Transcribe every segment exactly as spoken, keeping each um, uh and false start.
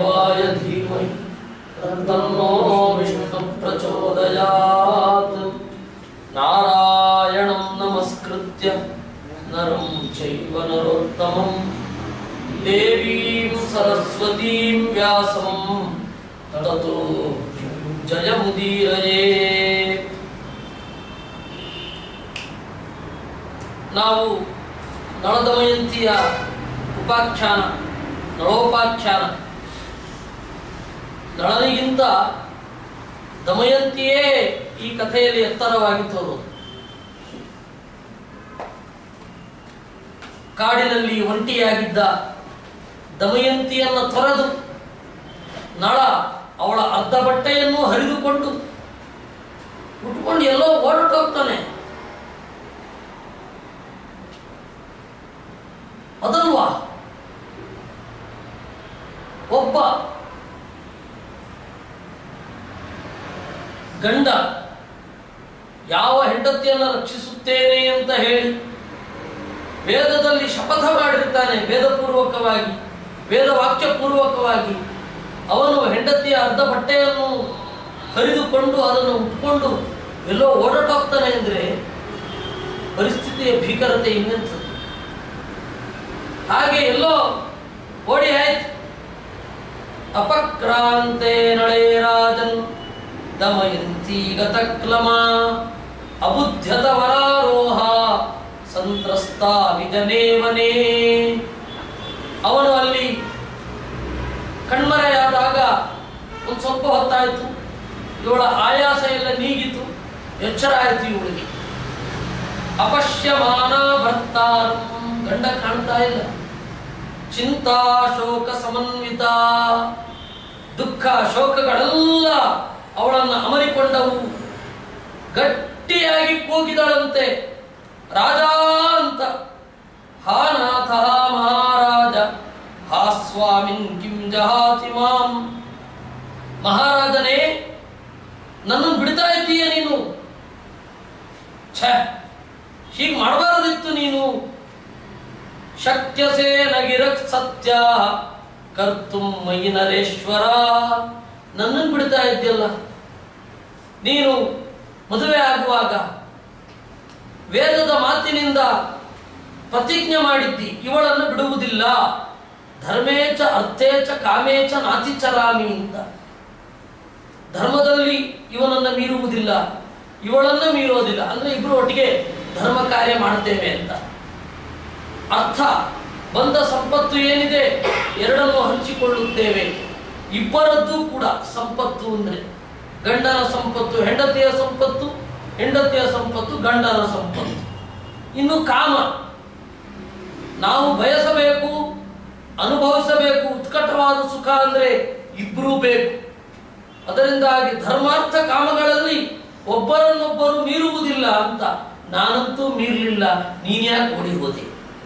ದೇವಾಯ ಧೀಮಹಿ ತನ್ನೋ ವಿಷ್ಣು ಪ್ರಚೋದಯಾತ್. ನಾರಾಯಣಂ ನಮಸ್ಕೃತ್ಯ ನರಂ ಚೈವ ನರೋತ್ತಮಂ ದೇವೀಂ ಸರಸ್ವತೀಂ ವ್ಯಾಸಂ ತತೋ ಜಯಮುದೀರಯೇ. ನಾವು ನಳದಮಯಂತಿಯ ಉಪಾಖ್ಯಾನ, ನಳೋಪಾಖ್ಯಾನ, ನಳನಿಗಿಂತ ದಮಯಂತಿಯೇ ಈ ಕಥೆಯಲ್ಲಿ ಎತ್ತರವಾಗಿ ತೋರುವುದು. ಕಾಡಿನಲ್ಲಿ ಒಂಟಿಯಾಗಿದ್ದ ದಮಯಂತಿಯನ್ನು ತೊರೆದು ನಳ ಅವಳ ಅರ್ಧ ಬಟ್ಟೆಯನ್ನು ಹರಿದುಕೊಂಡು ಉಟ್ಕೊಂಡು ಎಲ್ಲೋ ಓಡಾಟೋಗ್ತಾನೆ. ಅದಲ್ವಾ ಒಬ್ಬ ಗಂಡ ಯಾವ ಹೆಂಡತಿಯನ್ನು ರಕ್ಷಿಸುತ್ತೇನೆ ಅಂತ ಹೇಳಿ ವೇದದಲ್ಲಿ ಶಪಥ ಮಾಡಿರ್ತಾನೆ, ವೇದಪೂರ್ವಕವಾಗಿ, ವೇದವಾಕ್ಯಪೂರ್ವಕವಾಗಿ. ಅವನು ಹೆಂಡತಿಯ ಅರ್ಧ ಬಟ್ಟೆಯನ್ನು ಹರಿದುಕೊಂಡು ಅದನ್ನು ಉಟ್ಕೊಂಡು ಎಲ್ಲೋ ಓಡಾಟೋಗ್ತಾನೆ ಅಂದರೆ ಪರಿಸ್ಥಿತಿಯ ಭೀಕರತೆ ಇನ್ನೆಂಥದ್ದು. ಹಾಗೆ ಎಲ್ಲೋ ಓಡಿ ಆಯ್ತು. ಅಪಕ್ರಾಂತೆ ನಳೇ ರಾಜನ್ ದಮಯಂತಿ ಗತಕ್ಲಮ ಅಬುದ್ಧ್ಯತ ವರಾರೋಹ ಸಂತ್ರಸ್ತ ವಿಜನೇವನೇ. ಅವನು ಅಲ್ಲಿ ಕಣ್ಮರೆಯಾದಾಗ ಒಂದು ಸ್ವಲ್ಪ ಹೊತ್ತಾಯಿತು. ಇವಳ ಆಯಾಸ ಎಲ್ಲ ನೀಗಿತು, ಎಚ್ಚರ ಆಯಿತು ಇವಳಿಗೆ. ಅಪಶ್ಯಮಾನ ಭರ್ತಾರಂ, ಗಂಡ ಕಾಣ್ತಾ ಇಲ್ಲ. ಚಿಂತಾ ಶೋಕ ಸಮನ್ವಿತ, ದುಃಖ ಶೋಕಗಳೆಲ್ಲ ಅವಳನ್ನು ಅಮರಿಕೊಂಡವು. ಗಟ್ಟಿಯಾಗಿ ಕೂಗಿದಳಂತೆ, ರಾಜ ಅಂತ. ಹಾ ನಾಥ ಮಹಾರಾಜ, ಹಾ ಸ್ವಾಮಿನ್ ಕಿಂ ಜಹಾತಿ ಮಾಂ. ಮಹಾರಾಜನೇ, ನನ್ನನ್ನು ಬಿಡ್ತಾ ಇದ್ದೀಯ ನೀನು. ಛ, ಹೀಗೆ ಮಾಡಬಾರದಿತ್ತು ನೀನು. ಶಕ್ಯಸೇ ನಗಿರಕ್ ಸತ್ಯ ಕರ್ತುಂ ಮಯಿ ನರೇಶ್ವರ. ನನ್ನನ್ನು ಬಿಡ್ತಾ ಇದ್ಯಲ್ಲ ನೀನು. ಮದುವೆ ಆಗುವಾಗ ವೇದದ ಮಾತಿನಿಂದ ಪ್ರತಿಜ್ಞೆ ಮಾಡಿದ್ದಿ, ಇವಳನ್ನು ಬಿಡುವುದಿಲ್ಲ. ಧರ್ಮೇಚ ಅರ್ಥೇಚ ಕಾಮೇಚ ನಾತಿಚರಾಮಿ ಅಂತ. ಧರ್ಮದಲ್ಲಿ ಇವನನ್ನು ಮೀರುವುದಿಲ್ಲ, ಇವಳನ್ನು ಮೀರೋದಿಲ್ಲ. ಅಂದ್ರೆ ಇಬ್ರು ಒಟ್ಟಿಗೆ ಧರ್ಮ ಕಾರ್ಯ ಮಾಡ್ತೇವೆ ಅಂತ ಅರ್ಥ. ಬಂದ ಸಂಪತ್ತು ಏನಿದೆ ಎರಡನ್ನು ಹಂಚಿಕೊಳ್ಳುತ್ತೇವೆ. ಇಬ್ಬರದ್ದು ಕೂಡ ಸಂಪತ್ತು ಅಂದ್ರೆ ಗಂಡನ ಸಂಪತ್ತು ಹೆಂಡತಿಯ ಸಂಪತ್ತು, ಹೆಂಡತಿಯ ಸಂಪತ್ತು ಗಂಡನ ಸಂಪತ್ತು. ಇನ್ನು ಕಾಮ, ನಾವು ಬಯಸಬೇಕು, ಅನುಭವಿಸಬೇಕು. ಉತ್ಕಟವಾದ ಸುಖ ಅಂದ್ರೆ ಇಬ್ಬರೂ ಬೇಕು. ಅದರಿಂದಾಗಿ ಧರ್ಮಾರ್ಥ ಕಾಮಗಳಲ್ಲಿ ಒಬ್ಬರನ್ನೊಬ್ಬರು ಮೀರುವುದಿಲ್ಲ ಅಂತ. ನಾನಂತೂ ಮೀರಲಿಲ್ಲ, ನೀನ್ಯಾಕೆ ಓಡಿ ಹೋದೆ?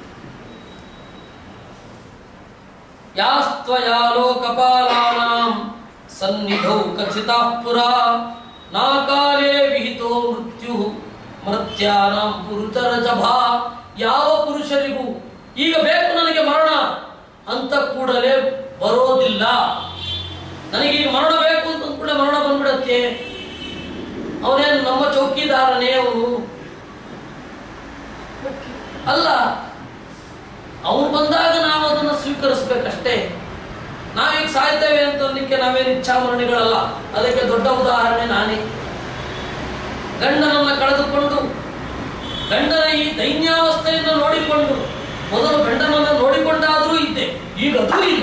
ಯಾಸ್ತ್ವಯಾ ಲೋಕಪಾಲಾನಾಂ ಸನ್ನಿಧೌ ಕಚಿತಾಃ ಪುರಾ ನಾಕಾಲೇ ವಿಹಿತೋ ಮೃತ್ಯು ಮೃತ್ಯಾನಾಂ ಪುರುಷರಜಭಾ. ಯಾವ ಪುರುಷರಿಗೂ ಈಗ ಬೇಕು ನನಗೆ ಮರಣ ಅಂತ ಕೂಡಲೇ ಬರೋದಿಲ್ಲ. ನನಗೀಗ ಮರಣ ಬೇಕು ಅಂತ ಕೂಡ ಮರಣ ಬಂದ್ಬಿಡತ್ತೆ. ಅವನೇನು ನಮ್ಮ ಚೌಕಿದಾರನೇ ಅವನು ಅಲ್ಲ. ಅವನು ಬಂದಾಗ ನಾವು ಅದನ್ನು ಸ್ವೀಕರಿಸ್ಬೇಕಷ್ಟೇ. ನಾವೀಗ ಸಾಯ್ತೇವೆ ಅಂತಂದಕ್ಕೆ ನಾವೇನು ಇಚ್ಛಾಮರಣಿಗಳಲ್ಲ. ಅದಕ್ಕೆ ದೊಡ್ಡ ಉದಾಹರಣೆ ನಾನೇ. ಗಂಡನನ್ನ ಕಳೆದುಕೊಂಡು ಗಂಡನ ಈ ದೈನ್ಯಾವಸ್ಥೆಯನ್ನು ನೋಡಿಕೊಂಡು, ಮೊದಲು ಗಂಡನನ್ನ ನೋಡಿಕೊಂಡಾದ್ರೂ ಇದ್ದೆ, ಈಗ ಅದೂ ಇಲ್ಲ.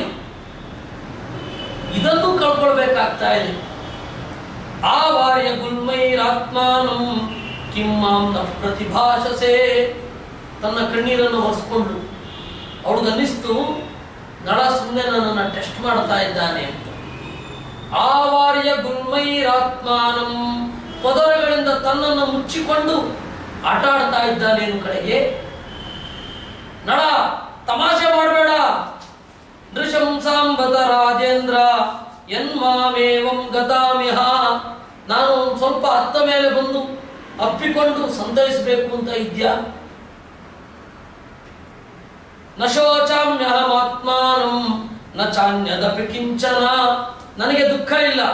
ಇದನ್ನು ಕಳ್ಕೊಳ್ಬೇಕಾಗ್ತಾ ಇದೆ. ಆ ವಾರ್ಯ ಗುಲ್ಮೈರಾತ್ಮಾನಂ ಕಿಮ್ಮಾಂ ನ ಪ್ರತಿಭಾಷಸೆ. ತನ್ನ ಕಣ್ಣೀರನ್ನು ಹೊರಿಸ್ಕೊಂಡು ಅವಳಿಗನ್ನಿಸ್ತು, ನಳ ಸುಮ್ಮನೆ ನನ್ನನ್ನು ಟೆಸ್ಟ್ ಮಾಡ್ತಾ ಇದ್ದಾನೆ ಅಂತ. ಆವಾರ್ಯ ಗುಲ್ಮೈರಾತ್ಮಾನಂ, ಪದರಗಳಿಂದ ತನ್ನನ್ನು ಮುಚ್ಚಿಕೊಂಡು ಆಟ ಆಡ್ತಾ ಇದ್ದಾನೇನು ಕಡೆಗೆ. ನಳ ತಮಾಷೆ ಮಾಡಬೇಡ. ನೃಶಂಸಾಂಬತ ರಾಜೇಂದ್ರ ಯನ್ಮಾಮೇವಂ ಗತಾಮಿಹ. ನಾನು ಒಂದು ಸ್ವಲ್ಪ ಹತ್ತ ಮೇಲೆ ಬಂದು ಅಪ್ಪಿಕೊಂಡು ಸಂತೈಸಬೇಕು ಅಂತ ಇದ್ಯಾ? ನಶೋಚಾಮ್ಯಹಮಾತ್ಮಾನಂ ನ ಚಾನ್ಯದಪಿ ಕಿಂಚನ, ನನಗೆ ದುಃಖ ಇಲ್ಲ.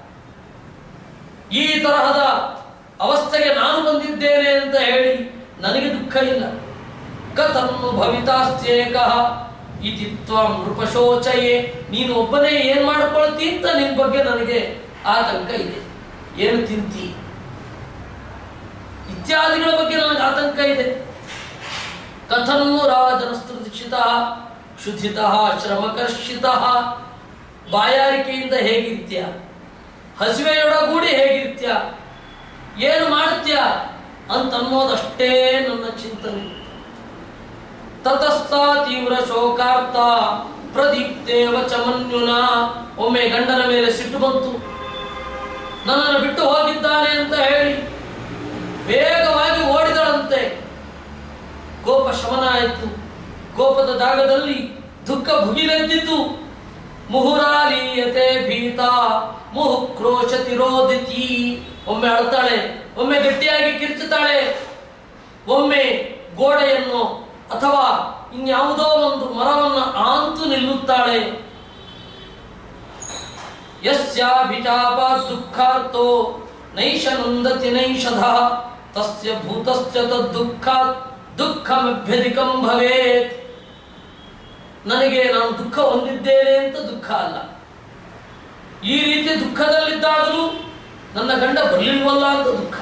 ಈ ತರಹದ ಅವಸ್ಥೆಗೆ ನಾನು ಬಂದಿದ್ದೇನೆ ಅಂತ ಹೇಳಿ ನನಗೆ ದುಃಖ ಇಲ್ಲ. ಕಥನ್ನು ಭವಿತಾಸ್ತ್ಯೇಕಃ ಇತಿ ತ್ವಂ ನೃಪಶೋಚಯೇ, ನೀನು ಒಬ್ಬನೇ ಏನ್ ಮಾಡ್ಕೊಳ್ತಿ ಅಂತ ನಿನ್ ಬಗ್ಗೆ ನನಗೆ ಆತಂಕ ಇದೆ. ಏನು ತಿಂತಿ ಇತ್ಯಾದಿಗಳ ಬಗ್ಗೆ ನನಗೆ ಆತಂಕ ಇದೆ. ಕಥನ್ನು ರಾಜನಸ್ತುತಿಕ್ಷಿತ ಕ್ಷುಧಿತ ಶ್ರಮಕರ್ಷಿತ, ಬಾಯಾರಿಕೆಯಿಂದ ಹೇಗಿರ್ತ್ಯ, ಹಸಿವೆಯೊಡಗೂಡಿ ಹೇಗಿರ್ತ್ಯ, ಏನು ಮಾಡ್ತೀಯ ಅಂತನ್ನೋದಷ್ಟೇ ನನ್ನ ಚಿಂತನೆ. ತತಸ್ಥ ತೀವ್ರ ಶೋಕಾರ್ಥ ಪ್ರದೀಪ್ತೇವ ಚಮನ್ಯುನ, ಒಮ್ಮೆ ಗಂಡನ ಮೇಲೆ ಸಿಟ್ಟು ಬಂತು, ನನ್ನನ್ನು ಬಿಟ್ಟು ಹೋಗಿದ್ದಾನೆ ಅಂತ ಹೇಳಿ ವೇಗವಾಗಿ ಓಡಿದಳಂತೆ. ಕೋಪ ಶಮನ ಆಯಿತು. ಕೋಪದ ಜಾಗದಲ್ಲಿ ದುಃಖ ಭುಗಿಲೆದ್ದಿತು. ಮುಹುರಾಲೀಯತೆ ಭೀತ ಮುಹು ಕ್ರೋಶ ತಿರೋದಿತಿ, ಒಮ್ಮೆ ಅಳ್ತಾಳೆ, ಒಮ್ಮೆ ಗಟ್ಟಿಯಾಗಿ ಕಿರ್ಚುತ್ತಾಳೆ, ಒಮ್ಮೆ ಗೋಡೆಯನ್ನು ಅಥವಾ ಇನ್ಯಾವುದೋ ಒಂದು ಮರವನ್ನು ಆಂತು ನಿಲ್ಲುತ್ತಾಳೆ. ಯಸ್ಯಾಭಿಚಾಪ ದುಃಖಾರ್ಥೋ ನೈಷ ನಂದತಿ ನೈಷಧ ತಸ್ಯ ಭೂತಸ್ಯ ತದ್ದುಃಖಾತ್ ದುಃಖಮಭ್ಯಧಿಕಂ ಭವೇತ್. ನನಗೆ ನಾನು ದುಃಖ ಹೊಂದಿದ್ದೇನೆ ಅಂತ ದುಃಖ ಅಲ್ಲ, ಈ ರೀತಿ ದುಃಖದಲ್ಲಿದ್ದಾಗಲೂ ನನ್ನ ಗಂಡ ಬರಲಿಲ್ವಲ್ಲ ಅಂತ ದುಃಖ.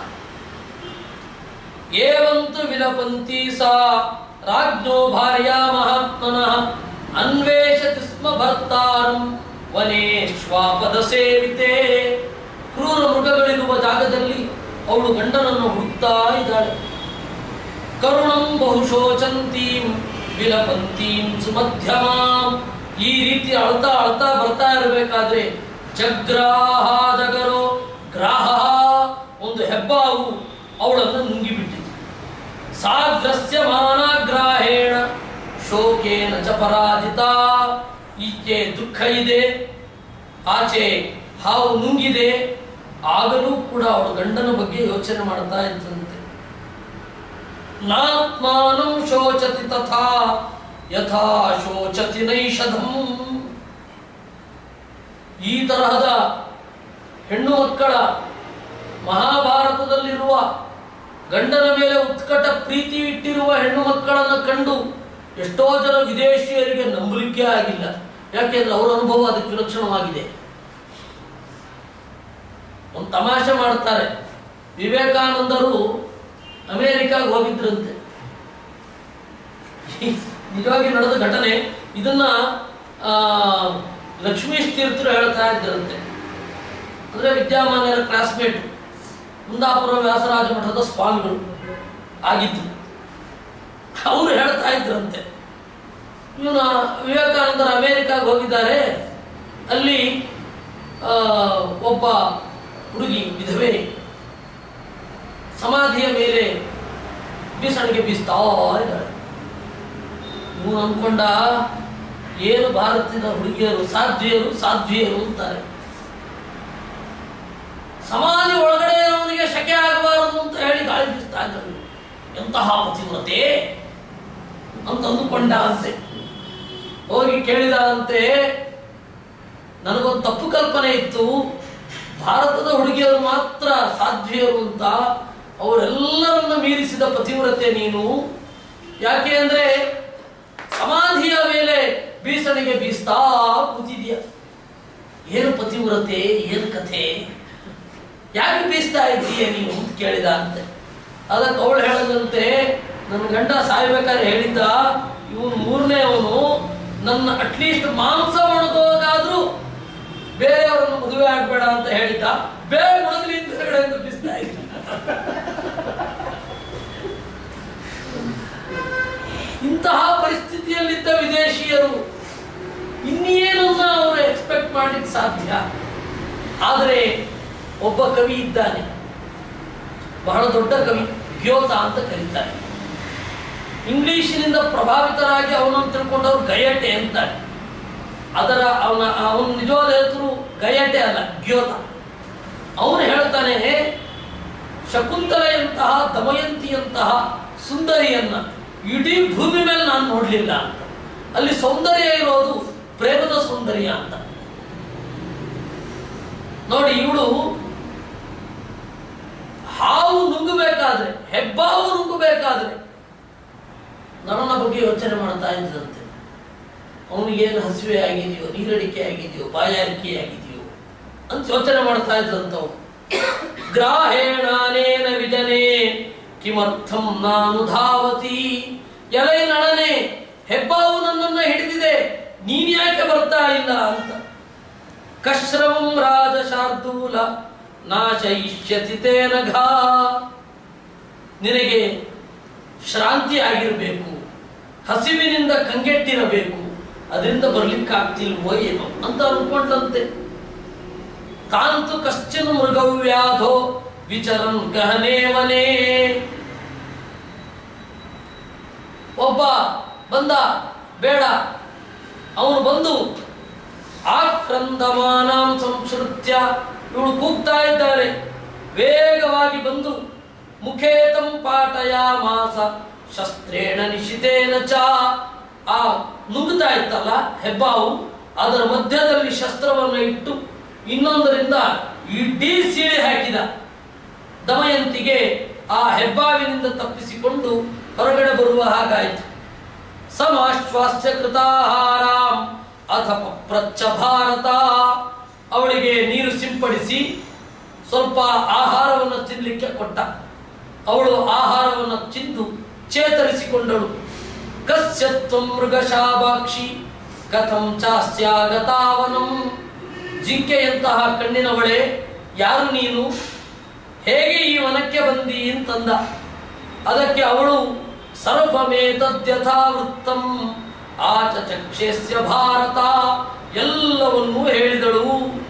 ಏವಂತು ವಿಲಪಂತಿ ಸಾ ರಾಜ್ಞೋ ಭಾರ್ಯಾ ಮಹಾತ್ಮನಃ ಅನ್ವೇಷತಿ ಸ್ಮ ಭರ್ತಾರಂ ವನೇ ಶ್ವಾಪದ ಸೇವಿತೆ. ಕ್ರೂರ ಮೃಗಗಳಿರುವ ಜಾಗದಲ್ಲಿ ಅವಳು ಗಂಡನನ್ನು ಹುಡುಕ್ತಾ ಇದ್ದಾಳೆ. ಕರುಣಂ ಬಹುಶೋಚಂತೀಂ ವಿಲಪಂತೀಂ ಸುಮಧ್ಯಮಾಂ. ಈ ರೀತಿ ಅಳ್ತಾ ಅಳ್ತಾ ಬರ್ತಾ ಇರಬೇಕಾದ್ರೆ ಜಗ್ರಾಹ ಜಗರೋ ಗ್ರಾಹ, ಒಂದು ಹೆಬ್ಬಾವು ಅವಳನ್ನು ನುಂಗಿಬಿಟ್ಟಿತು. ಸಾಗ್ರಸ್ಯ ಮಾನಾಗ್ರಾಹೇಣ ಶೋಕೇನ ಚ ಪರಾಜಿತ. ಈಚೆ ದುಃಖ ಇದೆ, ಆಚೆ ಹಾವು ನುಂಗಿದೆ, ಆಗಲೂ ಕೂಡ ಅವಳ ಗಂಡನ ಬಗ್ಗೆ ಯೋಚನೆ ಮಾಡ್ತಾ ಇದ್ದಂತೆ. ನಾತ್ಮಾನಂ ಶೋಚತಿ ತಥಾ ಯಥಾ ಶೋಚತಿ ನೈಷಧಂ. ಈ ತರಹದ ಹೆಣ್ಣು ಮಕ್ಕಳ ಮಹಾಭಾರತದಲ್ಲಿರುವ ಗಂಡನ ಮೇಲೆ ಉತ್ಕಟ ಪ್ರೀತಿ ಇಟ್ಟಿರುವ ಹೆಣ್ಣು ಮಕ್ಕಳನ್ನು ಕಂಡು ಎಷ್ಟೋ ಜನ ವಿದೇಶಿಯರಿಗೆ ನಂಬಲಿಕ್ಕೆ ಆಗಿಲ್ಲ. ಯಾಕೆಂದ್ರೆ ಅವರ ಅನುಭವ ಅದಕ್ಕೆ ವಿಲಕ್ಷಣವಾಗಿದೆ. ಒಂದು ತಮಾಷೆ ಮಾಡ್ತಾರೆ, ವಿವೇಕಾನಂದರು ಅಮೆರಿಕಾಗೆ ಹೋಗಿದ್ರಂತೆ. ನಿಜವಾಗಿ ನಡೆದ ಘಟನೆ. ಇದನ್ನ ಲಕ್ಷ್ಮೀಶ್ ತೀರ್ಥರು ಹೇಳ್ತಾ ಇದ್ರಂತೆ. ಅಂದ್ರೆ ವಿದ್ಯಾಮಾನ್ಯರ ಕ್ಲಾಸ್ಮೇಟ್, ಕುಂದಾಪುರ ವ್ಯಾಸರಾಜ ಮಠದ ಸ್ವಾಮಿಗಳು ಆಗಿದ್ರು. ಅವರು ಹೇಳ್ತಾ ಇದ್ರಂತೆ, ಇವನ ವಿವೇಕಾನಂದರು ಅಮೆರಿಕಾಗೆ ಹೋಗಿದ್ದಾರೆ, ಅಲ್ಲಿ ಒಬ್ಬ ಹುಡುಗಿ ವಿಧವೆ ಸಮಾಧಿಯ ಮೇಲೆ ಬೀಸಣಿಗೆ ಬೀಸ್ತಾ ಇದ್ದಾಳೆ. ಇವನು ಅಂದ್ಕೊಂಡ, ಏನು ಭಾರತದ ಹುಡುಗಿಯರು ಸಾಧ್ವಿಯರು ಸಾಧ್ವಿಯರು ಅಂತಾರೆ, ಸಮಾಧಿ ಒಳಗಡೆ ಅವನಿಗೆ ಶಕೆ ಆಗಬಾರದು ಅಂತ ಹೇಳಿ ಗಾಳಿ ಬೀಸ್ತಾ ಇದ್ದರು. ಎಂತಹ ಪತಿವ್ರತೆ ಅಂತ ಅಂದುಕೊಂಡ ಅಂತೆ. ಹೋಗಿ ಕೇಳಿದ ಅಂತೆ, ನನಗೊಂದು ತಪ್ಪು ಕಲ್ಪನೆ ಇತ್ತು, ಭಾರತದ ಹುಡುಗಿಯರು ಮಾತ್ರ ಸಾಧ್ವಿಯರು ಅಂತ. ಅವರೆಲ್ಲರನ್ನ ಮೀರಿಸಿದ ಪತಿವ್ರತೆ ನೀನು. ಯಾಕೆ ಅಂದ್ರೆ ಸಮಾಧಿಯ ಮೇಲೆ ಬೀಸಣಿಗೆ ಬೀಸ್ತಾ ಕೂತಿದೀಯ. ಏನು ಪತಿವ್ರತೆ, ಏನು ಕಥೆ, ಯಾಕೆ ಬೀಸ್ತಾ ಇದ್ದೀಯ ನೀನು ಅಂತ ಕೇಳಿದ ಅಂತೆ. ಅದಕ್ಕೆ ಅವಳು ಹೇಳದಂತೆ, ನನ್ನ ಗಂಡ ಸಾಯ್ಬೇಕಾದ್ರೆ ಹೇಳಿದ್ದ, ಇವನು ಮೂರನೇ ಅವನು, ನನ್ನ ಅಟ್ಲೀಸ್ಟ್ ಮಾಂಸ ಒಣಗೋಗಾದ್ರೂ ಬೇರೆಯವರನ್ನು ಮದುವೆ ಆಗ್ಬೇಡ ಅಂತ ಹೇಳಿದ್ದ. ಬೇರೆ ಒಣಗಲಿ ಅಂತ ಕಡೆಯಿಂದ ಬೀಸ್ತಾ ಇದ್ದ. ಇಂತಹ ಪರಿಸ್ಥಿತಿಯಲ್ಲಿದ್ದ ವಿದೇಶಿಯರು ಇನ್ನೇನನ್ನ ಅವರು ಎಕ್ಸ್ಪೆಕ್ಟ್ ಮಾಡ್ಲಿಕ್ಕೆ ಸಾಧ್ಯ. ಆದರೆ ಒಬ್ಬ ಕವಿ ಇದ್ದಾನೆ, ಬಹಳ ದೊಡ್ಡ ಕವಿ, ಗ್ಯೋತ ಅಂತ ಕರೀತಾರೆ. ಇಂಗ್ಲಿಷಿನಿಂದ ಪ್ರಭಾವಿತರಾಗಿ ಅವನನ್ನು ತಿಳ್ಕೊಂಡವ್ರು ಗಯಟೆ ಅಂತಾರೆ. ಅದರ ಅವನ ಅವನ ನಿಜವಾದ ಹೆಸರು ಗಯಟೆ ಅಲ್ಲ, ಗ್ಯೋತ. ಅವನು ಹೇಳ್ತಾನೆ, ಶಕುಂತಲೆಯಂತಹ ದಮಯಂತಿಯಂತಹ ಸುಂದರಿಯನ್ನ ಇಡೀ ಭೂಮಿ ಮೇಲೆ ನಾನು ನೋಡ್ಲಿಲ್ಲ ಅಂತ. ಅಲ್ಲಿ ಸೌಂದರ್ಯ ಇರೋದು ಪ್ರೇಮದ ಸೌಂದರ್ಯ ಅಂತ. ನೋಡಿ, ಇವಳು ಹಾವು ನುಂಗಬೇಕಾದ್ರೆ, ಹೆಬ್ಬಾವು ನುಂಗಬೇಕಾದ್ರೆ ನರನ ಬಗ್ಗೆ ಯೋಚನೆ ಮಾಡ್ತಾ ಇದ್ದಂತೆ. ಅವನಿಗೇನು ಹಸಿವೆ ಆಗಿದೆಯೋ, ನೀರಡಿಕೆ ಆಗಿದೆಯೋ, ಬಾಯಾರಿಕೆ ಆಗಿದೆಯೋ ಅಂತ ಯೋಚನೆ ಮಾಡ್ತಾ ಇದ್ದಂತವು. ಗ್ರಾಹೇಣಾನೇನ ವಿಜನೆ ಕಿಮರ್ಥಂ ನಾನು ಧಾವತಿ. ಎಲೈ ನಳನೆ, ಹೆಬ್ಬಾವು ನನ್ನನ್ನ ಹಿಡಿದಿದೆ, ನೀನ್ ಯಾಕೆ ಬರ್ತಾ ಇಲ್ಲ ಅಂತ. ಕಶ್ರವಂ ರಾಜಶಾರ್ದೂಲ ನಾಶಯಿಷ್ಯತಿ ತೇನ ಘಾ. ನಿನಗೆ ಶ್ರಾಂತಿ ಆಗಿರಬೇಕು, ಹಸಿವಿನಿಂದ ಕಂಗೆಟ್ಟಿರಬೇಕು, ಅದರಿಂದ ಬರ್ಲಿಕ್ಕಾಗ್ತಿಲ್ವೋ ಏನೋ ಅಂತ ಅನ್ಕೊಂಡಂತೆ. ಕಾಂತು ಕಶ್ಚಿನ್ ಮೃಗವ್ಯಾಧೋ ವಿಚರನ್ ಗಹನೇ ವನೇ. ಒಬ್ಬ ಬಂದ, ಬೇಡ, ಅವನು ಬಂದು ಆಕ್ರಂದಮಾನಾಂ ಸಂಶ್ರುತ್ಯ, ಇವಳು ಕೂಗ್ತಾ ಇದ್ದಾಳೆ, ವೇಗವಾಗಿ ಬಂದು ಮುಖೇತಂ ಪಾಟಯಾಮಾಸ ಶಸ್ತ್ರೇಣ ನಿಶಿತೇನ ಚ. ಆ ನುಗ್ಗುತ್ತಾ ಇತ್ತಲ್ಲ ಹೆಬ್ಬಾವು, ಅದರ ಮಧ್ಯದಲ್ಲಿ ಶಸ್ತ್ರವನ್ನು ಇಟ್ಟು ಇನ್ನೊಂದರಿಂದ ಇಡೀ ಸೀಳೆ ಹಾಕಿದ. ದಮಯಂತಿಗೆ ಆ ಹೆಬ್ಬಾವಿನಿಂದ ತಪ್ಪಿಸಿಕೊಂಡು ಹೊರಗಡೆ ಬರುವ ಹಾಗಾಯಿತು. ಸಮಾಶ್ವಾಸ್ಯ ಕೃತಾಹಾರಾಂ ಅಥ ಪಪ್ರಚ್ಛ ಭಾರತ. ಅವಳಿಗೆ ನೀರು ಸಿಂಪಡಿಸಿ ಸ್ವಲ್ಪ ಆಹಾರವನ್ನು ತಿನ್ನಲಿಕ್ಕೆ ಕೊಟ್ಟ. ಅವಳು ಆಹಾರವನ್ನು ತಿಂದು ಚೇತರಿಸಿಕೊಂಡಳು. ಕಸ್ಯತ್ವಂ ಮೃಗಶಾಭಾಕ್ಷಿ ಕಥಂ ಚಾಸ್ಯಾಗತಾವನಂ. ಜಿಂಕೆಯಂತಹ ಕಣ್ಣಿನವಳೆ, ಯಾರು ನೀನು, ಹೇಗೆ ಈ ವನಕ್ಕೆ ಬಂದಿ ಅಂತಂದ. ಅದಕ್ಕೆ ಅವಳು ಸರ್ವಮೇತದ್ಯಥಾವೃತ್ತಂ ಆಚಚಕ್ಷೇಸ್ಯ ಭಾರತ, ಎಲ್ಲವನ್ನೂ ಹೇಳಿದಳು.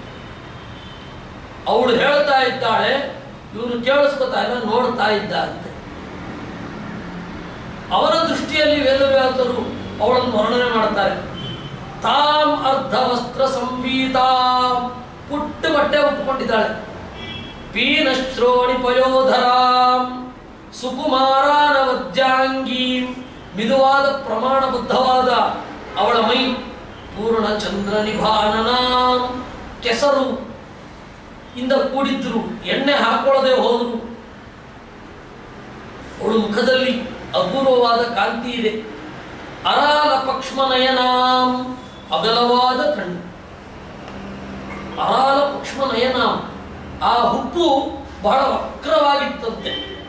ಅವಳು ಹೇಳ್ತಾ ಇದ್ದಾಳೆ, ಇವನು ಕೇಳಿಸ್ಕೊತಾ ಇಲ್ಲ, ನೋಡ್ತಾ ಇದ್ದ ಅಂತೆ. ಅವರ ದೃಷ್ಟಿಯಲ್ಲಿ ವೇದವ್ಯಾಸರು ಅವಳನ್ನು ವರ್ಣನೆ ಮಾಡ್ತಾರೆ. ತಾಂ ಅರ್ಧ ವಸ್ತ್ರ ಸಂವೀತಾಂ, ಪುಟ್ಟ ಬಟ್ಟೆ ಒಪ್ಪಿಕೊಂಡಿದ್ದಾಳೆ. ಪೀನ ಶ್ರೋಣಿ ಪಯೋಧರಾಂ ಸುಕುಮಾರಾನ ವಜ್ಜಾಂಗೀಂ, ಮಿದುವಾದ ಪ್ರಮಾಣಬದ್ಧವಾದ ಅವಳ ಮೈ. ಪೂರ್ಣ ಚಂದ್ರ ನಿಭಾನನಾಂ, ಕೆಸರು ಇಂದ ಕೂಡಿದ್ರು, ಎಣ್ಣೆ ಹಾಕೊಳ್ಳದೆ ಹೋದ್ರು. ಅವಳು ಮುಖದಲ್ಲಿ ಅಪೂರ್ವವಾದ ಕಾಂತಿ ಇದೆ. ಅರಾಲ ಪಕ್ಷ್ಮನಯನಾಂ, ಅಗಲವಾದ ಕಣ್ಣು. ಅರಾಲ ಪಕ್ಷ್ಮನಯನಾಂ, ಆ ಹುಬ್ಬು ಬಹಳ ವಕ್ರವಾಗಿತ್ತಂತೆ.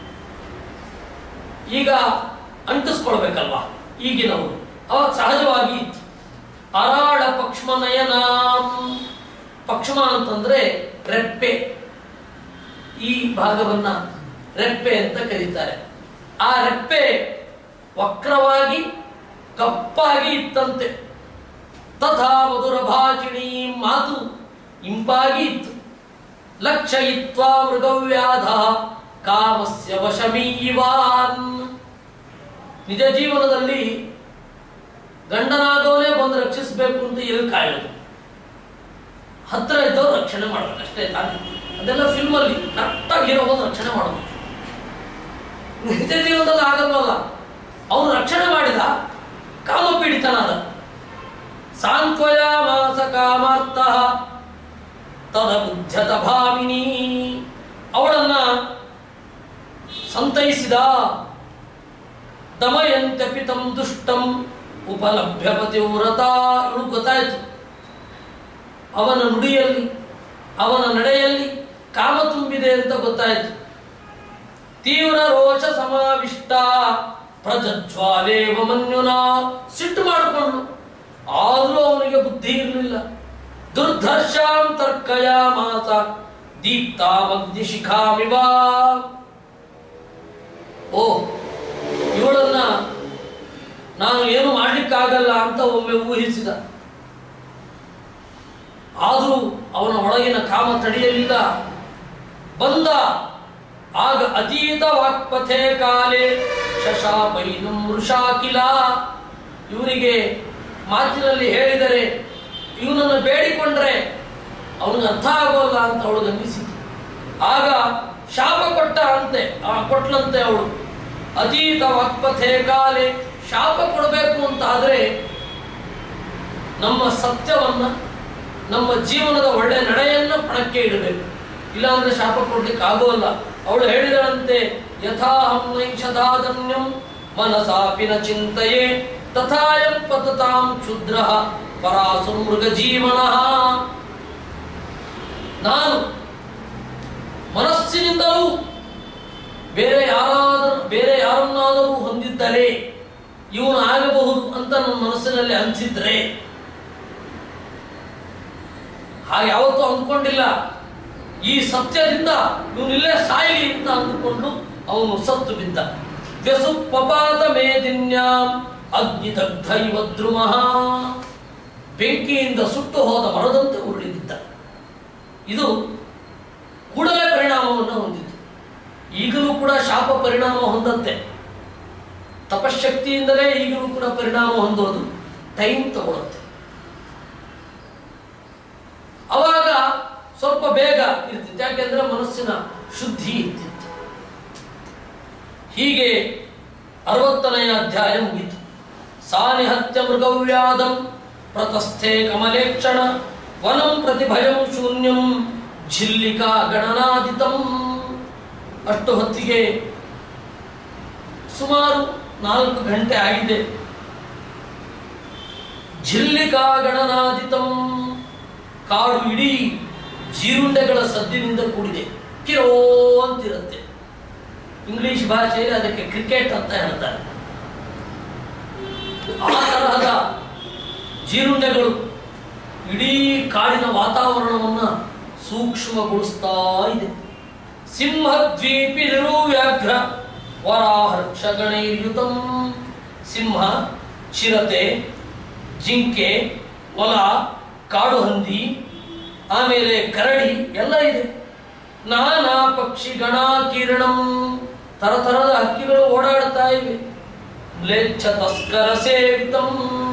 ಈಗ ಅಂಟಿಸ್ಕೊಳ್ಬೇಕಲ್ವಾ ಈಗಿನವರು, ಅವಾಗ ಸಹಜವಾಗಿ ಇತ್ತು. ಅರಾಳ ಪಕ್ಷ್ಮನಯನಾಂ, ಪಕ್ಷ್ಮ ಅಂತಂದ್ರೆ ರೆಪ್ಪೆ. ಈ ಭಾಗವನ್ನ ರೆಪ್ಪೆ ಅಂತ ಕರೀತಾರೆ. ಆ ರೆಪ್ಪೆ ವಕ್ರವಾಗಿ ಕಪ್ಪಾಗಿ ಇತ್ತಂತೆ. ತಥಾ ಮಧುರ ಭಾಷಿಣಿ, ಮಾತು ಇಂಪಾಗಿ ಇತ್ತು. ಲಕ್ಷಯಿತ್ವಾ ಮೃಗವ್ಯಾಧ ಕಾಮಸ್ಯ ವಶಮೀವಾನ್. ನಿಜ ಜೀವನದಲ್ಲಿ ಗಂಡನಾಗೋನೇ ಬಂದು ರಕ್ಷಿಸಬೇಕು ಅಂತ ಎಲ್ಲಿ ಕಾಯೋದು, ಹತ್ರ ಇದ್ದವ್ರು ರಕ್ಷಣೆ ಮಾಡ್ಬೇಕು ಅಷ್ಟೇ ತಾನೆ. ಅದೆಲ್ಲ ಫಿಲ್ಮಲ್ಲಿ ಕರೆಕ್ಟಾಗಿ ಹೀರೋ ಬಂದು ರಕ್ಷಣೆ ಮಾಡೋದು. ನಿಜ ಜೀವನದಲ್ಲಿ ಆಗಲ್ವಲ್ಲ. ಅವನು ರಕ್ಷಣೆ ಮಾಡಿದ, ಕಾಮಪೀಡಿತನಾದ. ಸಾಂತ್ವಯಾಮಾಸ ಕಾಮಾರ್ಥ ತದಬುದ್ಧತ ಭಾಮಿನಿ, ಅವಳನ್ನ ಸಂತೈಸಿದ. ದಮಯಂತ್ಯಪಿ ತಂ ದುಷ್ಟಂ ಉಪಲಭ್ಯ ಪತಿವ್ರತ. ಇವಳು ಗೊತ್ತಾಯಿತು, ಅವನ ನುಡಿಯಲ್ಲಿ ಅವನ ನಡೆಯಲ್ಲಿ ಕಾಮ ತುಂಬಿದೆ ಅಂತ ಗೊತ್ತಾಯಿತು. ತೀವ್ರ ರೋಷ ಸಮಾವಿಷ್ಟ ಪ್ರಜ್ವಾಲೇವ ಮನ್ಯುನಾ, ಸಿಟ್ಟು ಮಾಡಿಕೊಂಡು. ಆದರೂ ಅವನಿಗೆ ಬುದ್ಧಿ ಇರಲಿಲ್ಲ. ದುರ್ಧರ್ಷಾಂ ತರ್ಕಯಾಮಾಸ ದೀಪ್ತಾಮಗ್ನಿ ಶಿಖಾಮಿವ. ಓ, ಇವಳನ್ನ ನಾನು ಏನು ಮಾಡ್ಲಿಕ್ಕಾಗಲ್ಲ ಅಂತ ಒಮ್ಮೆ ಊಹಿಸಿದ. ಆದರೂ ಅವನ ಒಳಗಿನ ಕಾಮ ತಡೆಯಲಿಲ್ಲ. ಬಂದ. ಆಗ ಅತೀತ ವಾಕ್ಪಥೆ ಕಾಲೇ ಶಶಾಪೈನಂ ವೃಷಾಕಿಲ. ಇವನಿಗೆ ಮಾತಿನಲ್ಲಿ ಹೇಳಿದರೆ, ಇವನನ್ನು ಬೇಡಿಕೊಂಡ್ರೆ ಅವನಿಗೆ ಅರ್ಥ ಆಗೋಲ್ಲ ಅಂತ ಅವಳಿಗೆ ಅನ್ನಿಸಿತು. ಆಗ ಶಾಪ ಕೊಟ್ಟ ಅಂತೆ, ಕೊಟ್ಲಂತೆ ಅವಳು. ಅತೀತ ವಾಕ್ಪಥೆ ಕಾಲೇ, ಶಾಪ ಕೊಡಬೇಕು ಅಂತ ಆದ್ರೆ ನಮ್ಮ ಸತ್ಯವನ್ನ, ನಮ್ಮ ಜೀವನದ ಒಳ್ಳೆ ನಡೆಯನ್ನ ಪಣಕ್ಕೆ ಇಡಬೇಕು. ಇಲ್ಲಾಂದ್ರೆ ಶಾಪ ಕೊಡ್ಲಿಕ್ಕೆ ಆಗೋಲ್ಲ. ಅವಳು ಹೇಳಿದಳಂತೆ, ಯಥಾಹಂ ನೈಷಧಾಧನ್ಯಂ ಮನಸಾಪಿ ನ ಚಿಂತೆಯೇ ತಥಾಯಂ ಪತತಾಂ ಕ್ಷುದ್ರಃ ಪರಾಸು ಮೃಗ ಜೀವನಃ. ನಾನು ಮನಸ್ಸಿನಿಂದಲೂ ಬೇರೆ ಯಾರಾದರೂ ಬೇರೆ ಯಾರನ್ನಾದರೂ ಹೊಂದಿದ್ದರೆ ಇವನು ಆಗಬಹುದು ಅಂತ ನನ್ನ ಮನಸ್ಸಿನಲ್ಲಿ ಅನಿಸಿದ್ರೆ, ಹಾಗೆ ಯಾವತ್ತೂ ಅಂದ್ಕೊಂಡಿಲ್ಲ. ಈ ಸತ್ಯದಿಂದ ಇವನಿಲ್ಲೇ ಸಾಯಲಿ ಅಂತ ಅಂದುಕೊಂಡು ಅವನು ಸತ್ತು ಬಿದ್ದ. ವ್ಯಸು ಪಪಾತ ಮೇದಿನ್ಯಾಂ ಅಗ್ನಿದಗ್ಧ ಇವ ದ್ರುಮಃ. ಬೆಂಕಿಯಿಂದ ಸುಟ್ಟು ಹೋದ ಮರದಂತೆ ಉರುಳಿಬಿದ್ದ. ಇದು ಕೂಡಲೇ ಪರಿಣಾಮವನ್ನು ಹೊಂದಿತು. ಈಗಲೂ ಕೂಡ ಶಾಪ ಪರಿಣಾಮ ಹೊಂದತ್ತೆ. ತಪಶಕ್ತಿಯಿಂದಲೇ ಈಗಲೂ ಕೂಡ ಪರಿಣಾಮ ಹೊಂದೋದು ಟೈಮ್ ತಗೊಳುತ್ತೆ. ಅವಾಗ ಸ್ವಲ್ಪ ಬೇಗ ಇರ್ತಿತ್ತು, ಯಾಕೆಂದ್ರೆ ಮನಸ್ಸಿನ ಶುದ್ಧಿ ಇರ್ತಿತ್ತು. ಹೀಗೆ ಅರವತ್ತನೆಯ ಅಧ್ಯಾಯ ಮುಗಿತು. ಸಾನಿಹತ್ಯ ಮೃಗವ್ಯಾಧಂ ಪ್ರತಸ್ಥೆ ಕಮಲೇಕ್ಷಣ ವನಂ ಪ್ರತಿಭಯಂ ಶೂನ್ಯಂ ಝಿಲ್ಲಿಕಾ ಗಣನಾದಿತಂ. ಅಷ್ಟು ಹೊತ್ತಿಗೆ ಸುಮಾರು ನಾಲ್ಕು ಗಂಟೆ ಆಗಿದೆ. ಝಿಲ್ಲಿಕಾ ಗಣನಾದಿತಂ. ಕಾಡು ಇಡೀ ಜೀರುಂಡೆಗಳ ಸದ್ದಿನಿಂದ ಕೂಡಿದೆ. ಕಿರೋ ಅಂತಿರುತ್ತೆ. ಇಂಗ್ಲಿಷ್ ಭಾಷೆಯಲ್ಲಿ ಅದಕ್ಕೆ ಕ್ರಿಕೆಟ್ ಅಂತ ಹೇಳ್ತಾರೆ. ಆ ತರಹದ ಜೀರುಂಡೆಗಳು ಇಡೀ ಕಾಡಿನ ವಾತಾವರಣವನ್ನ ಸೂಕ್ಷ್ಮಗೊಳಿಸ್ತಾ ಇದೆ. ಸಿಂಹದ್ವೀಪಿ ನಿರುವ್ಯಾಘ್ರ ವರಾಹರ್ಷಗಣೈರ್ಯುತಂ. ಸಿಂಹ, ಚಿರತೆ, ಜಿಂಕೆ, ಮೊಲ, ಕಾಡು ಹಂದಿ, ಆಮೇಲೆ ಕರಡಿ ಎಲ್ಲ ಇದೆ. ನಾನಾ ಪಕ್ಷಿ ಗಣಾಕಿರಣಂ. ತರತರದ ಹಕ್ಕಿಗಳು ಓಡಾಡ್ತಾ ಇವೆ. ಮ್ಲೇಚ್ಛ ತಸ್ಕರ ಸೇವಿತಂ.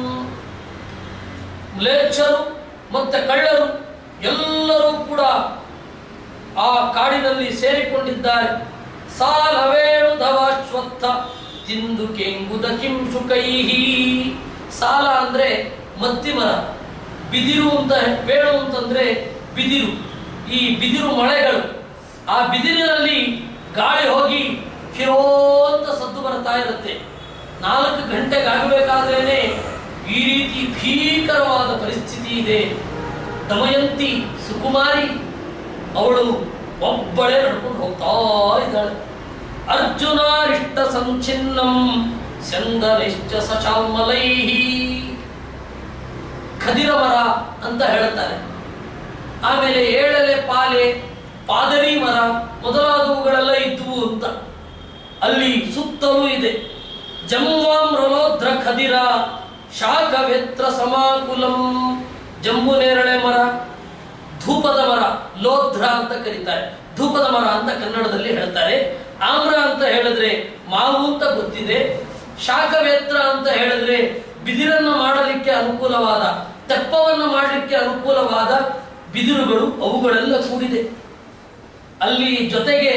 ಮ್ಲೇಚ್ಛರು ಮತ್ತೆ ಕಳ್ಳರು ಎಲ್ಲರೂ ಕೂಡ ಆ ಕಾಡಿನಲ್ಲಿ ಸೇರಿಕೊಂಡಿದ್ದಾರೆ. ಸಾಲವೇಣು ಧವಾಶ್ವತ್ಥ ತಿಂದು ಕೆಂಗುದ ಕಿಂಸುಕೈಹಿ. ಸಾಲ ಅಂದ್ರೆ ಮತ್ತಿಮರ, ಬಿದಿರು ಅಂತ, ಬೇಳು ಅಂತಂದ್ರೆ ಬಿದಿರು. ಈ ಬಿದಿರು ಮಳೆಗಳು, ಆ ಬಿದಿರಿನಲ್ಲಿ ಗಾಳಿ ಹೋಗಿ ಕಿರೋ ಅಂತ ಸದ್ದು ಬರ್ತಾ ಇರುತ್ತೆ. ನಾಲ್ಕು ಗಂಟೆಗಾಗಬೇಕಾದ್ರೇನೆ ಈ ರೀತಿ ಭೀಕರವಾದ ಪರಿಸ್ಥಿತಿ ಇದೆ. ದಮಯಂತಿ ಸುಕುಮಾರಿ ಅವಳು ಒಬ್ಬಳೇ ನಡ್ಕೊಂಡು ಹೋಗ್ತಾ ಇದ್ದಾಳೆ. ಅರ್ಜುನಾರಿಷ್ಟ ಸಂಚಿನ್ನಂ ಚಂದನಿಶ್ಚ ಸಚಾಮಲೈಹಿ. ಖದಿರ ಮರ ಅಂತ ಹೇಳ್ತಾರೆ. ಆಮೇಲೆ ಏಳಲೆ ಪಾಲೆ, ಪಾದರಿ ಮರ ಮೊದಲಾದವುಗಳೆಲ್ಲ ಇದ್ವು ಅಂತ. ಅಲ್ಲಿ ಸುತ್ತಲೂ ಇದೆ. ಜಂಬಾಮ್ರಲೋಧ್ರ ಖದಿರ ಶಾಖವೆತ್ರ ಸಮಾಕುಲಂ. ಜಂಬು ನೇರಳೆ ಮರ, ಧೂಪದ ಮರ, ಲೋಧ್ರ ಅಂತ ಕರೀತಾರೆ. ಧೂಪದ ಮರ ಅಂತ ಕನ್ನಡದಲ್ಲಿ ಹೇಳ್ತಾರೆ. ಆಮ್ರ ಅಂತ ಹೇಳಿದ್ರೆ ಮಾವು ಅಂತ ಗೊತ್ತಿದೆ. ಶಾಖವೇತ್ರ ಅಂತ ಹೇಳಿದ್ರೆ ಬಿದಿರನ್ನ ಮಾಡಲಿಕ್ಕೆ ಅನುಕೂಲವಾದ, ತೆಪ್ಪವನ್ನು ಮಾಡಲಿಕ್ಕೆ ಅನುಕೂಲವಾದ ಬಿದಿರುಗಳು, ಅವುಗಳೆಲ್ಲ ಕೂಡಿದೆ. ಅಲ್ಲಿ ಜೊತೆಗೆ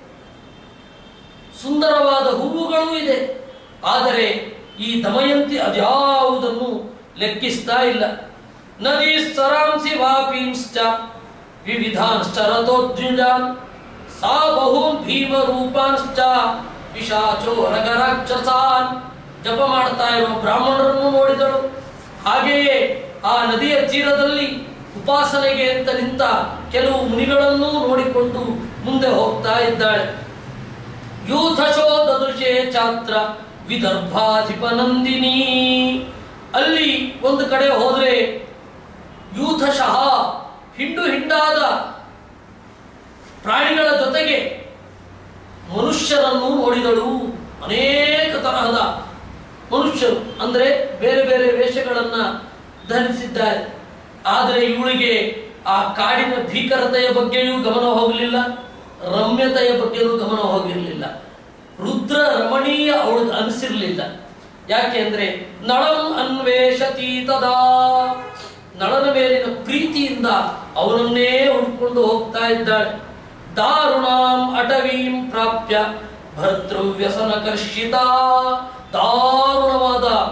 ಸುಂದರವಾದ ಹೂವುಗಳೂ ಇದೆ. ಆದರೆ ಈ ದಮಯಂತಿ ಅದ್ಯಾವುದನ್ನು ಲೆಕ್ಕಿಸ್ತಾ ಇಲ್ಲ. ನದಿ ಸರಾಂಸಿ ವಾಪೀಂಶ್ಚ ವಿವಿಧಾಂಶ್ಚ ರಥೋದ್ವಿಜಾನ್ ಸಾ ಬಹೂನ್ ಭೀಮ ರೂಪಾಂಶ್ಚ ಪಿಶಾಚೋ ರಗರಾಕ್ಷಸಾನ್. ಜಪ ಮಾಡ್ತಾ ಇರುವ ಬ್ರಾಹ್ಮಣರನ್ನು ನೋಡಿದಳು. ಹಾಗೆಯೇ ಆ ನದಿಯ ತೀರದಲ್ಲಿ ಉಪಾಸನೆಗೆ ಅಂತ ನಿಂತ ಕೆಲವು ಮುನಿಗಳನ್ನೂ ನೋಡಿಕೊಂಡು ಮುಂದೆ ಹೋಗ್ತಾ ಇದ್ದಾಳೆ. ಯೂಥಶೋ ದದೃಶೇ ಚಾತ್ರ ವಿದರ್ಭಾಧಿಪ ನಂದಿನಿ. ಅಲ್ಲಿ ಒಂದು ಕಡೆ ಹೋದ್ರೆ ಯೂಥಶಃ ಹಿಂಡು ಹಿಂಡಾದ ಪ್ರಾಣಿಗಳ ಜೊತೆಗೆ ಮನುಷ್ಯರನ್ನು ನೋಡಿದಳು. ಅನೇಕ ತರಹದ ಮನುಷ್ಯರು, ಅಂದ್ರೆ ಬೇರೆ ಬೇರೆ ವೇಷಗಳನ್ನ ಧರಿಸಿದ್ದಾರೆ. ಆದರೆ ಇವಳಿಗೆ ಆ ಕಾಡಿನ ಭೀಕರತೆಯ ಬಗ್ಗೆಯೂ ಗಮನ ಹೋಗಲಿಲ್ಲ, ರಮ್ಯತೆಯ ಬಗ್ಗೆಯೂ ಗಮನ ಹೋಗಿರಲಿಲ್ಲ. ರುದ್ರ ರಮಣೀಯ ಅವಳಿಗೆ ಅನಿಸಿರ್ಲಿಲ್ಲ. ಯಾಕೆ ಅಂದ್ರೆ ನಳಂ ಅನ್ವೇಷತಿ ತದಾ. ನಳನ ಮೇಲಿನ ಪ್ರೀತಿಯಿಂದ ಅವನನ್ನೇ ಹುಡ್ಕೊಂಡು ಹೋಗ್ತಾ ಇದ್ದಾಳೆ. ದಾರುಣಾಂ ಅಟವೀಂ ಪ್ರಾಪ್ಯ ಭರ್ತೃವ್ಯಸನ ಕರ್ಷಿತ. ದಾರುಣವಾದ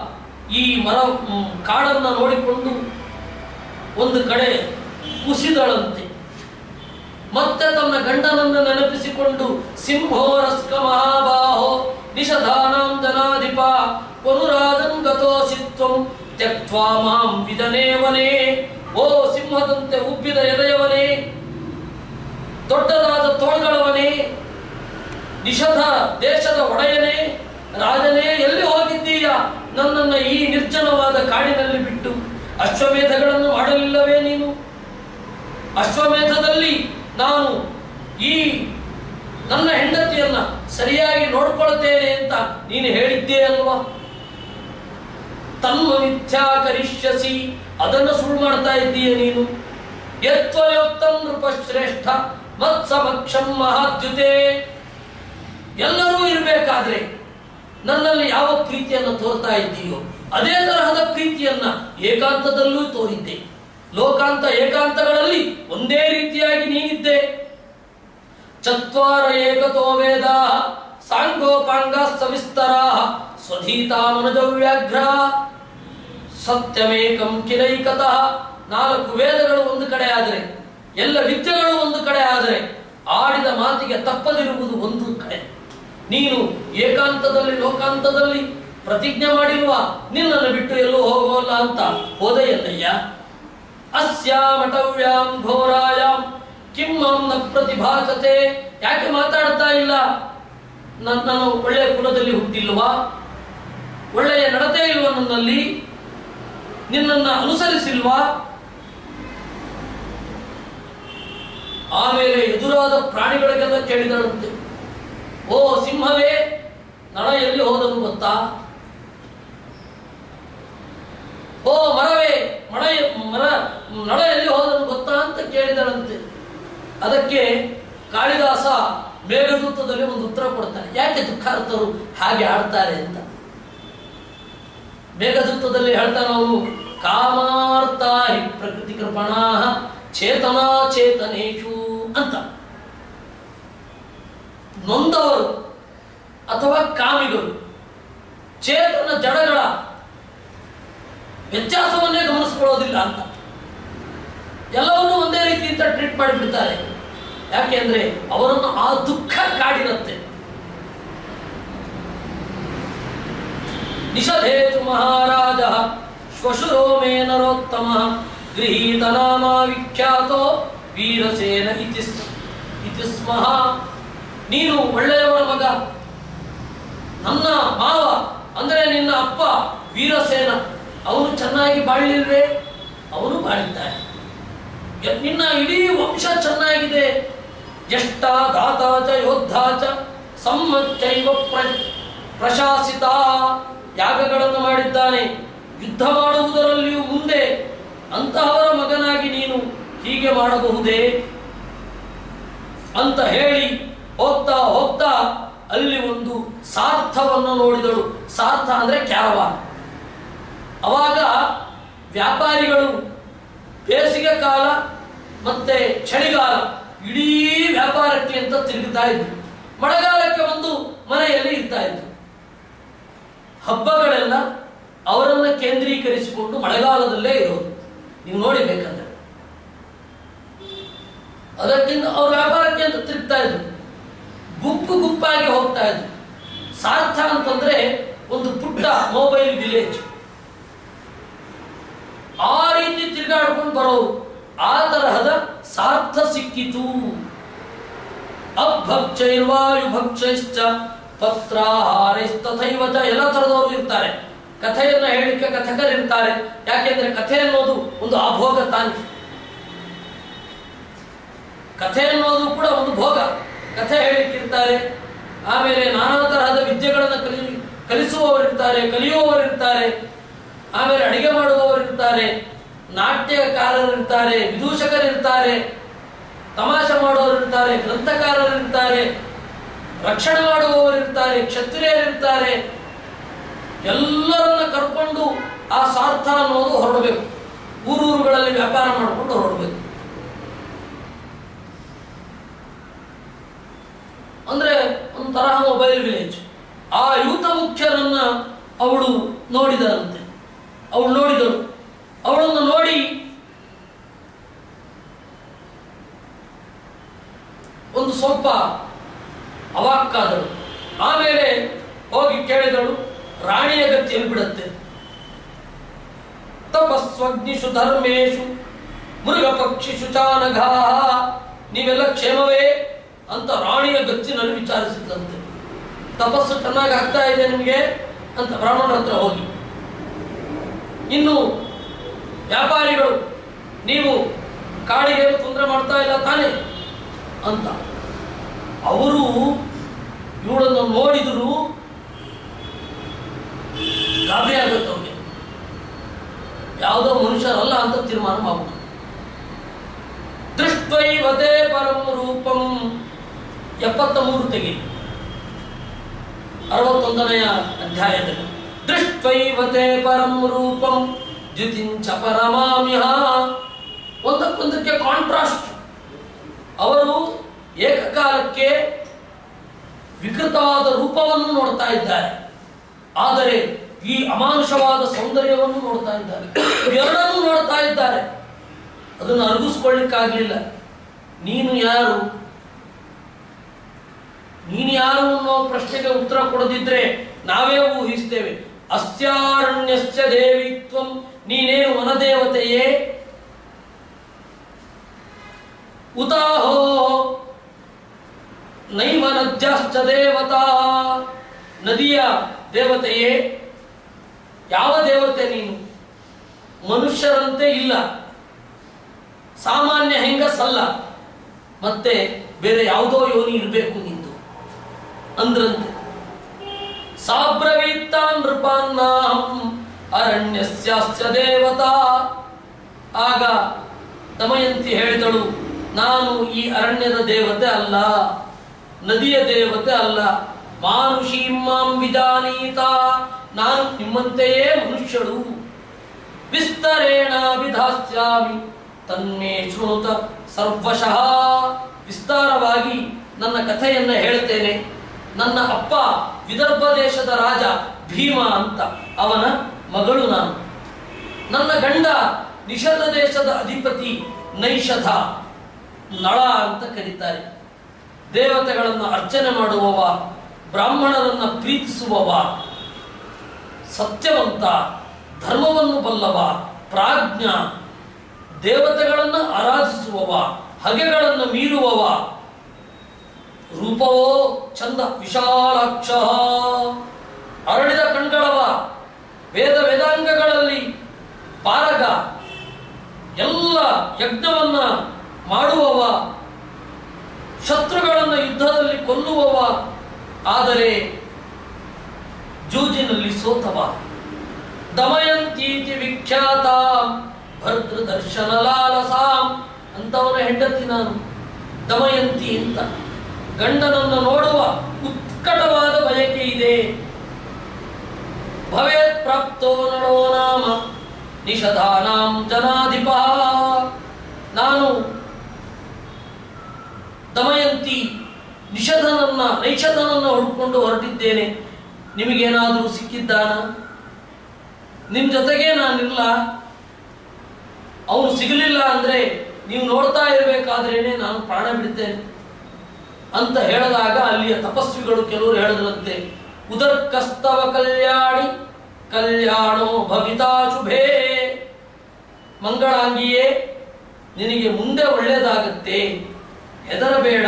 ಈ ಮರ ಕಾಡನ್ನು ನೋಡಿಕೊಂಡು ಒಂದು ಕಡೆ ಕುಸಿದಳಂತೆ. ಮತ್ತೆ ತನ್ನ ಗಂಡನನ್ನು ನೆನಪಿಸಿಕೊಂಡು ಸಿಂಹೋ ರಸ್ಕ ಮಹಾಬಾಹೋ ನಿಷಧಾನಾಂ ಜನಾಧಿಪ ಪುನುರಾದಂ ಗತೋಸಿತ್ವಂ ತ್ಯಕ್ತ್ವಾ ಮಾಂ ವಿದನೇವನೇ. ಓ ಸಿಂಹದಂತೆ ಉಬ್ಬಿದ ಎದೆಯವನೇ, ದೊಡ್ಡದಾದ ತೋಳ್ಗಳವನೇ, ನಿಷಧ ದೇಶದ ಒಡೆಯನೇ, ರಾಜನೇ, ಎಲ್ಲಿ ಹೋಗಿದ್ದೀಯ? ನನ್ನನ್ನು ಈ ನಿರ್ಜನವಾದ ಕಾಡಿನಲ್ಲಿ ಬಿಟ್ಟು ಅಶ್ವಮೇಧಗಳನ್ನು ಮಾಡಲಿಲ್ಲವೇ ನೀನು? ಅಶ್ವಮೇಧದಲ್ಲಿ ನಾನು ಈ ನನ್ನ ಹೆಂಡತಿಯನ್ನ ಸರಿಯಾಗಿ ನೋಡ್ಕೊಳ್ತೇನೆ ಅಂತ ನೀನು ಹೇಳಿದ್ದೇ ಅಲ್ವಾ? ತನ್ಮ ಮಿಥ್ಯಾ ಕರಿಷ್ಯಸಿ, ಅದನ್ನು ಸುಳ್ಳು ಮಾಡ್ತಾ ಇದ್ದೀಯ ನೀನು. ಯತ್ವಯೋಕ್ತಂ ನೃಪಶ್ರೇಷ್ಠ ಮತ್ಸಮಕ್ಷಂ ಮಹಾದ್ಯುತೆ. ಎಲ್ಲರೂ ಇರಬೇಕಾದ್ರೆ ನನ್ನಲ್ಲಿ ಯಾವ ಪ್ರೀತಿಯನ್ನು ತೋರ್ತಾ ಇದ್ದೀಯೋ ಅದೇ ತರಹದ ಪ್ರೀತಿಯನ್ನ ಏಕಾಂತದಲ್ಲೂ ತೋರಿದ್ದೆ. ಲೋಕಾಂತ ಏಕಾಂತಗಳಲ್ಲಿ ಒಂದೇ ರೀತಿಯಾಗಿ ನೀನಿದ್ದೆ. ಚತ್ವಾರ ಏಕತೋ ವೇದ ಸಾಂಗೋಪಾಂಗ ಸವಿಸ್ತರ ಸ್ವಧೀತಾ ಮನಜವ್ಯಾಘ್ರ ಸತ್ಯಮೇಕಂ ಕಿಲೈಕತಃ. ನಾಲ್ಕು ವೇದಗಳು ಒಂದು ಕಡೆ ಆದರೆ, ಎಲ್ಲ ವಿದ್ಯೆಗಳು ಒಂದು ಕಡೆ ಆದರೆ, ಆಡಿದ ಮಾತಿಗೆ ತಪ್ಪದಿರುವುದು ಒಂದು ಕಡೆ. ನೀನು ಏಕಾಂತದಲ್ಲಿ ಲೋಕಾಂತದಲ್ಲಿ ಪ್ರತಿಜ್ಞೆ ಮಾಡಿಲ್ವಾ ನಿನ್ನನ್ನು ಬಿಟ್ಟು ಎಲ್ಲೂ ಹೋಗೋಲ್ಲ ಅಂತ? ಹೋದೆಯಲ್ಲಯ್ಯ. ಅಸ್ಯಾಮಟವ್ಯಾಂ ಘೋರಾಯಾಂ ಕಿಮ್ಮಂ ನ ಪ್ರತಿಭಾಸತೆ. ಯಾಕೆ ಮಾತಾಡ್ತಾ ಇಲ್ಲ? ನಾನು ಒಳ್ಳೆಯ ಕುಲದಲ್ಲಿ ಹುಟ್ಟಿಲ್ವಾ? ಒಳ್ಳೆಯ ನಡತೆ ಇಲ್ವಾ ನನ್ನಲ್ಲಿ? ನಿನ್ನನ್ನ ಅನುಸರಿಸಿಲ್ವಾ? ಆಮೇಲೆ ಎದುರಾದ ಪ್ರಾಣಿಗಳಿಗೆಲ್ಲ ಕೇಳಿದಳಂತೆ, ಓ ಸಿಂಹವೇ, ನಳ ಎಲ್ಲಿ ಹೋದನು ಗೊತ್ತಾ? ಓ ಮರವೇ, ಮಳ ಮರ ನಳ ಎಲ್ಲಿ ಹೋದನು ಗೊತ್ತಾ ಅಂತ ಕೇಳಿದಳಂತೆ. ಅದಕ್ಕೆ ಕಾಳಿದಾಸ ಮೇಘದೂತದಲ್ಲಿ ಒಂದು ಉತ್ತರ ಕೊಡ್ತಾನೆ. ಯಾಕೆ ದುಃಖಾರ್ಥರು ಹಾಗೆ ಆಡ್ತಾರೆ ಅಂತ. ಮೇಘದೂತದಲ್ಲಿ ಹೇಳ್ತಾನೆ ಅವನು, ಕಾಮಾರ್ಥ ಹಿ ಪ್ರಕೃತಿ ಕೃಪಣಾ ಚೇತನಾ ಚೇತನೇಶು ಅಂತ. ನೊಂದವರು ಅಥವಾ ಕಾಮಿಗಳು ಚೇತನ ಜಡಗಳ ವ್ಯತ್ಯಾಸವನ್ನೇ ಗಮನಿಸಿಕೊಳ್ಳೋದಿಲ್ಲ ಅಂತ. ಎಲ್ಲವನ್ನೂ ಒಂದೇ ರೀತಿಯಿಂದ ಟ್ರೀಟ್ ಮಾಡಿಬಿಡ್ತಾರೆ. ಯಾಕೆ ಅಂದ್ರೆ ಅವರನ್ನು ಆ ದುಃಖ ಕಾಡಿರುತ್ತೆ. ನಿಷಧೇತು ಮಹಾರಾಜ ಶ್ವಶುರೋ ಮೇ ನರೋತ್ತಮ ಗೃಹೀತ ನಾಮ ವಿಖ್ಯಾತೋ ವೀರಸೇನ ಇತಿ ಇತಿ ಸ್ಮಃ. ನೀನು ಒಳ್ಳೆಯವರ ಮಗ, ನನ್ನ ಮಾವ ಅಂದ್ರೆ ನಿನ್ನ ಅಪ್ಪ ವೀರಸೇನ, ಅವನು ಚೆನ್ನಾಗಿ ಬಾಳಲಿಲ್ವೇ? ಅವನು ಬಾಳಿದ್ದಾನೆ. ನಿನ್ನ ಇಡೀ ವಂಶ ಚೆನ್ನಾಗಿದೆ. ಜ್ಯೇಷ್ಠ ದಾತಾಚ ಯೋದ್ಧಾಚ ಸಮ್ಮಚ್ಚೈವ ಪ್ರಶಾಸಿತ. ಯಾಗಗಳನ್ನು ಮಾಡಿದ್ದಾನೆ, ಯುದ್ಧ ಮಾಡುವುದರಲ್ಲಿಯೂ ಮುಂದೆ. ಅಂತಹವರ ಮಗನಾಗಿ ನೀನು ಹೀಗೆ ಮಾಡಬಹುದೇ ಅಂತ ಹೇಳಿ ಹೋಗ್ತಾ ಹೋಗ್ತಾ ಅಲ್ಲಿ ಒಂದು ಸಾರ್ಥವನ್ನು ನೋಡಿದಳು. ಸಾರ್ಥ ಅಂದ್ರೆ ಕ್ಯಾರವಾನ್. ಅವಾಗ ವ್ಯಾಪಾರಿಗಳು ಬೇಸಿಗೆ ಕಾಲ ಮತ್ತೆ ಚಳಿಗಾಲ ಇಡೀ ವ್ಯಾಪಾರಕ್ಕೆ ಅಂತ ತಿರುಗುತ್ತಾ ಇದ್ರು. ಮಳೆಗಾಲಕ್ಕೆ ಒಂದು ಮನೆಯಲ್ಲಿ ಇರ್ತಾ ಇದ್ರು. ಹಬ್ಬಗಳೆಲ್ಲ ಅವರನ್ನ ಕೇಂದ್ರೀಕರಿಸಿಕೊಂಡು ಮಳೆಗಾಲದಲ್ಲೇ ಇರೋದು. ನೀವು ನೋಡಿಬೇಕಂದ್ರೆ ಅದಕ್ಕಿಂತ ಅವ್ರ ವ್ಯಾಪಾರಕ್ಕೆ ಅಂತ ತಿರುಗ್ತಾ ಇದ್ರು. ಗುಂಪು ಗುಂಪಾಗಿ ಹೋಗ್ತಾ ಇದ್ರು. ಸಾರ್ಥ ಅಂತಂದ್ರೆ ಒಂದು ಪುಟ್ಟ ಮೊಬೈಲ್ ವಿಲೇಜ್. ಆ ರೀತಿ ತಿರುಗಾಡ್ಕೊಂಡು ಬರೋರು. ಆ ತರಹದ ಸಾರ್ಥ ಸಿಕ್ಕಿತು. ಅಭಕ್ಷೈರ್ವಾಯು ಭಕ್ಷೈಶ್ಚ ಪತ್ರಾಹಾರೈಸ್ತಥೈವಚ. ಎಲ್ಲ ತರದವರು ಇರ್ತಾರೆ. ಕಥೆಯನ್ನ ಹೇಳಿಕೆ ಕಥಕರಿರ್ತಾರೆ. ಯಾಕೆಂದ್ರೆ ಕಥೆ ಅನ್ನೋದು ಒಂದು ಅಭೋಗ ತಾನೆ. ಕಥೆ ಅನ್ನೋದು ಕೂಡ ಒಂದು ಭೋಗ. ಕಥೆ ಹೇಳಿಕ್ಕಿರ್ತಾರೆ. ಆಮೇಲೆ ನಾನಾ ತರಹದ ವಿದ್ಯೆಗಳನ್ನು ಕಲಿ ಕಲಿಸುವವರಿರ್ತಾರೆ, ಕಲಿಯುವವರಿರ್ತಾರೆ. ಆಮೇಲೆ ಅಡಿಗೆ ಮಾಡುವವರಿರ್ತಾರೆ, ನಾಟ್ಯಕಾರರಿರ್ತಾರೆ, ವಿದೂಷಕರಿರ್ತಾರೆ, ತಮಾಷೆ ಮಾಡುವವರಿರ್ತಾರೆ, ಗ್ರಂಥಕಾರರಿರ್ತಾರೆ, ರಕ್ಷಣೆ ಮಾಡುವವರಿರ್ತಾರೆ, ಕ್ಷತ್ರಿಯರಿರ್ತಾರೆ. ಎಲ್ಲರನ್ನ ಕರ್ಕೊಂಡು ಆ ಸಾರ್ಥ ಅನ್ನೋದು ಹೊರಡಬೇಕು. ಊರೂರುಗಳಲ್ಲಿ ವ್ಯಾಪಾರ ಮಾಡಿಕೊಂಡು ಹೊರಡಬೇಕು. ಅಂದ್ರೆ ಒಂದು ತರಹ ಮೊಬೈಲ್ ವಿಲೇಜ್. ಆ ಯೂತ ಮುಖ್ಯರನ್ನ ಅವಳು ನೋಡಿದರಂತೆ. ಅವಳು ನೋಡಿದಳು. ಅವಳನ್ನು ನೋಡಿ ಒಂದು ಸ್ವಲ್ಪ ಅವಾಕ್ಕಾದಳು. ಆಮೇಲೆ ಹೋಗಿ ಕೇಳಿದಳು, ರಾಣಿಯ ಗತಿಯಲ್ಲಿ ಬಿಡುತ್ತೆ. ತಪಸ್ವಗ್ನಿಷು ಧರ್ಮೇಶು ಮೃಗ ಪಕ್ಷಿಷು ಚಾನಘಾ, ನೀವೆಲ್ಲ ಕ್ಷೇಮವೇ ಅಂತ ರಾಣಿಯ ಗಚ್ಚಿನಲ್ಲಿ ವಿಚಾರಿಸಿದಂತೆ. ತಪಸ್ಸು ಚೆನ್ನಾಗಿ ಆಗ್ತಾ ಇದೆ ನಿಮಗೆ ಅಂತ ಬ್ರಾಹ್ಮಣರ ಹತ್ರ ಹೋಗಿ. ಇನ್ನು ವ್ಯಾಪಾರಿಗಳು, ನೀವು ಕಾಡಿಗೆ ತೊಂದರೆ ಮಾಡ್ತಾ ಇಲ್ಲ ತಾನೆ ಅಂತ. ಅವರು ಇವಳನ್ನು ನೋಡಿದ್ರು ಗಾಬರಿ ಆಗುತ್ತೆ ಅವ್ರಿಗೆ. ಯಾವುದೋ ಮನುಷ್ಯರಲ್ಲ ಅಂತ ತೀರ್ಮಾನ ಮಾಡ್ಬಿಟ್ಟು. ದೃಷ್ಟ್ವೈವತೆ ಪರಂ ರೂಪಂ, ಎಪ್ಪತ್ತ ಮೂರು ತೆಗಿ ಅರವತ್ತೊಂದನೆಯ ಅಧ್ಯಾಯದಲ್ಲಿ. ದೃಷ್ಟ್ವೈವತೆ ಪರಂ ರೂಪಂ ದ್ಯುತಿಂಚ ಪರಮಾಮಿಹ. ಒಂದಕ್ಕೊಂದಕ್ಕೆ ಕಾಂಟ್ರಾಸ್ಟ್. ಅವರು ಏಕಕಾಲಕ್ಕೆ ವಿಕೃತವಾದ ರೂಪವನ್ನು ನೋಡ್ತಾ ಇದ್ದಾರೆ, ಆದರೆ ಈ ಅಮಾನುಷವಾದ ಸೌಂದರ್ಯವನ್ನು ನೋಡ್ತಾ ಇದ್ದಾರೆ. ಎರಡನ್ನೂ ನೋಡ್ತಾ ಇದ್ದಾರೆ. ಅದನ್ನು ಅರಗಿಸ್ಕೊಳ್ಳಿಕ್ಕಾಗಲಿಲ್ಲ. ನೀನು ಯಾರು ನೀನು ಯಾರು ಅನ್ನೋ ಪ್ರಶ್ನೆಗೆ ಉತ್ತರ ಕೊಡದಿದ್ರೆ ನಾವೇ ಊಹಿಸ್ತೇವೆ. ಅಸ್ಯಾರಣ್ಯಶ್ಚ ದೇವಿತ್ವಂ, ನೀನೇನು ವನದೇವತೆಯೇ? ಉತಾಹೋ ನೈವ ನದ್ಯಾಶ್ಚ ದೇವತಾ, ನದಿಯ ದೇವತೆಯೇ? ಯಾವ ದೇವತೆ ನೀನು? ಮನುಷ್ಯರಂತೆ ಇಲ್ಲ, ಸಾಮಾನ್ಯ ಹೆಂಗಸಲ್ಲ, ಮತ್ತೆ ಬೇರೆ ಯಾವುದೋ ಯೋನಿ ಇರಬೇಕು ನಿಂದು ಅಂದ್ರಂತೆ. ಸಾಬ್ರವೀತಾ ನೃಪಾನ್ನಾಹಂ ಅರಣ್ಯಸ್ಯಾಶ್ಚ ದೇವತಾ. ಆಗ ದಮಯಂತಿ ಹೇಳಿದಳು, ನಾನು ಈ ಅರಣ್ಯದ ದೇವತೆ ಅಲ್ಲ, ನದಿಯ ದೇವತೆ ಅಲ್ಲ. ಮಾನುಷೀಂ ಮಾಂ ವಿಜಾನೀತ, ನಾನು ನಿಮ್ಮಂತೆಯೇ ಮನುಷ್ಯಳು. ವಿಸ್ತರೇಣ ವಿಧಾಸ್ಯಾಮಿ ತನ್ಮೇ ಶೃಣುತ ಸರ್ವಶಃ. ವಿಸ್ತಾರವಾಗಿ ನನ್ನ ಕಥೆಯನ್ನ ಹೇಳ್ತೇನೆ. ನನ್ನ ಅಪ್ಪ ವಿದರ್ಭ ದೇಶದ ರಾಜ ಭೀಮ ಅಂತ, ಅವನ ಮಗಳು ನಾನು. ನನ್ನ ಗಂಡ ನಿಷಧ ದೇಶದ ಅಧಿಪತಿ ನೈಷಧ, ನಳ ಅಂತ ಕರೀತಾರೆ. ದೇವತೆಗಳನ್ನು ಅರ್ಚನೆ ಮಾಡುವವ, ಬ್ರಾಹ್ಮಣರನ್ನ ಪ್ರೀತಿಸುವವ, ಸತ್ಯವಂತ, ಧರ್ಮವನ್ನು ಬಲ್ಲವ, ಪ್ರಾಜ್ಞ, ದೇವತೆಗಳನ್ನು ಆರಾಧಿಸುವವ, ಹಗೆಗಳನ್ನು ಮೀರುವವ. ರೂಪವೋ ಚಂದ, ವಿಶಾಲಾಕ್ಷ, ಅರಳಿದ ಕಣ್ಗಳವ, ವೇದ ವೇದಾಂಗಗಳಲ್ಲಿ ಪಾರಗ, ಎಲ್ಲ ಯಜ್ಞವನ್ನ ಮಾಡುವವ, ಶತ್ರುಗಳನ್ನು ಯುದ್ಧದಲ್ಲಿ ಕೊಲ್ಲುವವ, ಆದರೆ ಜೂಜಿನಲ್ಲಿ ಸೋತವ. ದಮಯಂತೀತಿ ವಿಖ್ಯಾತ ಭದ್ರ ದರ್ಶನ ಲಾಲಸಾಂ ಅಂತವನ ಹೆಂಡತಿ ನಾನು. ದಮಯಂತಿ ಅಂತ ಗಂಡನನ್ನು ನೋಡುವ ಉತ್ಕಟವಾದ ಬಯಕೆ ಇದೆ. ಭವೇತ್ ಪ್ರಾಪ್ತೋ ನಳೋ ನಾಮ ನಿಷಧಾನಾಂ ಜನಾಧಿಪ. ನಾನು ದಮಯಂತಿ ನಿಷಧನನ್ನ ನೈಷಧನನ್ನ ಹುಡ್ಕೊಂಡು ಹೊರಟಿದ್ದೇನೆ. ನಿಮಗೇನಾದರೂ ಸಿಕ್ಕಿದ್ದಾನ? ನಿಮ್ ಜೊತೆಗೆ ನಾನಿಲ್ಲ. ಅವನು ಸಿಗಲಿಲ್ಲ ಅಂದ್ರೆ ನೀವು ನೋಡ್ತಾ ಇರಬೇಕಾದ್ರೇನೆ ನಾನು ಪ್ರಾಣ ಬಿಡ್ತೇನೆ ಅಂತ ಹೇಳಿದಾಗ ಅಲ್ಲಿಯ ತಪಸ್ವಿಗಳು ಕೆಲವರು ಹೇಳಿದ್ರಂತೆ, ಉದರ್ಕಸ್ತವ ಕಲ್ಯಾಣಿ ಕಲ್ಯಾಣೋ ಭವಿತಾ ಶುಭೇ. ಮಂಗಳಾಂಗಿಯೇ, ನಿನಗೆ ಮುಂದೆ ಒಳ್ಳೆಯದಾಗತ್ತೆ, ಹೆದರಬೇಡ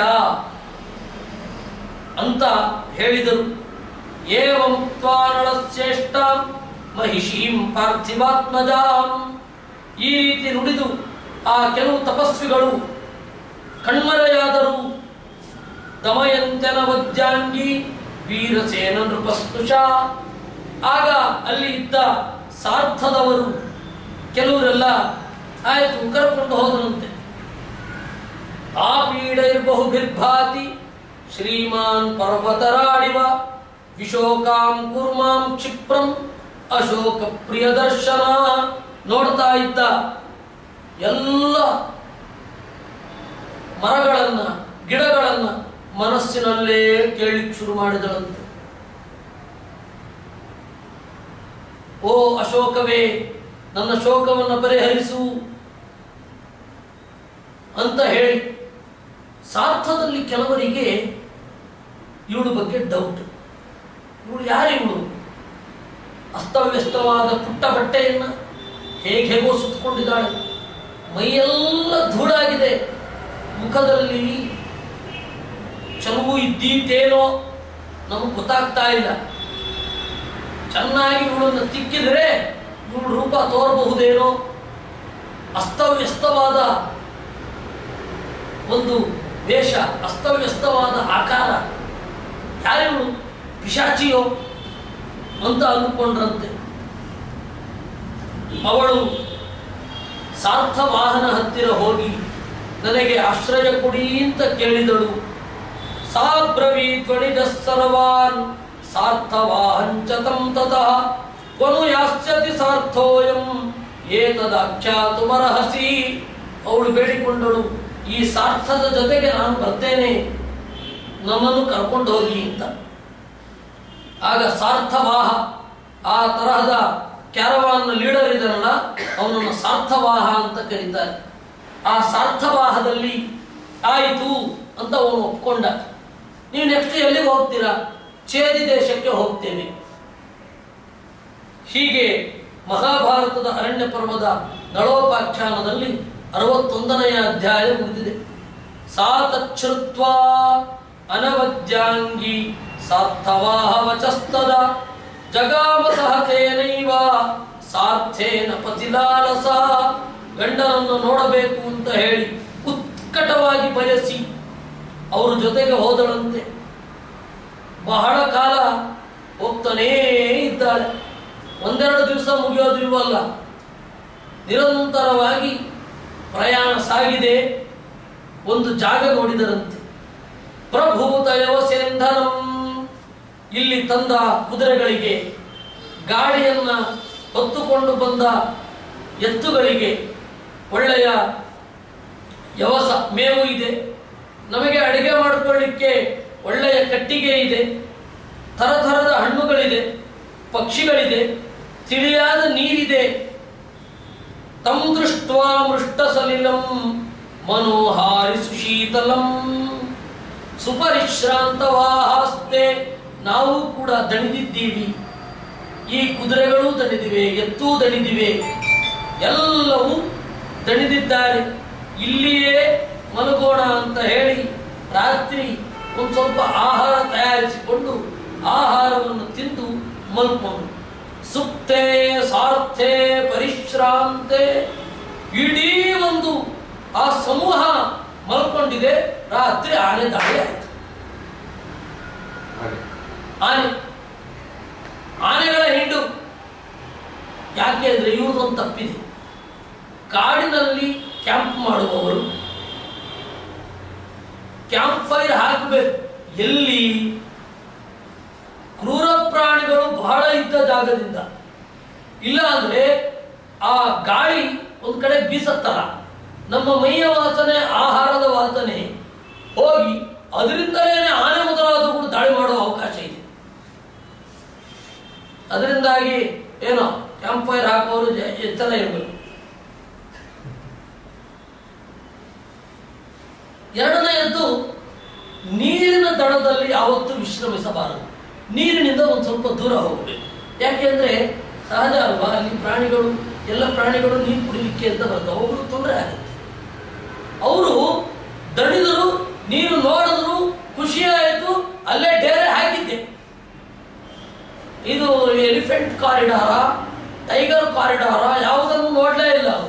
ಅಂತ ಹೇಳಿದರು. ಏವಂ ತ್ವಾನಳಶ್ರೇಷ್ಠ ಮಹಿಷೀಂ ಪಾರ್ಥಿವಾತ್ಮಜಾಂ. ಈ ರೀತಿ ನುಡಿದು ಆ ಕೆಲವು ತಪಸ್ವಿಗಳು ಕಣ್ಮರೆಯಾದರು. ದಮಯಂತನ ವಜ್ಜಾಂಗಿ ವೀರಸೇನ ನೃಪಸ್ತುಷ. ಆಗ ಅಲ್ಲಿ ಇದ್ದ ಸಾರ್ಥದವರು ಕೆಲವರೆಲ್ಲ ಆಯ್ತು ಕರ್ಕೊಂಡು ಹೋದರಂತೆ. ಆ ಪೀಡೈರ್ಬಹುಭಿರ್ಭಾತಿ ಶ್ರೀಮಾನ್ ಪರ್ವತರಾಡಿವ ವಿಶೋಕಾಂ ಕುರ್ಮಾಂ ಕ್ಷಿಪ್ರಂ ಅಶೋಕ ಪ್ರಿಯ ದರ್ಶನ. ನೋಡ್ತಾ ಇದ್ದ ಎಲ್ಲ ಮರಗಳನ್ನ ಗಿಡಗಳನ್ನ ಮನಸ್ಸಿನಲ್ಲೇ ಕೇಳಲಿಕ್ಕೆ ಶುರು ಮಾಡಿದಳಂತೆ. ಓ ಅಶೋಕವೇ, ನನ್ನ ಶೋಕವನ್ನು ಪರಿಹರಿಸು ಅಂತ ಹೇಳಿ. ಸಾರ್ಥದಲ್ಲಿ ಕೆಲವರಿಗೆ ಇವಳ ಬಗ್ಗೆ ಡೌಟ್. ಇವಳು ಯಾರಿವಳು? ಅಸ್ತವ್ಯಸ್ತವಾದ ಪುಟ್ಟ ಬಟ್ಟೆಯನ್ನು ಹೇಗೆ ಹೇಗೋ ಸುತ್ತಕೊಂಡಿದ್ದಾಳೆ, ಮೈಯೆಲ್ಲ ಧೂಳಾಗಿದೆ, ಮುಖದಲ್ಲಿ ಚಲುವು ಇದ್ದೀತೇನೋ ನಮಗೆ ಗೊತ್ತಾಗ್ತಾ ಇಲ್ಲ. ಚೆನ್ನಾಗಿ ಇವಳನ್ನು ತಿಕ್ಕಿದರೆ ಇವಳು ರೂಪ ತೋರಬಹುದೇನೋ. ಅಸ್ತವ್ಯಸ್ತವಾದ ಒಂದು ವೇಷ, ಅಸ್ತವ್ಯಸ್ತವಾದ ಆಕಾರ, ಯಾರಿವಳು? ಪಿಶಾಚಿಯೋ ಅಂತ ಅಂದುಕೊಂಡ್ರಂತೆ. ಅವಳು ಸಾರ್ಥವಾಹನ ಹತ್ತಿರ ಹೋಗಿ ನನಗೆ ಆಶ್ರಯ ಕೊಡಿ ಅಂತ ಕೇಳಿದಳು. ಸಾ ಬ್ರವೀತ್ವಣಿಜ ಸರ್ವಾನ್ ಸಾರ್ಥವಾಹಂಚ ತಂ ತತಃ ಕೊನು ಯಾಸ್ಯತಿ ಸಾರ್ಥೋಯಂ ಏತದಾಖ್ಯಾತುಮರ್ಹಸಿ. ಅವಳು ಬೇಡಿಕೊಂಡಳು, ಈ ಸಾರ್ಥದ ಜೊತೆಗೆ ನಾನು ಬರ್ತೇನೆ, ನಮ್ಮನ್ನು ಕರ್ಕೊಂಡು ಹೋಗಿ ಅಂತ. ಆಗ ಸಾರ್ಥವಾಹ, ಆ ತರಹದ ಕ್ಯಾರವಾನ್ ಲೀಡರ್ ಇದರಲ್ಲ, ಅವನನ್ನು ಸಾರ್ಥವಾಹ ಅಂತ ಕರೀತಾರೆ. ಆ ಸಾರ್ಥವಾಹದಲ್ಲಿ ಆಯಿತು ಅಂತ ಅವನು ಒಪ್ಕೊಂಡ. ನೀವು ನೆಕ್ಸ್ಟ್ ಎಲ್ಲಿಗೆ ಹೋಗ್ತೀರಾ? ಛೇದಿ ದೇಶಕ್ಕೆ ಹೋಗ್ತೇವೆ. ಹೀಗೆ ಮಹಾಭಾರತದ ಅರಣ್ಯ ಪರ್ವದ ನಳೋಪಾಖ್ಯಾನದಲ್ಲಿ ಅರವತ್ತೊಂದನೆಯ ಅಧ್ಯಾಯ ಮುಗಿದಿದೆ. ಸಾ ತಚ್ಛ್ರುತ್ವಾ ಅನವದ್ಯಾಂಗಿ ಸಾರ್ಥವಾಹ ವಚಸ್ತದ ಜಗಾಮ ಸಹ ತೇನೈವ ಸಾರ್ಥೇನ ಪತಿಲಾಲಸ. ಗಂಡನನ್ನು ನೋಡಬೇಕು ಅಂತ ಹೇಳಿ ಉತ್ಕಟವಾಗಿ ಬಯಸಿ ಅವರ ಜೊತೆಗೆ ಹೋದಳಂತೆ. ಬಹಳ ಕಾಲ ಹೋಗ್ತಾನೇ ಇದ್ದಾಳೆ. ಒಂದೆರಡು ದಿವಸ ಮುಗಿಯೋದಿಲ್ವಲ್ಲ, ನಿರಂತರವಾಗಿ ಪ್ರಯಾಣ ಸಾಗಿದೆ. ಒಂದು ಜಾಗ ನೋಡಿದರಂತೆ. ಪ್ರಭೂತಯವಸೇಂಧನಂ, ಇಲ್ಲಿ ತಂದ ಕುದುರೆಗಳಿಗೆ, ಗಾಡಿಯನ್ನ ಹೊತ್ತುಕೊಂಡು ಬಂದ ಎತ್ತುಗಳಿಗೆ ಒಳ್ಳೆಯ ಯವಸ ಮೇವು ಇದೆ, ನಮಗೆ ಅಡಿಗೆ ಮಾಡಿಕೊಳ್ಳಿಕ್ಕೆ ಒಳ್ಳೆಯ ಕಟ್ಟಿಗೆ ಇದೆ, ಥರಥರದ ಹಣ್ಣುಗಳಿದೆ, ಪಕ್ಷಿಗಳಿದೆ, ತಿಳಿಯಾದ ನೀರಿದೆ. ತಂ ದೃಷ್ಟ್ವಾ ಮೃಷ್ಟ ಸಲಿಲಂ ಮನೋಹಾರಿ ಸುಶೀತಲಂ ಸುಪರಿಶ್ರಾಂತವಾಹಾಸ್ತೆ. ನಾವು ಕೂಡ ದಣಿದಿದ್ದೀವಿ, ಈ ಕುದುರೆಗಳು ದಣಿದಿವೆ, ಎತ್ತೂ ದಣಿದಿವೆ, ಎಲ್ಲವೂ ದಣಿದಿದ್ದಾರೆ. ಇಲ್ಲಿಯೇ ಮಲಗೋಣ ಅಂತ ಹೇಳಿ ರಾತ್ರಿ ಒಂದು ಸ್ವಲ್ಪ ಆಹಾರ ತಯಾರಿಸಿಕೊಂಡು ಆಹಾರವನ್ನು ತಿಂದು ಮಲ್ಕೊಂಡು ಸುಪ್ತೆ ಸಾರ್ಥೆ ಪರಿಶ್ರಾಂತೆ. ಇಡೀ ಒಂದು ಆ ಸಮೂಹ ಮಲ್ಕೊಂಡಿದೆ. ರಾತ್ರಿ ಆನೆ ದಾಳಿ ಆಯಿತು. ಆನೆ ಆನೆಗಳ ಹಿಂಡು. ಯಾಕೆ ಅಂದ್ರೆ ಇವ್ರದೊಂದು ತಪ್ಪಿದೆ. ಕಾಡಿನಲ್ಲಿ ಕ್ಯಾಂಪ್ ಮಾಡುವವರು ಕ್ಯಾಂಪ್ ಫೈರ್ ಹಾಕಬೇಕು ಎಲ್ಲಿ? ಕ್ರೂರ ಪ್ರಾಣಿಗಳು ಬಹಳ ಇದ್ದ ಜಾಗದಿಂದ. ಇಲ್ಲ ಅಂದ್ರೆ ಆ ಗಾಳಿ ಒಂದ್ ಕಡೆ ಬೀಸತ್ತಲ್ಲ, ನಮ್ಮ ಮೈಯ ವಾಸನೆ, ಆಹಾರದ ವಾಸನೆ ಹೋಗಿ ಅದರಿಂದಲೇ ಆನೆ ಮೊದಲಾದವುಗಳು ದಾಳಿ ಮಾಡುವ ಅವಕಾಶ ಇದೆ. ಅದರಿಂದಾಗಿ ಏನೋ ಕ್ಯಾಂಪ್ ಫೈರ್ ಹಾಕೋರು ಎಚ್ಚರ ಇರಬೇಕು. ಎರಡನೆಯದ್ದು, ನೀರಿನ ದಡದಲ್ಲಿ ಯಾವತ್ತೂ ವಿಶ್ರಮಿಸಬಾರದು. ನೀರಿನಿಂದ ಒಂದು ಸ್ವಲ್ಪ ದೂರ ಹೋಗಬೇಕು. ಯಾಕೆಂದ್ರೆ ಸಹಜ ಅಲ್ವಾ, ಅಲ್ಲಿ ಪ್ರಾಣಿಗಳು, ಎಲ್ಲ ಪ್ರಾಣಿಗಳು ನೀರು ಕುಡಿಲಿಕ್ಕೆ ಅಂತ ಬರ್ತಾವೆ, ಒಬ್ಬರು ತೊಂದರೆ ಆಗುತ್ತೆ. ಅವರು ದಣಿದರು, ನೀರು ನೋಡಿದ್ರು, ಖುಷಿಯಾಯಿತು, ಅಲ್ಲೇ ಡೇರೆ ಹಾಕಿದ್ದೆ. ಇದು ಎಲಿಫೆಂಟ್ ಕಾರಿಡಾರ, ಟೈಗರ್ ಕಾರಿಡಾರ, ಯಾವುದನ್ನು ನೋಡಲೇ ಇಲ್ಲ ಅವರು.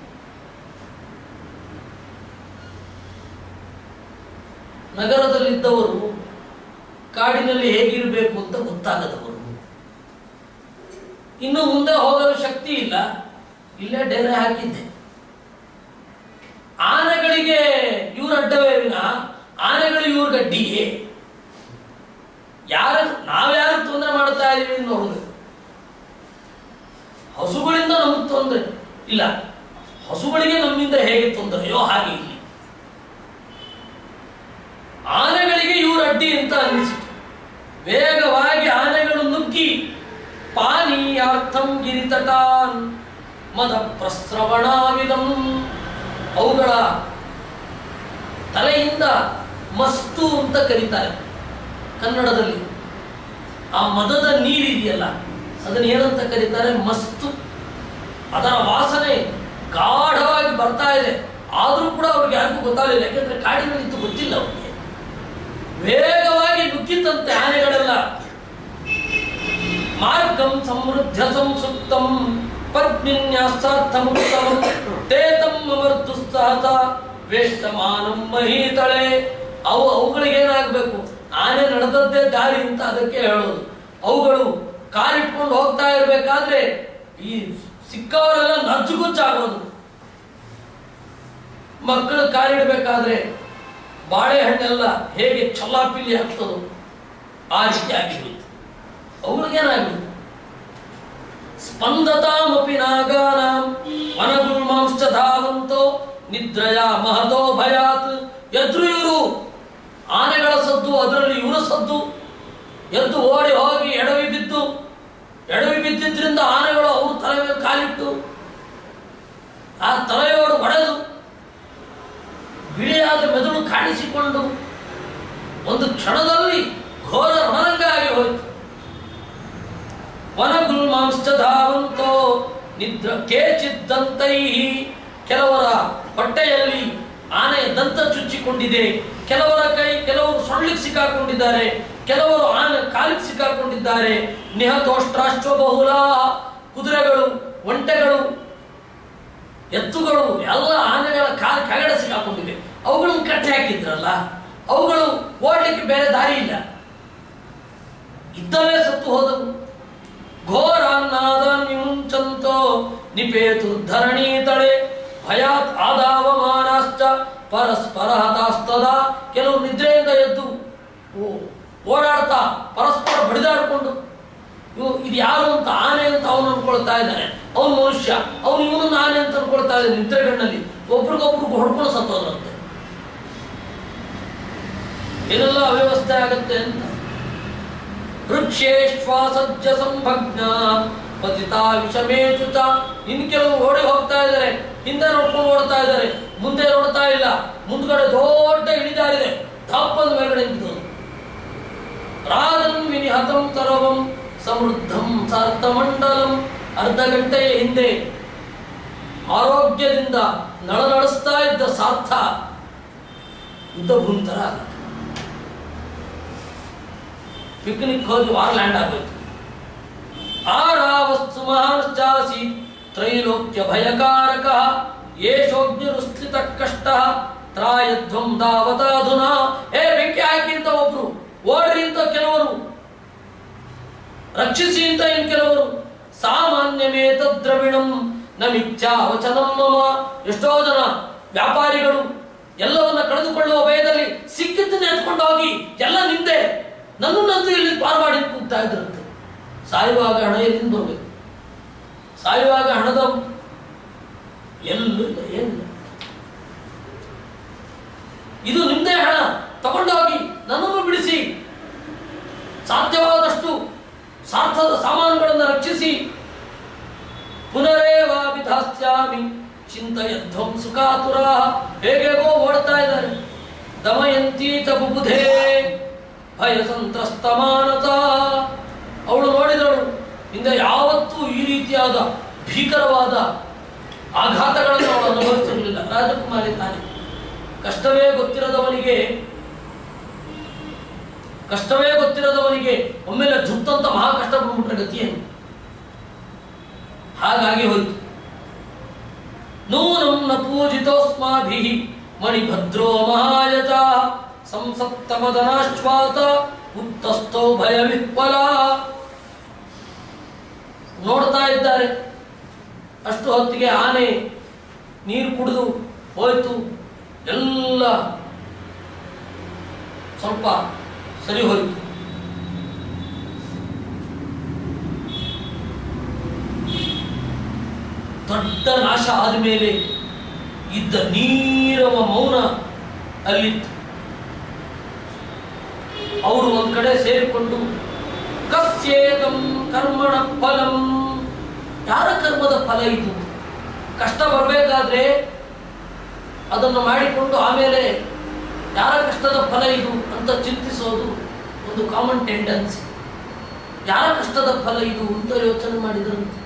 ನಗರದಲ್ಲಿದ್ದವರು ಕಾಡಿನಲ್ಲಿ ಹೇಗಿರಬೇಕು ಅಂತ ಗೊತ್ತಾಗದವರು, ಇನ್ನು ಮುಂದೆ ಹೋಗಲು ಶಕ್ತಿ ಇಲ್ಲ, ಇಲ್ಲೇ ಡೇರೆ ಹಾಕಿದ್ದೆ. ಆನೆಗಳಿಗೆ ಇವ್ರ ಅಡ್ಡವೇ ವಿನ ಆನೆಗಳು ಇವ್ರ ಗಡ್ಡಿಯೇ. ಯಾರು ನಾವ್ಯಾರು ತೊಂದರೆ ಮಾಡ್ತಾ ಇದೀವಿ ನೋಡುದು. ಹಸುಗಳಿಂದ ನಮಗೆ ತೊಂದರೆ ಇಲ್ಲ, ಹಸುಗಳಿಗೆ ನಮ್ಮಿಂದ ಹೇಗೆ ತೊಂದರೆಯೋ ಹಾಗೆ ಇಲ್ಲಿ ಆನೆಗಳಿಗೆ ಇವ್ರ ಅಡ್ಡಿ ಅಂತ ಅನ್ನಿಸಿತು. ವೇಗವಾಗಿ ಆನೆಗಳು ನುಗ್ಗಿ ಪಾನೀಯಾರ್ಥಂ ಗಿರಿತಟಾನ್ ಮದ ಪ್ರಸ್ರವಣಾವಿದಂ. ಅವುಗಳ ತಲೆಯಿಂದ ಮಸ್ತು ಅಂತ ಕರೀತಾರೆ ಕನ್ನಡದಲ್ಲಿ. ಆ ಮದದ ನೀರಿದೆಯಲ್ಲ ಅದನ್ನು ಏನಂತ ಕರೀತಾರೆ? ಮಸ್ತು. ಅದರ ವಾಸನೆ ಗಾಢವಾಗಿ ಬರ್ತಾ ಇದೆ. ಆದರೂ ಕೂಡ ಅವ್ರಿಗೆ ಯಾರಿಗೂ ಗೊತ್ತಾಗಲಿಲ್ಲ, ಯಾಕೆಂದ್ರೆ ಕಾಡಿನಲ್ಲಿತ್ತು, ಗೊತ್ತಿಲ್ಲ ಅವ್ರಿಗೆ. ವೇಗವಾಗಿ ನುಗ್ಗಿತಂತೆ ಆನೆಗಳೆಲ್ಲ. ಮಾರ್ಗಂ ಸಮೃದ್ಧ ಸಂಸುಪ್ತಂ ಪದ್ಮಿನ್ಯಾಸಾರ್ಥಮುತ್ತಮಂ ತೇತಂ ಅಮರ್ದುಸ್ಸಹಸ ವೇಷ್ಟಮಾನಂ ಮಹೀತಳೆ. ಅವು ಅವುಗಳಿಗೇನಾಗಬೇಕು? ಆನೆ ನಡೆದದ್ದೇ ದಾರಿ ಅಂತ ಅದಕ್ಕೆ ಹೇಳೋದು. ಅವುಗಳು ಕಾಲಿಟ್ಕೊಂಡು ಹೋಗ್ತಾ ಇರಬೇಕಾದ್ರೆ ಈ ಸಿಕ್ಕವರೆಲ್ಲ ನಜ್ಜುಗುಜ್ಜಾಗೋದು. ಮಕ್ಕಳು ಕಾಲಿಡಬೇಕಾದ್ರೆ ಬಾಳೆಹಣ್ಣೆಲ್ಲ ಹೇಗೆ ಚಲ್ಲಾಪಿಲ್ಲಿ ಆಗ್ತದೋ ಆ ರೀತಿ ಆಗಿಬಿಡುತ್ತೆ. ಅವುಗಳಿಗೇನಾಗ್ಬಿಡುತ್ತೆ? ಸ್ಪಂದತಾಮಪಿ ನಾಗಾನಾಂ ವನಗುಲ್ಮಾಂಶ್ಚ ಧಾವಂತೋ ನಿದ್ರಯ ಮಹತೋ ಭಯಾತ್. ಎದ್ರು ಇವರು ಆನೆಗಳ ಸದ್ದು, ಅದರಲ್ಲಿ ಇವರ ಸದ್ದು. ಎದ್ದು ಓಡಿ ಹೋಗಿ ಎಡವಿ ಬಿದ್ದು, ಎಡವಿ ಬಿದ್ದಿದ್ರಿಂದ ಆನೆಗಳು ಅವರು ತಲೆ ಮೇಲೆ ಕಾಲಿಟ್ಟು ಆ ತಲೆಯೋಡು ಹೊಡೆದು ಬಿಳಿಯಾದ ಮೆದುಳು ಕಾಣಿಸಿಕೊಂಡು ಒಂದು ಕ್ಷಣದಲ್ಲಿ ಘೋರ ರಣರಂಗ ಆಗಿ ಹೋಯಿತು. ವನಗುಲ್ಮಾಂಶ್ಚ ಧಾವಂತೋ ನಿದ್ರ ಕೇಚಿದ್ದಂತೈ. ಕೆಲವರ ಹೊಟ್ಟೆಯಲ್ಲಿ ಆನೆಯ ದಂತ ಚುಚ್ಚಿಕೊಂಡಿದೆ, ಕೆಲವರ ಕೈ ಕೆಲವರು ಸೊಳ್ಳಿಗೆ ಸಿಕ್ಕಾಕೊಂಡಿದ್ದಾರೆ, ಕೆಲವರು ಆನೆ ಕಾಲಿಗೆ ಸಿಕ್ಕಾಕೊಂಡಿದ್ದಾರೆ. ನಿಹತೋಷ್ಟ್ರಾಶ್ವ ಬಹುಲ. ಕುದುರೆಗಳು, ಒಂಟೆಗಳು, ಎತ್ತುಗಳು ಎಲ್ಲ ಆನೆಗಳ ಕಾಲ ಕೆಳಗಡೆ ಸಿಕ್ಕಾಕೊಂಡಿವೆ. ಅವುಗಳನ್ನು ಕಟ್ಟಿ ಹಾಕಿದ್ರಲ್ಲ, ಅವುಗಳು ಓಡ್ಲಿಕ್ಕೆ ಬೇರೆ ದಾರಿ ಇಲ್ಲ, ಇದ್ದಲ್ಲೇ ಸತ್ತು ಹೋದವು. ಘೋರಾನ್ನಾದ ನಿಮುಂಚಂತೋ ನಿಪೇತು ಧರಣಿ ತಳೆ ಭಯಾತ್ ಆದಾವಮಾನಾಶ್ಚ ಪರಸ್ಪರ ಹತಾಸ್ತದ. ಕೆಲವು ನಿದ್ರೆಯಿಂದ ಎದ್ದು ಓಡಾಡ್ತಾ ಪರಸ್ಪರ ಬಡಿದಾಡಿಕೊಂಡು ಇವು ಇದು ಯಾರು ಅಂತ ಆನೆ ಅಂತ ಅವನು ಅನ್ಕೊಳ್ತಾ ಇದ್ದಾನೆ. ಅವನು ಮನುಷ್ಯ, ಅವನು ಇವನನ್ನು ಆನೆ ಅಂತ ಅನ್ಕೊಳ್ತಾ ಇದ್ದಾನೆ. ನಿದ್ರೆಗಣ್ಣಲ್ಲಿ ಒಬ್ರಿಗೊಬ್ರಿಗೆ ಹೊಡ್ಕೊಂಡು ಸತ್ತೋದ್ರಂತೆ. ಏನೆಲ್ಲ ಅವ್ಯವಸ್ಥೆ ಆಗತ್ತೆ ಅಂತ. ವೃಕ್ಷೇಶ್ವಾಸಜ್ಜ ಸಂಭಗ್ನ ಪತಿತಾ ವಿಷಮೇಚುತ. ಇನ್ ಕೆಲವು ಓಡಿ ಹೋಗ್ತಾ ಇದ್ದಾರೆ, ಹಿಂದೆ ನೋಡ್ಕೊಂಡು ಓಡ್ತಾ ಇದ್ದಾರೆ, ಮುಂದೆ ನೋಡ್ತಾ ಇಲ್ಲ. ಮುಂದ್ಗಡೆ ದೊಡ್ಡ ಇಳಿದಾರಿದೆ, ದಪ್ಪದ ಮೇಲ್ಗಡೆ ನಿಂತು ರಾಜನ್ ವಿನಿಹತಂ ಸರ್ವಂ ಸಮೃದ್ಧಂ ಸಾರ್ಥಮಂಡಲಂ. ಅರ್ಧ ಗಂಟೆಯ ಹಿಂದೆ ಆರೋಗ್ಯದಿಂದ ನಳನಡಿಸ್ತಾ ಇದ್ದ ಸಾರ್ಥ ಯುದ್ಧ ಭೂಮಿ ತರ ಆಗುತ್ತೆ. ಪಿಕ್ನಿಕ್ ಹೋಗಿ ವಾರ್ ಲ್ಯಾಂಡ್ ಆಗೋಯ್ತು. ಆರಾವಸ್ತು ಮಹಾಶ್ಚಾಸಿ ತ್ರೈಲೋಕ್ಯ ಭಯಕಾರಕ ಯೇಷೋಜ್ಞರುಸ್ಥಿತ ಕಷ್ಟ ತ್ರಾಯಧ್ವಂ ದಾವತಾಧುನಾ. ಏ ಬೆಂಕಿ ಹಾಕಿ ಅಂತ ಒಬ್ರು, ಓಡ್ರಿ ಅಂತ ಕೆಲವರು, ರಕ್ಷಿಸಿ ಅಂತ ಇನ್ ಕೆಲವರು. ಸಾಮಾನ್ಯಮೇತ ದ್ರವಿಣಂ ನಮಿಚ್ಛಾ ವಚನಂ ಮಮ. ಎಷ್ಟೋ ಜನ ವ್ಯಾಪಾರಿಗಳು ಎಲ್ಲವನ್ನ ಕಳೆದುಕೊಳ್ಳುವ ಭಯದಲ್ಲಿ ಸಿಕ್ಕಿದ್ದನ್ನ ಎತ್ಕೊಂಡು ಹೋಗಿ ಎಲ್ಲ ನಿಂದೆ ನನ್ನನ್ನಂತೂ ಇಲ್ಲಿ ಪಾರು ಮಾಡಿ ಕೂಗ್ತಾ ಇದ್ರಂತೆ. ಸಾಯುವಾಗ ಹಣ ಎಲ್ಲಿಂದ ಬರ್ಬೇಕು? ಸಾಯುವಾಗ ಹಣದ ಎಲ್ಲೂ ಇಲ್ಲ, ಏನಿಲ್ಲ. ಇದು ನಿಮ್ದೇ ಹಣ, ತಗೊಂಡೋಗಿ ನನ್ನನ್ನು ಬಿಡಿಸಿ, ಸಾಧ್ಯವಾದಷ್ಟು ಸಾರ್ಥದ ಸಾಮಾನುಗಳನ್ನು ರಕ್ಷಿಸಿ. ಪುನರೇವಾ ವಿಧಾಸ್ಯಾಮಿ ಚಿಂತಯಧ್ವಂ ಸುಖಾತುರ. ಹೇಗೇಗೋ ಓಡ್ತಾ ಇದ್ದಾರೆ. ದಮಯಂತಿ ಚ ಬುಬುಧೇ ಭಯ ಸಂತ್ರಸ್ತ ಮಾನಸ. ಅವಳು ನೋಡಿದಳು, ಹಿಂದೆ ಯಾವತ್ತೂ ಈ ರೀತಿಯಾದ ಭೀಕರವಾದ ಆಘಾತಗಳನ್ನು ಅವಳು ಅನುಭವಿಸಿರಲಿಲ್ಲ. ರಾಜಕುಮಾರಿ ತಾನೆ. ಕಷ್ಟವೇ ಗೊತ್ತಿರದವನಿಗೆ ಕಷ್ಟವೇ ಗೊತ್ತಿರದವನಿಗೆ ಒಮ್ಮೆಲೆ ಧುತ್ತಂತ ಮಹಾ ಕಷ್ಟ ಬಂದ್ಬಿಟ್ರೆ ಗತಿಯೇನು? ಹಾಗಾಗಿ ಹೋಯ್ತು. ನೂನಂ ನ ಪೂಜಿತೋಸ್ಮಾಭಿ ಮಣಿಭದ್ರೋ ಮಹಾಯತ ಸಂಸಪ್ತಮದನಾಶ್ವಾತ ಉತ್ತಸ್ಥೋ ಭಯ ವಿಹ್ವಲ. ನೋಡ್ತಾ ಇದ್ದಾರೆ. ಅಷ್ಟು ಹೊತ್ತಿಗೆ ಆನೆ ನೀರು ಕುಡಿದು ಹೋಯ್ತು. ಎಲ್ಲ ಸ್ವಲ್ಪ ಸರಿ ಹೋಯಿತು. ದೊಡ್ಡ ನಾಶ ಆದಮೇಲೆ ಇದ್ದ ನೀರವ ಮೌನ ಅಲ್ಲಿತ್ತು. ಅವರು ಒಂದ್ ಕಡೆ ಸೇರಿಕೊಂಡು ಕಸ್ಯೇದಂ ಕರ್ಮಣ ಫಲಂ. ಯಾರ ಕರ್ಮದ ಫಲ ಇದು? ಕಷ್ಟ ಬರಬೇಕಾದ್ರೆ ಅದನ್ನು ಮಾಡಿಕೊಂಡು ಆಮೇಲೆ ಯಾರ ಕಷ್ಟದ ಫಲ ಇದು ಅಂತ ಚಿಂತಿಸೋದು ಒಂದು ಕಾಮನ್ ಟೆಂಡೆನ್ಸಿ. ಯಾರ ಕಷ್ಟದ ಫಲ ಇದು ಅಂತ ಯೋಚನೆ ಮಾಡಿದ್ರಂತೆ.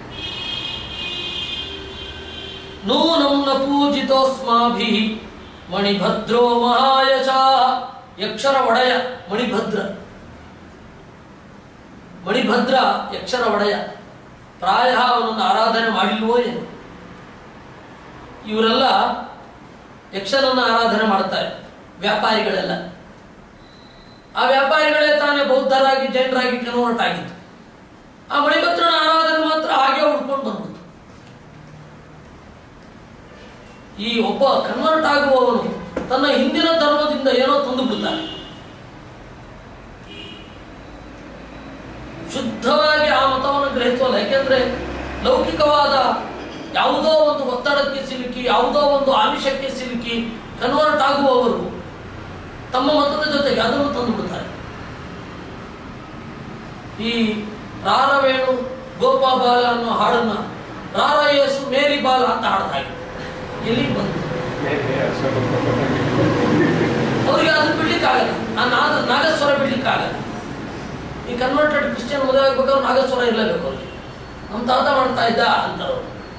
ನೂನಂ ನ ಪೂಜಿತೋಸ್ಮಾಭಿ ಮಣಿಭದ್ರೋ ಮಹಾಯಶ. ಯಕ್ಷರ ಒಡೆಯ ಮಣಿಭದ್ರ. ಮಣಿಭದ್ರ ಯಕ್ಷರ ಒಡೆಯ. ಪ್ರಾಯ ಅವನನ್ನು ಆರಾಧನೆ ಮಾಡಿಲ್ವೋ ಏನು. ಇವರೆಲ್ಲ ಯಕ್ಷನನ್ನ ಆರಾಧನೆ ಮಾಡ್ತಾರೆ, ವ್ಯಾಪಾರಿಗಳೆಲ್ಲ. ಆ ವ್ಯಾಪಾರಿಗಳೇ ತಾನೇ ಬೌದ್ಧರಾಗಿ ಜೈನರಾಗಿ ಕನ್ವರ್ಟ್ ಆಗಿತ್ತು. ಆ ಮಣಿಭದ್ರನ ಆರಾಧನೆ ಮಾತ್ರ ಹಾಗೆ ಉಡ್ಕೊಂಡು ಬಂದ್ಬಿಟ್ಟು. ಈ ಒಬ್ಬ ಕನ್ವರ್ಟ್ ಆಗುವವನು ತನ್ನ ಹಿಂದಿನ ಧರ್ಮದಿಂದ ಏನೋ ತಂದು ಬಿಡ್ತಾನೆ. ಶುದ್ಧವಾಗಿ ಆ ಮತವನ್ನು ಗ್ರಹಿಸೋಲ್ಲ. ಯಾಕೆಂದ್ರೆ ಲೌಕಿಕವಾದ ಯಾವುದೋ ಒಂದು ಒತ್ತಡಕ್ಕೆ ಸಿಲುಕಿ, ಯಾವುದೋ ಒಂದು ಆಮಿಷಕ್ಕೆ ಸಿಲುಕಿ ಕನ್ವರ್ಟ್ ಆಗುವವರು ತಮ್ಮ ಮತದ ಜೊತೆಗೆ ಅದನ್ನು ತಂದು ಬಿಡ್ತಾರೆ. ಈ ರಾರವೇಣು ಗೋಪಾಬಾಲ ಅನ್ನೋ ಹಾಡನ್ನ ರಾರ ಯೇಸು ಮೇರಿ ಬಾಲ ಅಂತ ಹಾಡ್ತಾ ಇದ್ರು. ಎಲ್ಲಿ ಬಂತು ಅವರಿಗೆ? ಅದನ್ನ ಬಿಡ್ಲಿಕ್ಕಾಗಲ್ಲ. ಆ ನಾದ ನಾಗಸ್ವರ ಬಿಡ್ಲಿಕ್ಕಾಗಲ್ಲ. ಈ ಕನ್ವರ್ಟೆಡ್ ಕ್ರಿಶ್ಚಿಯನ್ ಮದುವೆ ಆಗ್ಬೇಕಾದ್ರೆ ನಾಗಸ್ವರ ಇರಲೇಬೇಕು ಅವ್ರಿಗೆ. ನಮ್ಮ ತಾತ ಮಾಡ್ತಾ ಇದ್ದ ಅಂತವ್ರು.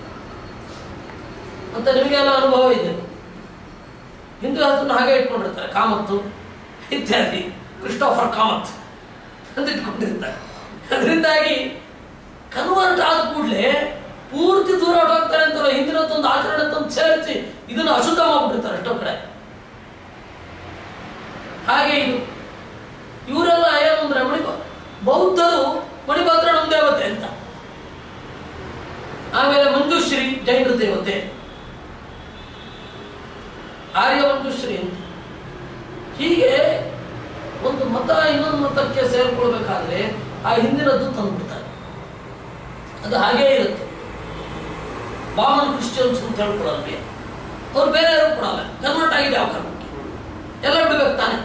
ಮತ್ತೆ ನಿಮಗೆಲ್ಲ ಅನುಭವ ಇದೆ. ಹಿಂದೂ ಅದನ್ನು ಹಾಗೆ ಇಟ್ಕೊಂಡಿರ್ತಾರೆ, ಕಾಮತ್ತು ಇತ್ಯಾದಿ, ಕ್ರಿಸ್ಟೋಫರ್ ಕಾಮತ್ ಅಂತ ಇಟ್ಕೊಂಡಿರ್ತಾರೆ. ಅದರಿಂದಾಗಿ ಕನ್ವರ್ಟ್ ಆದ ಕೂಡಲೇ ಪೂರ್ತಿ ದೂರ ಹೊರಟೋಗ್ತಾರೆ ಅಂತಲ್ಲ. ಹಿಂದಿನದೊಂದು ಆಚರಣೆ ತಂದು ಸೇರಿಸಿ ಇದನ್ನು ಅಶುದ್ಧ ಮಾಡ್ಬಿಟ್ಟಿರ್ತಾರೆ ಎಷ್ಟೋ ಕಡೆ. ಹಾಗೆ ಇದು ಇವರೆಲ್ಲ ಏನು ಅಂದ್ರೆ ಮಣಿ ಬೌದ್ಧರು ಮಣಿಭದ್ರ ನಮ್ಮ ದೇವತೆ ಅಂತ. ಆಮೇಲೆ ಮಂಜುಶ್ರೀ ಜೈನರ ದೇವತೆ, ಆರ್ಯ ಮಂಜುಶ್ರೀ ಅಂತ. ಹೀಗೆ ಒಂದು ಮತ ಇನ್ನೊಂದು ಮತಕ್ಕೆ ಸೇರ್ಕೊಳ್ಬೇಕಾದ್ರೆ ಆ ಹಿಂದಿನದ್ದು ತಂದ್ಬಿಡ್ತಾರೆ. ಅದು ಹಾಗೇ ಇರುತ್ತೆ. ಬಾಮನ್ ಕ್ರಿಶ್ಚಿಯನ್ಸ್ ಅಂತ ಹೇಳ್ಕೊಳಲ್ವೇ, ಅವ್ರು ಬೇರೆ ಯಾರು ಕೊಡಲ್ಲ. ಕನ್ವರ್ಟ್ ಆಗಿದೆ ಯಾವ ಕಾರಣಕ್ಕೆ, ಎಲ್ಲ ಬಿಡ್ಬೇಕು ತಾನೆ.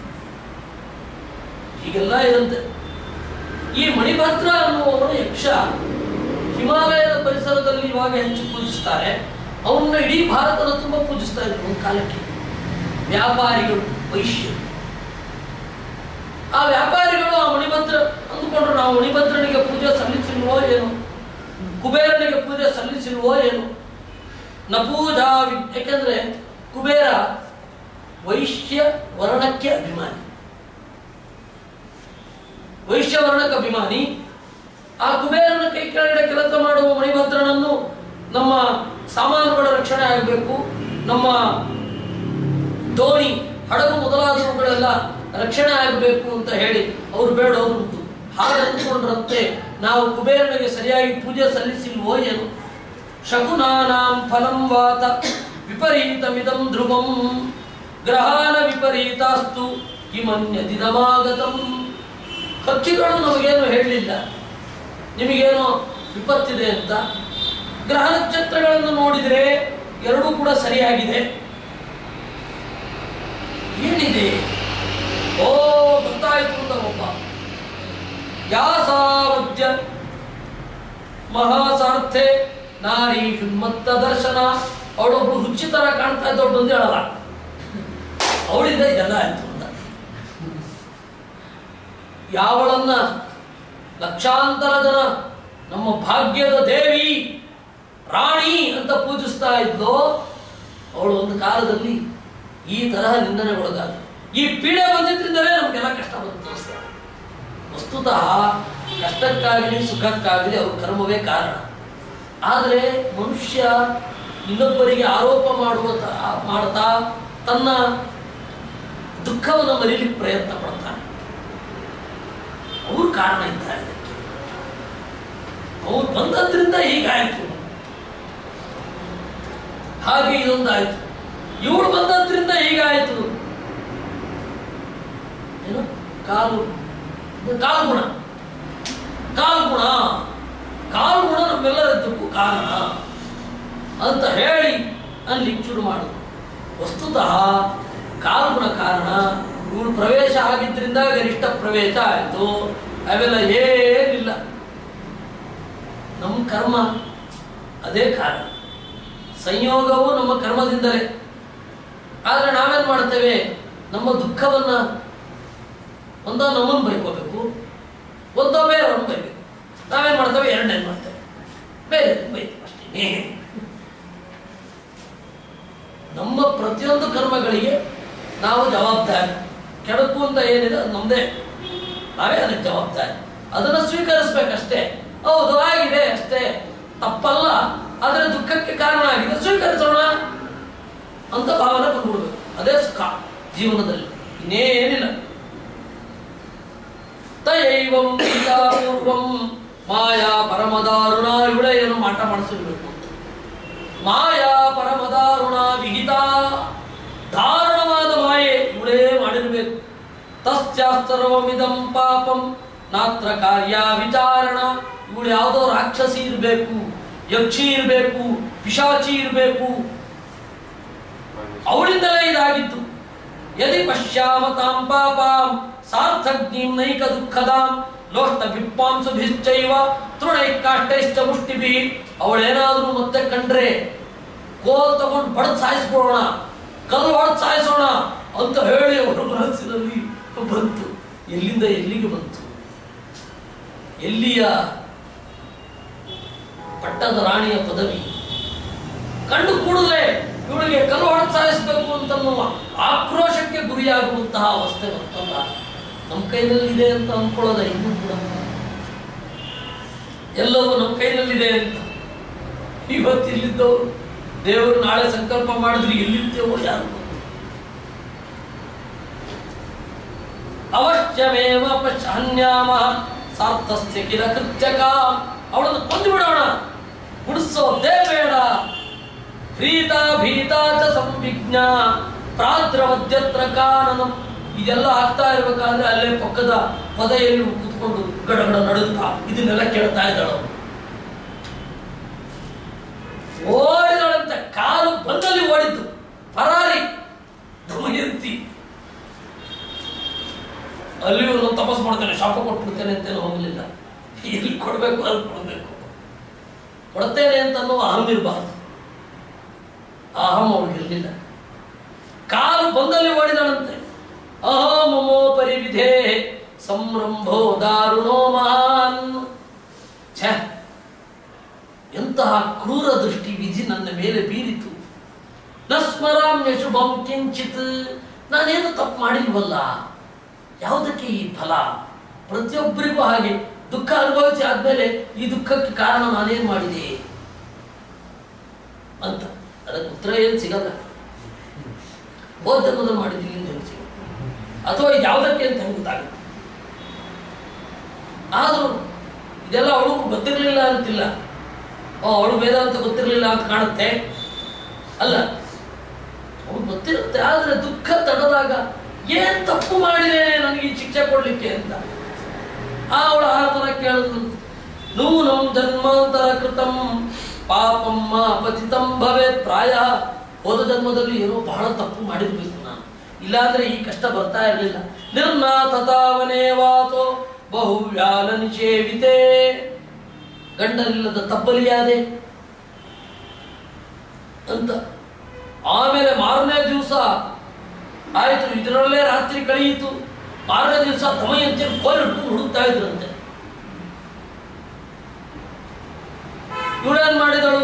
ಹೀಗೆಲ್ಲ ಇರುತ್ತೆ. ಈ ಮಣಿಭದ್ರ ಅನ್ನುವವನು ಯಕ್ಷ ಹಿಮಾಲಯದ ಪರಿಸರದಲ್ಲಿ ಇವಾಗ ಹೆಚ್ಚು ಪೂಜಿಸ್ತಾರೆ. ಅವನ್ನ ಇಡೀ ಭಾರತದ ತುಂಬ ಪೂಜಿಸ್ತಾ ಇದ್ರು ಒಂದು ಕಾಲಕ್ಕೆ ವ್ಯಾಪಾರಿಗಳು, ವೈಶ್ಯರು. ಆ ವ್ಯಾಪಾರಿಗಳು ಆ ಮಣಿಭದ್ರ ಅಂದುಕೊಂಡ್ರು, ನಾವು ಮಣಿಭದ್ರನಿಗೆ ಪೂಜೆ ಸಲ್ಲಿಸಿಲ್ವೋ ಏನು, ಕುಬೇರನಿಗೆ ಪೂಜೆ ಸಲ್ಲಿಸಿಲ್ವೋ ಏನು. ನ ಪೂಜಾ, ಯಾಕೆಂದ್ರೆ ಕುಬೇರ ವೈಶ್ಯ ವರ್ಣಕ್ಕೆ ಅಭಿಮಾನಿ. ವೈಶ್ಯ ವರ್ಣಕ್ಕೆ ಅಭಿಮಾನಿ. ಆ ಕುಬೇರನ ಕೈ ಕೆಳಗಡೆ ಕೆಲಸ ಮಾಡುವ ಮಣಿಭದ್ರನನ್ನು ನಮ್ಮ ಸಾಮಾನುಗಳ ರಕ್ಷಣೆ ಆಗಬೇಕು, ನಮ್ಮ ದೋಣಿ ಹಡಗು ಮೊದಲಾದವುಗಳೆಲ್ಲ ರಕ್ಷಣೆ ಆಗಬೇಕು ಅಂತ ಹೇಳಿ ಅವರು ಬೇಡೋದುಂಟು. ಹಾಗೆ ಅಂದ್ಕೊಂಡ್ರಂತೆ ನಾವು ಕುಬೇರನಿಗೆ ಸರಿಯಾಗಿ ಪೂಜೆ ಸಲ್ಲಿಸಿಲ್ವೋ ಏನು. ಶಕುನಾನಾಂ ಫಲಂ ವಾತ ವಿಪರೀತಮಿದಂ ಧ್ರುವಂ ಗ್ರಹಾನ ವಿಪರೀತಾಸ್ತು ಕಿಮನ್ಯದಿದಮಾಗತಂ. ಹಕ್ಕಿಗಳು ನಮಗೇನು ಹೇಳಲಿಲ್ಲ, ನಿಮಗೇನೋ ವಿಪತ್ತಿದೆ ಅಂತ. ಗ್ರಹ ನಕ್ಷತ್ರಗಳನ್ನು ನೋಡಿದರೆ ಎರಡೂ ಕೂಡ ಸರಿಯಾಗಿದೆ. ಏನಿದೆ? ಓ ಗೊತ್ತಾಯಿತು ಅಂತ ಒಬ್ಬ ಯಾಸಾವದ್ಯ ಮಹಾಸಾರ್ಥೆ ನಾರಿ ಶುನ್ಮತ್ತ ದರ್ಶನ. ಅವಳೊಬ್ಳು ಹುಚ್ಚಿ ತರ ಕಾಣ್ತಾ ಇದ್ದೊಬ್ಬಂದು ಹೇಳಲ್ಲ, ಅವಳಿಂದ ಇದೆಲ್ಲ ಆಯ್ತು ಅಂತ. ಯಾವಳನ್ನ ಲಕ್ಷಾಂತರ ಜನ ನಮ್ಮ ಭಾಗ್ಯದ ದೇವಿ ರಾಣಿ ಅಂತ ಪೂಜಿಸ್ತಾ ಇದ್ಲೋ ಅವಳು ಒಂದು ಕಾಲದಲ್ಲಿ ಈ ತರಹ ನಿಂದನೆಗೊಳಗಾದ. ಈ ಪೀಡೆ ಬಂದಿದ್ರಿಂದಲೇ ನಮಗೆಲ್ಲ ಕಷ್ಟ ಬಂತು. ವಸ್ತುತಃ ಕಷ್ಟಕ್ಕಾಗಲಿ ಸುಖಕ್ಕಾಗಲಿ ಅವ್ರ ಕರ್ಮವೇ ಕಾರಣ. ಆದರೆ ಮನುಷ್ಯ ಇನ್ನೊಬ್ಬರಿಗೆ ಆರೋಪ ಮಾಡುವ ಮಾಡ್ತಾ ತನ್ನ ದುಃಖವನ್ನು ಮರೀಲಿಕ್ಕೆ ಪ್ರಯತ್ನ ಪಡ್ತಾನೆ. ಅವ್ರ ಕಾರಣ ಇದ್ದಾರೆ. ಅವ್ರು ಬಂದದ್ರಿಂದ ಹೀಗಾಯ್ತು, ಹಾಗೆ ಇದೊಂದಾಯ್ತು. ಇವಳು ಬಂದದ್ರಿಂದ ಹೀಗಾಯ್ತು. ಏನು ಕಾಲು ಕಾಲ್ಗುಣ ಕಾಲ್ಗುಣ ಕಾಲ್ಗುಣ ನಮ್ಮೆಲ್ಲರದ್ದಕ್ಕೂ ಕಾರಣ ಅಂತ ಹೇಳಿ ಅನ್ಲಿಕ್ಕೆ ಶುರು ಮಾಡುದು. ವಸ್ತುತಃ ಕಾಲ್ಗುಣ ಕಾರಣ. ಇವಳು ಪ್ರವೇಶ ಆಗಿದ್ರಿಂದ ಗರಿಷ್ಠ ಪ್ರವೇಶ ಆಯಿತು. ಅವೆಲ್ಲ ಏನಿಲ್ಲ, ನಮ್ಮ ಕರ್ಮ ಅದೇ ಕಾರಣ. ಸಂಯೋಗವು ನಮ್ಮ ಕರ್ಮದಿಂದಲೇ. ಆದರೆ ನಾವೇನು ಮಾಡ್ತೇವೆ, ನಮ್ಮ ದುಃಖವನ್ನು ಒಂದೋ ನಮ್ಮನ್ನು ಬೈಕೋಬೇಕು, ಒಂದೋ ಬೇರೆಯವ್ರನ್ನ ಬೈಬೇಕು. ನಾವೇನು ಮಾಡ್ತೇವೆ, ಎರಡನೇನು ಮಾಡ್ತೇವೆ, ಬೇರೆ ಬೈತೀವಿ ಅಷ್ಟೇ. ನಮ್ಮ ಪ್ರತಿಯೊಂದು ಕರ್ಮಗಳಿಗೆ ನಾವು ಜವಾಬ್ದಾರಿ. ಕೆಡಕು ಅಂತ ಏನಿದೆ ಅದು ನಮ್ಮದೇ, ನಾವೇ ಅದಕ್ಕೆ ಜವಾಬ್ದಾರಿ. ಅದನ್ನು ಸ್ವೀಕರಿಸ್ಬೇಕಷ್ಟೇ. ಹೌದು ಆಗಿದೆ ಅಷ್ಟೇ, ತಪ್ಪಲ್ಲ, ಆದರೆ ದುಃಖಕ್ಕೆ ಕಾರಣ ಆಗಿದೆ, ಸ್ವೀಕರಿಸೋಣ ಅಂತ ಭಾವನೆ ಬಂದ್ಬಿಡ್ಬೇಕು. ಅದೇ ಸುಖ ಜೀವನದಲ್ಲಿ, ಇನ್ನೇನಿಲ್ಲ. ತಯೈವಂ ಗೀತಾಪೂರ್ವಂ ಮಾಯಾ ಪರಮದಾರುಣ. ಇವಳೇ ಏನು ಮಾಟ ಮಾಡಿಸಿರ್ಬೇಕು ಅಂತ. ಮಾಯಾ ಪರಮದಾರುಣ ವಿಹಿತ, ದಾರುಣವಾದ ಮಾಯೆ ಇವಳೇ ಮಾಡಿರ್ಬೇಕು. ತಸ್ಯಾಸ್ತರ್ವಮಿದಂ ಪಾಪಂ ನಾತ್ರ ಕಾರ್ಯ ವಿಚಾರಣ. ಇವಳು ಯಾವುದೋ ರಾಕ್ಷಸಿ ಇರಬೇಕು, ಯಕ್ಷಿ ಇರಬೇಕು, ಪಿಶಾಚಿ ಇರಬೇಕು, ಅವಳಿಂದಲೇ ಇದಾಗಿತ್ತು. ಯದಿ ಪಶ್ಯಾಮ ತಾಂ ಪಾಪಾಂ ಸಾರ್ಥಜ್ಞೀಂ ನೈಕ ದುಃಖದಾಂ ಲೋಷ್ಟ ವಿಪ್ಪಾಂಸುಭಿಶ್ಚೈವ ತೃಣೈಕಾಷ್ಟೈಶ್ಚ ಮುಷ್ಟಿಭಿ. ಅವಳೇನಾದ್ರೂ ಮತ್ತೆ ಕಂಡ್ರೆ ಕೋಲ್ ತಗೊಂಡು ಬಡದ್ ಸಾಯಿಸ್ಬಿಡೋಣ, ಕಲ್ಲು ಹೊಡೆದು ಸಾಯಿಸೋಣ ಅಂತ ಹೇಳಿ ಅವರ ಮನಸ್ಸಿನಲ್ಲಿ ಬಂತು. ಎಲ್ಲಿಂದ ಎಲ್ಲಿಗೆ ಬಂತು? ಎಲ್ಲಿಯ ಪಟ್ಟದ ರಾಣಿಯ ಪದವಿ ಕಂಡು ಕೂಡಲೇ ಇವಳಿಗೆ ಕಲ್ಲು ಹೊಡೆದು ಸಾಯಿಸಬೇಕು ಅಂತನ್ನುವ ಆಕ್ರೋಶಕ್ಕೆ ಗುರಿಯಾಗುವಂತಹ ಅವಸ್ಥೆ ಬರ್ತಲ್ಲ. ನಮ್ಮ ಕೈನಲ್ಲಿದೆ ಅಂತ ಅಂದ್ಕೊಳ್ಳೋದ ಇನ್ನೂ ಕೂಡ ಎಲ್ಲವೂ ನಮ್ಮ ಕೈನಲ್ಲಿದೆ ಅಂತ. ಇವತ್ತಿಲ್ಲಿದ್ದವರು ದೇವರು ನಾಳೆ ಸಂಕಲ್ಪ ಮಾಡಿದ್ರೆ ಎಲ್ಲಿರ್ತೇವೋ ಯಾರು ಗೊತ್ತು. ಅವಶ್ಯಮೇವ ಪಶ್ಯನ್ಯಾಮ ಸಾರ್ಥಸ್ಯ ಕಿಲ ಕೃತ್ಯಕ. ಅವಳನ್ನು ಕೊಂದು ಬಿಡೋಣ, ಗುಡಿಸೋದೇ ಬೇಡ. ಪ್ರೀತ ಭೀತ ಚ ಸಂವಿಜ್ಞ ಪ್ರಾದ್ರವದ್ಯತ್ರ ಕಾನನಂ. ಇದೆಲ್ಲ ಆಗ್ತಾ ಇರ್ಬೇಕಾದ್ರೆ ಅಲ್ಲೇ ಪಕ್ಕದ ಪದೆಯಲ್ಲಿ ಕೂತ್ಕೊಂಡು ಗಡಗಡ ನಡುತ್ತಾ ಇದನ್ನೆಲ್ಲ ಕೇಳ್ತಾ ಇದ್ದಾಳು. ಓಡಿದಳಂತೆ, ಕಾಲು ಬಂದಲ್ಲಿ ಓಡಿದ್ದು, ಪರಾರಿ ದಮಯಂತಿ. ಅಲ್ಲಿಯೂ ನಾನು ತಪಸ್ ಮಾಡ್ತೇನೆ, ಶಾಪ ಕೊಟ್ಬಿಡ್ತೇನೆ ಅಂತೇನು ಹೋಗಲಿಲ್ಲ. ಎಲ್ಲಿ ಕೊಡ್ಬೇಕು ಅಲ್ಲಿ ಕೊಡ್ಬೇಕು, ಕೊಡ್ತೇನೆ ಅಂತ ಅನ್ನೋ ಅಹಂ ಇರಬಾರ್ದು. ಅಹಂ ಅವಳಿಗಿರಲಿಲ್ಲ. ಕಾಲು ಬಂದಲ್ಲಿ ಓಡಿದಳಂತೆ. ಅಹಮೋ ಪರಿವಿಧೇ ಸಂರಂಭೋ ದಾರುಣೋ ಮಹಾನ್. ಛ, ಎಂತಹ ಕ್ರೂರ ದೃಷ್ಟಿ ವಿಧಿ ನನ್ನ ಮೇಲೆ ಬೀರಿತು. ನ ಸ್ಮರಾಮ್ಯ ಶುಭಂ ಕಿಂಚಿತ್. ನಾನೇನು ತಪ್ಪು ಮಾಡಿಲ್ವಲ್ಲ, ಯಾವುದಕ್ಕೆ ಈ ಫಲ? ಪ್ರತಿಯೊಬ್ಬರಿಗೂ ಹಾಗೆ ದುಃಖ ಅನುಭವಿಸಿ ಆದ್ಮೇಲೆ ಈ ದುಃಖಕ್ಕೆ ಕಾರಣ ನಾನೇನು ಮಾಡಿದೆ ಅಂತ ಅದಕ್ಕೆ ಉತ್ತರ ಏನು ಸಿಗಲ್ಲ. ಬೋಧನದಲ್ಲಿ ಮಾಡಿದ್ದೀನಿ ಅಂತ ಹೇಳಿ ಸಿಗ, ಅಥವಾ ಇದು ಯಾವುದಕ್ಕೆ ಅಂತ ಹೆಂಗೆ ಗೊತ್ತಾಗುತ್ತೆ. ಆದರೂ ಇದೆಲ್ಲ ಅವಳಿಗೂ ಗೊತ್ತಿರಲಿಲ್ಲ ಅಂತಿಲ್ಲ. ಓ ಅವಳು ವೇದಾಂತ ಗೊತ್ತಿರಲಿಲ್ಲ ಅಂತ ಕಾಣುತ್ತೆ, ಅಲ್ಲ, ಅವಳು ಗೊತ್ತಿರುತ್ತೆ. ಆದರೆ ದುಃಖ ತಡೆದಾಗ ಏನ್ ತಪ್ಪು ಮಾಡಿದ್ದೇನೆ ನನಗೆ ಈ ಶಿಕ್ಷೆ ಕೊಡ್ಲಿಕ್ಕೆ ಅಂತ ಆ ಅವಳು ಆ ತರ ಕೇಳಿದ್ರು. ನೂನಂ ಜನ್ಮಾಂತರ ಕೃತಂ ಪಾಪಮ್ಮ ಪತಿತಂ ಭವೇ. ಪ್ರಾಯ ಹೋದ ಜನ್ಮದಲ್ಲಿ ಏನೋ ಬಹಳ ತಪ್ಪು ಮಾಡಿರ್ಬೇಕು ನಾನು, ಇಲ್ಲಾಂದ್ರೆ ಈ ಕಷ್ಟ ಬರ್ತಾ ಇರಲಿಲ್ಲ. ನಿರ್ನಾಥತಾವನೇ ವಾತೋ ಬಹುವ್ಯಾಲ ನಿಷೇವಿತೆ. ಗಂಡನಿಲ್ಲದ ತಬ್ಬಲಿಯಾದೆ ಅಂತ. ಆಮೇಲೆ ಮಾರನೇ ದಿವಸ ಆಯ್ತು, ಇದರಲ್ಲೇ ರಾತ್ರಿ ಕಳೆಯಿತು. ಮಾರನೇ ದಿವಸ ದಮಯಂತಿ ಕೋಲ್ ಹಿಡ್ಕೊಂಡು ಹುಡುಕ್ತಾ ಇದ್ರಂತೆ. ಇವಳೇನ್ ಮಾಡಿದಳು,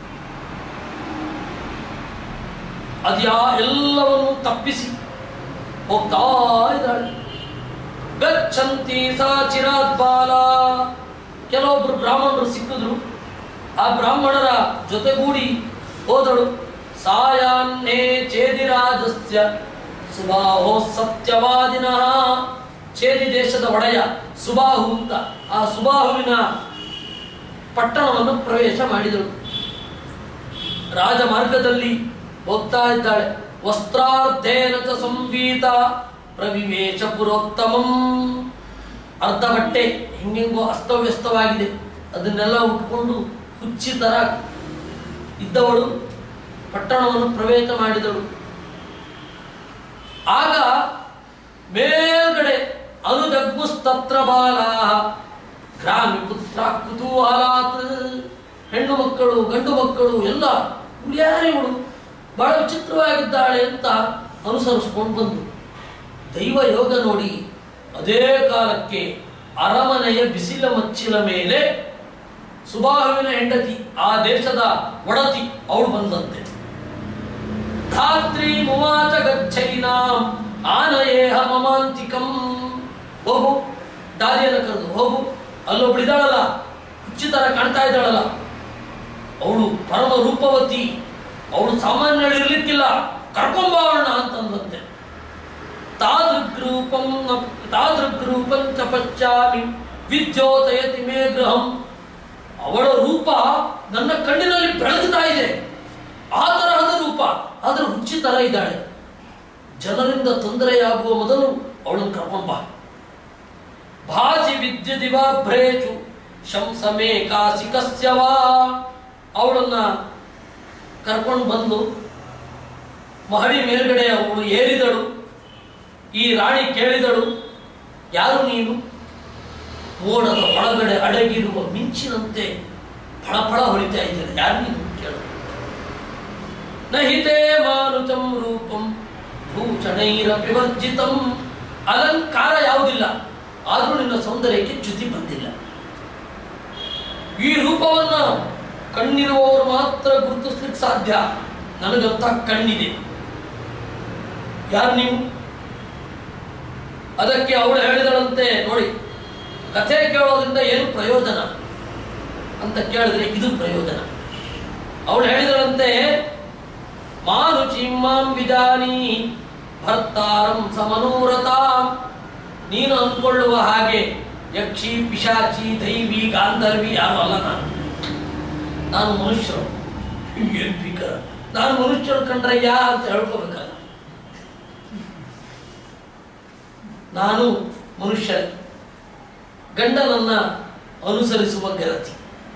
ಅದ್ಯಾ ಎಲ್ಲವನ್ನು ತಪ್ಪಿಸಿ ಹೋಗ್ತಾ ಇದ್ದಾಳೆ. ಗಚ್ಚಂತಿ ಸಾ ಚಿರಾತ್ ಬಾಲ. ಕೆಲವೊಬ್ರು ಬ್ರಾಹ್ಮಣರು ಸಿಕ್ಕಿದ್ರು, ಆ ಬ್ರಾಹ್ಮಣರ ಜೊತೆಗೂಡಿ ಹೋದಳು. ಸಾಯಾನ್ನೇ ಚೇದಿರಾಜಸ್ಯ ಸುಬಾಹೋ ಸತ್ಯವಾದಿನಃ. ಚೇದಿ ದೇಶದ ಒಡೆಯ ಸುಬಾಹು ಅಂತ, ಆ ಸುಬಾಹುವಿನ ಪಟ್ಟಣವನ್ನು ಪ್ರವೇಶ ಮಾಡಿದಳು. ರಾಜಮಾರ್ಗದಲ್ಲಿ ಹೋಗ್ತಾ ಇದ್ದಾಳೆ. ವಸ್ತ್ರಾರ್ಧೇನ ಚ ಸಂವೀತ ಪ್ರವಿವೇಶ ಪುರೋತ್ತಮಂ. ಅರ್ಧ ಬಟ್ಟೆ ಹಿಂಗೆಂಗೋ ಅಸ್ತವ್ಯಸ್ತವಾಗಿದೆ, ಅದನ್ನೆಲ್ಲ ಉಟ್ಕೊಂಡು ಹುಚ್ಚಿ ತರ ಇದ್ದವಳು ಪಟ್ಟಣವನ್ನು ಪ್ರವೇಶ ಮಾಡಿದಳು. ಆಗ ಮೇಲ್ಗಡೆ ಅನುಜಗ್ಮುಸ್ತತ್ರ ಬಾಲಾ ಗ್ರಾಮಿ ಪುತ್ರ ಕುತೂಹಲಾತ್. ಹೆಣ್ಣು ಮಕ್ಕಳು ಗಂಡು ಮಕ್ಕಳು ಎಲ್ಲ ಯಾರು ಇವಳು ಬಹಳ ವಿಚಿತ್ರವಾಗಿದ್ದಾಳೆ ಅಂತ ಅನುಸರಿಸ್ಕೊಂಡು ಬಂದು ದೈವ ಯೋಗ ನೋಡಿ ಅದೇ ಕಾಲಕ್ಕೆ ಅರಮನೆಯ ಬಿಸಿಲ ಮಚ್ಚಿಲ ಮೇಲೆ ಸುಬಾಹುವಿನ ಹೆಂಡತಿ ಆ ದೇಶದ ಒಡತಿ ಅವಳು ಬಂದಂತೆ. ಧಾತ್ರಿ ಮುವಾಚ ಗಚ್ಚೈನಾಂ ಆನಯೇಹ ಮಮಾಂತಿಕಂ. ಹೋಗು, ದಾರಿಯನ್ನು ಕರೆದು ಹೋಗು, ಅಲ್ಲೊಬ್ಳಿದಾಳಲ್ಲ, ಹುಚ್ಚಿ ತರ ಕಾಣ್ತಾ ಇದ್ದಾಳಲ್ಲ, ಅವಳು ಪರಮ ರೂಪವತಿ, ಅವಳು ಸಾಮಾನ್ಯಳಿರ್ಲಿಕ್ಕಿಲ್ಲ, ಕರ್ಕೊಂಬಾವಣ್ಣ ಅಂತಂದಂತೆ. ತಾದೃಗ್ರೂಪಂ ತಾದೃಗ್ರೂಪಂ ಚ ಪಶ್ಚಾಮಿ ವಿದ್ಯೋತಯತಿ ಮೇ ಗೃಹಂ. ಅವಳ ರೂಪ ನನ್ನ ಕಣ್ಣಿನಲ್ಲಿ ಬೆಳಗುತ್ತಾ ಇದೆ, ಆ ತರಹದ ರೂಪ, ಆದ್ರೆ ಹುಚ್ಚಿ ತರ ಇದ್ದಾಳೆ. ಜನರಿಂದ ತೊಂದರೆಯಾಗುವ ಮೊದಲು ಅವಳನ್ನು ಕರ್ಕೊಂಡ್ ಬಾ. ಭಾಜಿ ವಿದ್ಯು ದಿವಾಭ್ರೇಚು ಶಂಸಮೇ ಕಾಸಿಕಸ್ಯವಾ. ಅವಳನ್ನ ಕರ್ಕೊಂಡು ಬಂದು ಮಹಡಿ ಮೇಲ್ಗಡೆ ಅವಳು ಏರಿದಳು. ಈ ರಾಣಿ ಕೇಳಿದಳು, ಯಾರು ನೀನು? ಮೋಡದ ಒಳಗಡೆ ಅಡಗಿರುವ ಮಿಂಚಿನಂತೆ ಫಳಫಳ ಹೊಳಿತಾ ಇದ್ದಾರೆ, ಯಾರು ನೀನು ಕೇಳು. ನಹಿತೇ ಮಾನುಚಂ ರೂಪಂ ಭೂಷಣೈರ ವಿವರ್ಜಿತಂ. ಅಲಂಕಾರ ಯಾವುದಿಲ್ಲ, ಆದರೂ ನಿನ್ನ ಸೌಂದರ್ಯಕ್ಕೆ ಚ್ಯುತಿ ಬಂದಿಲ್ಲ. ಈ ರೂಪವನ್ನ ಕಣ್ಣಿರುವವರು ಮಾತ್ರ ಗುರುತಿಸ್ಲಿಕ್ಕೆ ಸಾಧ್ಯ, ನನಗಂತ ಕಣ್ಣಿದೆ, ಯಾರು ನೀವು? ಅದಕ್ಕೆ ಅವಳು ಹೇಳಿದಳಂತೆ, ನೋಡಿ ಕಥೆ ಕೇಳೋದ್ರಿಂದ ಏನು ಪ್ರಯೋಜನ ಅಂತ ಕೇಳಿದ್ರೆ ಇದು ಪ್ರಯೋಜನ. ಅವಳು ಹೇಳಿದಳಂತೆ, ಮಾನುಚಿಮ್ಮಾಂ ವಿಜಾನಿ ಭರ್ತಾರಂ ಸಮನೂರತಾಂ. ನೀನು ಅಂದ್ಕೊಳ್ಳುವ ಹಾಗೆ ಯಕ್ಷಿ ಪಿಶಾಚಿ ದೈವಿ ಗಾಂಧರ್ವಿ ಯಾರು ಅಲ್ಲ. ನಾನು ನಾನು ಮನುಷ್ಯರು. ಏನ್ ಭೀಕರ, ನಾನು ಮನುಷ್ಯರು ಕಂಡ್ರಯ್ಯ ಅಂತ ಹೇಳ್ಕೋಬೇಕಲ್ಲ. ನಾನು ಮನುಷ್ಯ, ಗಂಡನನ್ನ ಅನುಸರಿಸುವ ಗೆಳತಿ.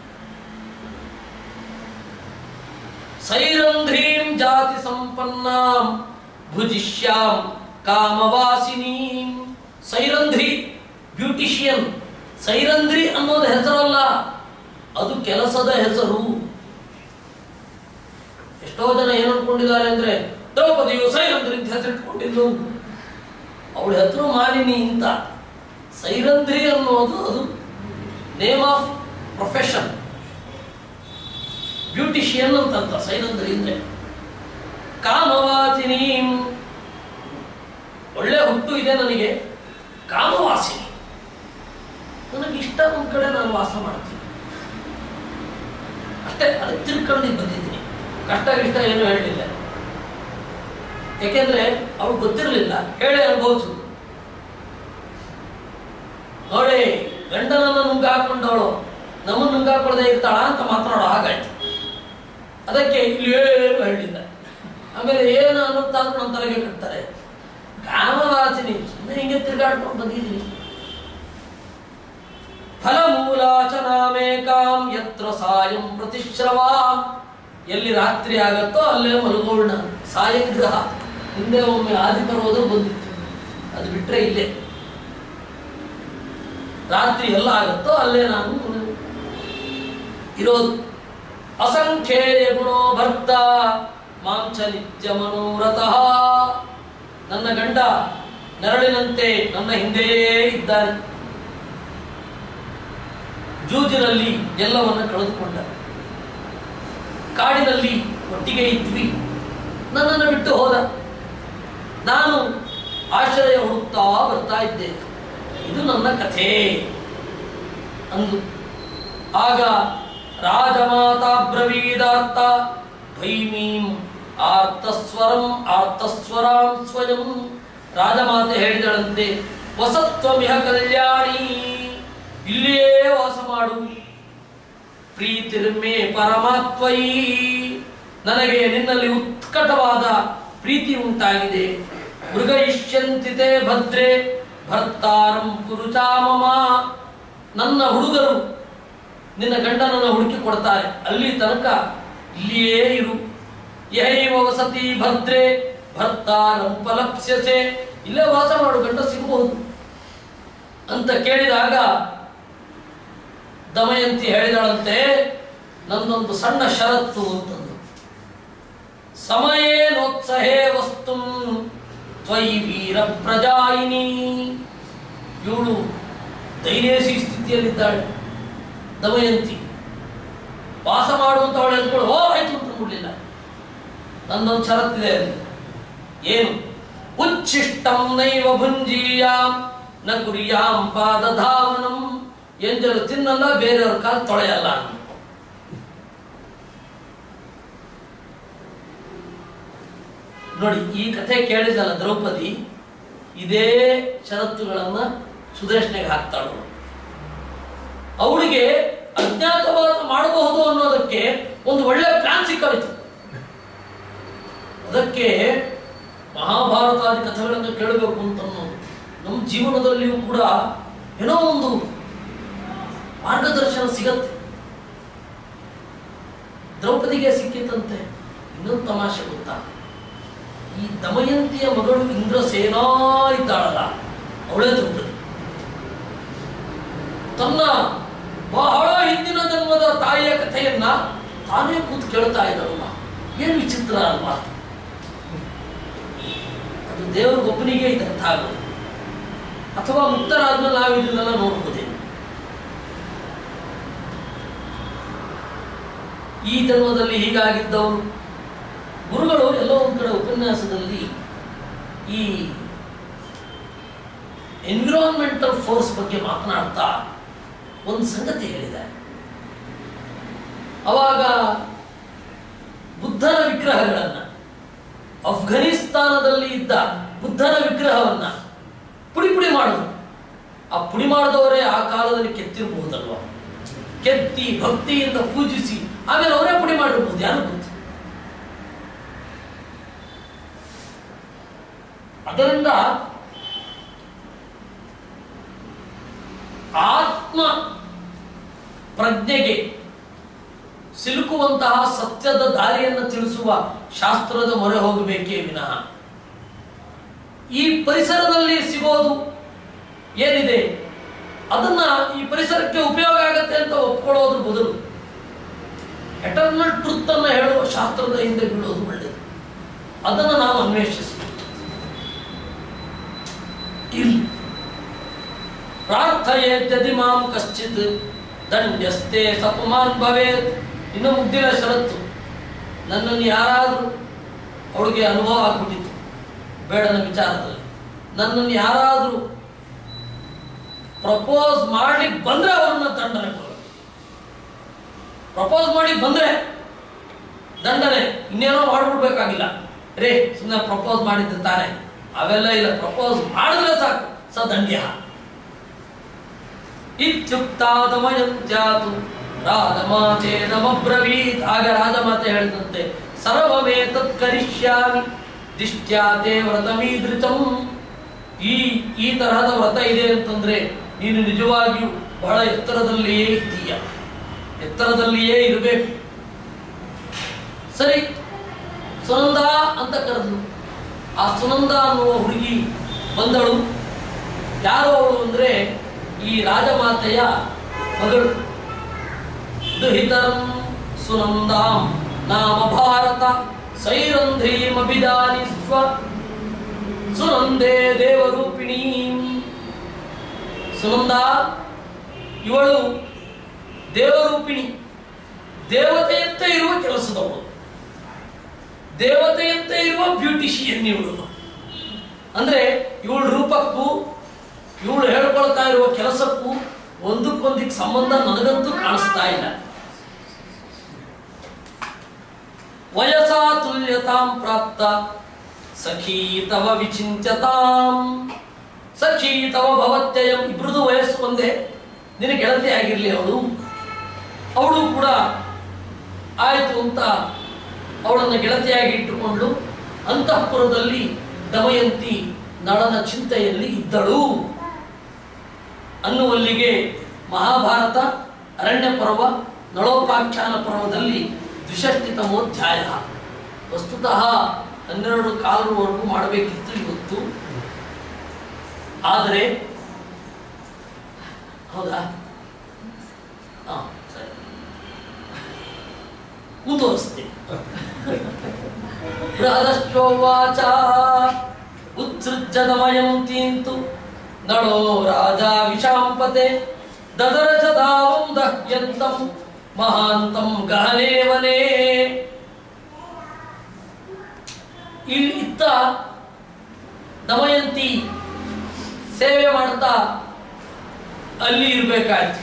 ಸೈರಂಧ್ರೀಂ ಜಾತಿ ಸಂಪನ್ನಾಂ ಭುಜಿಷ್ಯಾಂ ಕಾಮವಾಸಿನೀಂ. ಸೈರಂಧ್ರಿ ಬ್ಯೂಟಿಷಿಯನ್. ಸೈರಂಧ್ರಿ ಅನ್ನೋದು ಹೆಸರಲ್ಲ, ಅದು ಕೆಲಸದ ಹೆಸರು. ಎಷ್ಟೋ ಜನ ಏನು ಅನ್ಕೊಂಡಿದ್ದಾರೆ ಅಂದ್ರೆ ದ್ರೌಪದಿಯು ಸೈರಂಧ್ರಿ ಅಂತ ಹೆಸರಿಟ್ಕೊಂಡಿದ್ದು, ಅವಳ ಹೆಸರು ಮಾಲಿನಿ ಅಂತ. ಸೈರಂಧ್ರಿ ಅನ್ನೋದು ಅದು ನೇಮ್ ಆಫ್ ಪ್ರೊಫೆಷನ್. ಬ್ಯೂಟಿಷಿಯನ್ ಅಂತಂತ ಸೈರಂಧ್ರಿ ಅಂದ್ರೆ. ಕಾಮವಾಸಿನಿ, ಒಳ್ಳೆ ಹುಟ್ಟು ಇದೆ ನನಗೆ, ಕಾಮವಾಸಿನಿ, ನನಗೆ ಇಷ್ಟ ಒಂದ್ ಕಡೆ ನಾನು ವಾಸ ಮಾಡ್ತೀನಿ ಅಷ್ಟೇ. ಅದಕ್ಕೆ ತಿಳ್ಕೊಂಡು ಬಂದಿದ್ದೀನಿ, ಕಷ್ಟ ಇಷ್ಟ ಏನು ಹೇಳಲಿಲ್ಲ. ಯಾಕೆಂದ್ರೆ ಅವ್ಳು ಗೊತ್ತಿರಲಿಲ್ಲ, ಹೇಳಿ ಅನುಭವಿಸುದು. ನೋಡಿ, ಗಂಡನನ್ನ ನುಂಗ ಹಾಕೊಂಡವಳು ನಮ್ಮನ್ನು ನುಂಗ ಹಾಕೊಳ್ಳದೆ ಇರ್ತಾಳ ಅಂತ ಮಾತನಾಡೋ ಹಾಗಾಯ್ತು. ಅದಕ್ಕೆ ಇಲ್ಲಿ ಏನು ಹೇಳಿಲ್ಲ. ಆಮೇಲೆ ಏನು ಅನ್ನೋದಾದ್ರೂ ನಮ್ಮ ತಲೆಗೆ ಕಟ್ತಾರೆ. ಕಾಮವಾಸಿನಿ, ಸುಮ್ಮನೆ ಹಿಂಗೆ ತಿರುಗಾಡ್ಕೊಂಡು ಬಂದಿದ್ದೀನಿ. ಫಲಮೂಲಾಚನಾಮೇಕಾಂ ಯತ್ರ ಸಾಯಂ ಪ್ರತಿಶ್ರವಾಂ. ಎಲ್ಲಿ ರಾತ್ರಿ ಆಗತ್ತೋ ಅಲ್ಲೇ ಮಲಗೋಣ. ಸಾಯಂಗ್ರಹ ಹಿಂದೆ ಒಮ್ಮೆ ಆದಿಪರ್ವದ ಬಂದಿತ್ತು, ಅದು ಬಿಟ್ರೆ ಇಲ್ಲೇ. ರಾತ್ರಿ ಎಲ್ಲ ಆಗತ್ತೋ ಅಲ್ಲೇ ನಾನು ಇರೋದು. ಅಸಂಖ್ಯೇಯ ಗುಣೋ ಭರ್ತ ಮಾಂಚ ನಿತ್ಯ ಮನೋರಥಃ. ನನ್ನ ಗಂಡ ನೆರಳಿನಂತೆ ನನ್ನ ಹಿಂದೆಯೇ ಇದ್ದಾನೆ. ಜೂಜಿನಲ್ಲಿ ಎಲ್ಲವನ್ನ ಕಳೆದುಕೊಂಡ, ಕಾಡಿನಲ್ಲಿ ಒಟ್ಟಿಗೆ ಇದ್ವಿ, ನನ್ನನ್ನು ಬಿಟ್ಟು ಹೋದ. ನಾನು ಆಶ್ರಯ ಹುಡುಕ್ತಾ ಬರ್ತಾ ಇದ್ದೇನೆ. ಇದು ನನ್ನ ಕಥೆ ಅಂದು. ಆಗ ರಾಜಮಾತಾ ಬ್ರವೀದಾರ್ಥ ಭೈಮೀಂ ಆರ್ತಸ್ವರಂ ಆರ್ತಸ್ವರಾಂ ಸ್ವಯಂ. ರಾಜಮಾತೆ ಹೇಳಿದಳಂತೆ, ವಸತ್ವಮಿಹ ಕಲ್ಯಾಣಿ, ಇಲ್ಲಿಯೇ ವಾಸ ಮಾಡು. ಪ್ರೀತಿರ್ಮೇ ಪರಮಾತ್ಮಯಿ, ನನಗೆ ನಿನ್ನಲ್ಲಿ ಉತ್ಕಟವಾದ ಪ್ರೀತಿ ಉಂಟಾಗಿದೆ. ಮೃಗಯಿಷ್ಯಂತಿತೆ ಭದ್ರೇ ಭರ್ತಾರಂ ಕುರುಚಾಮಮ. ನನ್ನ ಹುಡುಗರು ನಿನ್ನ ಗಂಡನನ್ನು ಹುಡುಕಿ ಕೊಡ್ತಾರೆ, ಅಲ್ಲಿ ತನಕ ಇಲ್ಲಿಯೇ ಇರು. ಯಹೈವ ವಸತಿ ಭದ್ರೇ ಭರ್ತಾರಂ ಫಲಪ್ಸ್ಯಸೆ. ಇಲ್ಲೇ ವಾಸ ಮಾಡು, ಗಂಡ ಸಿಗಬಹುದು ಅಂತ ಕೇಳಿದಾಗ ದಮಯಂತಿ ಹೇಳಿದಳಂತೆ, ನಂದೊಂದು ಸಣ್ಣ ಷರತ್ತು ಅಂತಂದು. ಸಮಯೇನೋತ್ಸಹೇ ವಸ್ತು ತ್ವಯಿ ವೀರ ಪ್ರಜಾಯಿನಿ. ಇವಳು ದೈನೇಸಿ ಸ್ಥಿತಿಯಲ್ಲಿದ್ದಾಳೆ ದಮಯಂತಿ. ವಾಸ ಮಾಡುವಂಥವಳು ಹೇಳ್ಕೊಂಡು ಓ ಆಯ್ತು ಅಂತ ಕೊಡಲಿಲ್ಲ. ನನ್ನೊಂದು ಷರತ್ತಿದೆ ಅಲ್ಲಿ. ಏನು? ಉಚ್ಚಿಷ್ಟಂ ನೈವ ಭುಂಜೀಯಾಂ ನ ಕುರಿಯಾಂ ಪಾದಧಾವನಂ. ಎಂಜಲು ತಿನ್ನಲ್ಲ, ಬೇರೆಯವ್ರ ಕಾಲು ತೊಳೆಯಲ್ಲ. ನೋಡಿ, ಈ ಕಥೆ ಕೇಳಿದಲ್ಲ ದ್ರೌಪದಿ, ಇದೇ ಷರತ್ತುಗಳನ್ನ ಸುದೇಶನಿಗೆ ಹಾಕ್ತಾಳು. ಅವಳಿಗೆ ಅಜ್ಞಾತವಾಸ ಮಾಡಬಹುದು ಅನ್ನೋದಕ್ಕೆ ಒಂದು ಒಳ್ಳೆ ಪ್ಲಾನ್ ಸಿಕ್ಕಾಯಿತು. ಅದಕ್ಕೆ ಮಹಾಭಾರತಾದಿ ಕಥೆಗಳನ್ನು ಕೇಳಬೇಕು ಅಂತ ನಮ್ಮ ಜೀವನದಲ್ಲಿಯೂ ಕೂಡ ಏನೋ ಒಂದು ಮಾರ್ಗದರ್ಶನ ಸಿಗತ್ತೆ. ದ್ರೌಪದಿಗೆ ಸಿಕ್ಕಿತಂತೆ. ಇನ್ನೊಂದು ತಮಾಷೆ ಗೊತ್ತಾ? ಈ ದಮಯಂತಿಯ ಮಗಳು ಇಂದ್ರಸೇನಾ ಇದ್ದಾಳಲ್ಲ, ಅವಳೇ ದ್ರೌಪದಿ. ತನ್ನ ಬಹಳ ಹಿಂದಿನ ಜನ್ಮದ ತಾಯಿಯ ಕಥೆಯನ್ನ ತಾನೇ ಕೂತು ಕೇಳ್ತಾ ಇದ್ದಳಲ್ಲ. ಏನು ವಿಚಿತ್ರ ಅಲ್ವಾ? ಅದು ದೇವರಿಗೊಬ್ಬನಿಗೆ ಇದು ಅರ್ಥ ಆಗೋದು. ಅಥವಾ ಮುಕ್ತರಾದ್ಮೇಲೆ ನಾವು ಇದನ್ನೆಲ್ಲ ನೋಡ್ಬೋದೇ. ಈ ಜನ್ಮದಲ್ಲಿ ಹೀಗಾಗಿದ್ದವರು ಗುರುಗಳು ಎಲ್ಲೋ ಒಂದು ಕಡೆ ಉಪನ್ಯಾಸದಲ್ಲಿ ಈ ಎನ್ವಿರಾನ್ಮೆಂಟಲ್ ಫೋರ್ಸ್ ಬಗ್ಗೆ ಮಾತನಾಡ್ತಾ ಒಂದು ಸಂಗತಿ ಹೇಳಿದ್ದಾರೆ. ಅವಾಗ ಬುದ್ಧನ ವಿಗ್ರಹಗಳನ್ನ, ಅಫ್ಘಾನಿಸ್ತಾನದಲ್ಲಿ ಇದ್ದ ಬುದ್ಧನ ವಿಗ್ರಹವನ್ನ ಪುಡಿ ಪುಡಿ ಮಾಡೋದು. ಆ ಪುಡಿ ಮಾಡಿದವರೇ ಆ ಕಾಲದಲ್ಲಿ ಕೆತ್ತಿರಬಹುದಲ್ವ. ಕೆತ್ತಿ ಭಕ್ತಿಯಿಂದ ಪೂಜಿಸಿ ಆಮೇಲೆ ಅವರೇ ಪುಡಿ ಮಾಡಿರ್ಬೋದು, ಯಾರು ಗೊತ್ತು. ಅದರಿಂದ ಆತ್ಮ ಪ್ರಜ್ಞೆಗೆ ಸಿಲುಕುವಂತಹ ಸತ್ಯದ ದಾರಿಯನ್ನು ತಿಳಿಸುವ ಶಾಸ್ತ್ರದ ಮೊರೆ ಹೋಗಬೇಕೇ ವಿನಃ ಈ ಪರಿಸರದಲ್ಲಿ ಸಿಗೋದು ಏನಿದೆ ಅದನ್ನ ಈ ಪರಿಸರಕ್ಕೆ ಉಪಯೋಗ ಆಗತ್ತೆ ಅಂತ ಒಪ್ಕೊಳ್ಳೋದ್ರ ಬದಲು ಎಟರ್ನಲ್ ಟ್ರುತ್ ಅನ್ನ ಹೇಳುವ ಶಾಸ್ತ್ರದ ಹಿಂದೆ ಬೀಳೋದು ಒಳ್ಳೆಯದು. ಅದನ್ನು ನಾವು ಅನ್ವೇಷಿಸಬೇಕು. ಇಲ್ಲಿ ಪ್ರಾರ್ಥಯೇತ್ಯದಿ ಮಾಂ ಕಶ್ಚಿತ್ ದಂಡ್ಯಸ್ತೆ ಸಪುಮಾನ್ ಭವೇತ್. ಇನ್ನು ಮುಗ್ದಿನ ಷರತ್ತು. ನನ್ನನ್ನು ಯಾರಾದರೂ, ಅವಳಿಗೆ ಅನುಭವ ಆಗ್ಬಿಟ್ಟಿತ್ತು ಬೇಡನ ವಿಚಾರದಲ್ಲಿ, ನನ್ನನ್ನು ಯಾರಾದರೂ ಪ್ರಪೋಸ್ ಮಾಡ್ಲಿಕ್ಕೆ ಬಂದ್ರೆ ಅವರನ್ನ ದಂಡನೆ ಕೊಡಬೇಕು. ಪ್ರಪೋಸ್ ಮಾಡಿ ಬಂದ್ರೆ ದಂಡನೆ, ಇನ್ನೇನೋ ಮಾಡ್ಬಿಡ್ಬೇಕಾಗಿಲ್ಲ. ರೇ ಸುಮ್ಮನೆ ಪ್ರಪೋಸ್ ಮಾಡಿದ್ದ ತಾನೆ, ಅವೆಲ್ಲ ಇಲ್ಲ. ಪ್ರಪೋಸ್ ಮಾಡಿದ್ರೆ ಸಾಕು, ಸ ದಂಡ್ಯ. ಇತ್ಯುಕ್ತಾದಮಯಂತ್ಯಾತು ರಾಜಮಾತೇನಮಬ್ರವೀತ್. ಆಗ ರಾಜಮಾತೆ ಹೇಳಿದಂತೆ ಸರ್ವಮೇ ತತ್ಕರಿಷ್ಯಾಮಿ ದಿಷ್ಟ್ಯಾತೆ ವ್ರತಮೀದೃತಂ. ಈ ಈ ತರಹದ ವ್ರತ ಇದೆ ಅಂತಂದ್ರೆ ನೀನು ನಿಜವಾಗಿಯೂ ಬಹಳ ಎತ್ತರದಲ್ಲಿಯೇ ಇದ್ದೀಯ, ಎತ್ತರದಲ್ಲಿಯೇ ಇರಬೇಕು. ಸರಿ, ಸುನಂದ ಅಂತ ಕರೆದು ಆ ಸುನಂದ ಅನ್ನುವ ಹುಡುಗಿ ಬಂದಳು. ಯಾರು ಅವಳು ಅಂದ್ರೆ ಈ ರಾಜಮಾತೆಯ ಮಗಳು. ದುಹಿತರಂ ಸುನಂದಾಂ ನಾಮ ಭಾರತ ಸೈರಂಧ್ರೀಮಭಿದಾನಿ ಸ್ವ ಸುನಂದೇ ದೇವರೂಪಿಣೀ. ಸುನಂದ ಇವಳು ದೇವರೂಪಿಣಿ, ದೇವತೆಯಂತೆ ಇರುವ ಕೆಲಸದವಳು, ದೇವತೆಯಂತೆ ಇರುವ ಬ್ಯೂಟಿಷಿಯನ್ ಇವಳು. ಅಂದ್ರೆ ಇವಳ ರೂಪಕ್ಕೂ ಇವಳು ಹೇಳ್ಕೊಳ್ತಾ ಇರುವ ಕೆಲಸಕ್ಕೂ ಒಂದಕ್ಕೊಂದಿಗೆ ಸಂಬಂಧ ನನಗಂತೂ ಕಾಣಿಸ್ತಾ ಇಲ್ಲ. ವಯಸಾ ತುಲ್ಯತಾಂ ಪ್ರಾಪ್ತ ಸಖೀ ತವ ವಿಚಿಂತ್ಯತಾಂ. ಸಖೀ ತವ ಭವತ್ಯಯಂ. ಇಬ್ರದು ವಯಸ್ಸು ಒಂದೇ, ನಿನ್ನ ಗೆಳತಿ ಆಗಿರ್ಲಿ ಅವಳು. ಅವಳು ಕೂಡ ಆಯ್ತು ಅಂತ ಅವಳನ್ನು ಗೆಳತಿಯಾಗಿ ಇಟ್ಟುಕೊಂಡು ಅಂತಃಪುರದಲ್ಲಿ ದಮಯಂತಿ ನಳನ ಚಿಂತೆಯಲ್ಲಿ ಇದ್ದಳು ಅನ್ನುವಲ್ಲಿಗೆ ಮಹಾಭಾರತ ಅರಣ್ಯ ಪರ್ವ ನಳೋಪಾಖ್ಯಾನ ಪರ್ವದಲ್ಲಿ ದ್ವಿಷಷ್ಟಿತಮೋಧ್ಯಾಯ. ವಸ್ತುತಃ ಹನ್ನೆರಡು ಕಾಲರವರೆಗೂ ಮಾಡಬೇಕಿತ್ತು ಇವತ್ತು. ಆದರೆ ಹೌದಾ, ಹಾ ಸರಿ ಮುಂದುವರಿಸ್ತೇನೆ. ಬೃಹದಶ್ಚೋವಾಚ ಉತ್ಸೃಜ್ಯ ದಮಯಂತೀಂತು ನಳೋ ರಾಜ ವಿಶಾಂಪತೆ ದದರಚ ದಾವಂ ದಹ್ಯಂತಂ ಮಹಾಂತಂ ಗಹನೇ ವನೇ. ಇತ್ತ ದಮಯಂತಿ ಸೇವೆ ಮಾಡ್ತಾ ಅಲ್ಲಿ ಇರಬೇಕಾಯ್ತು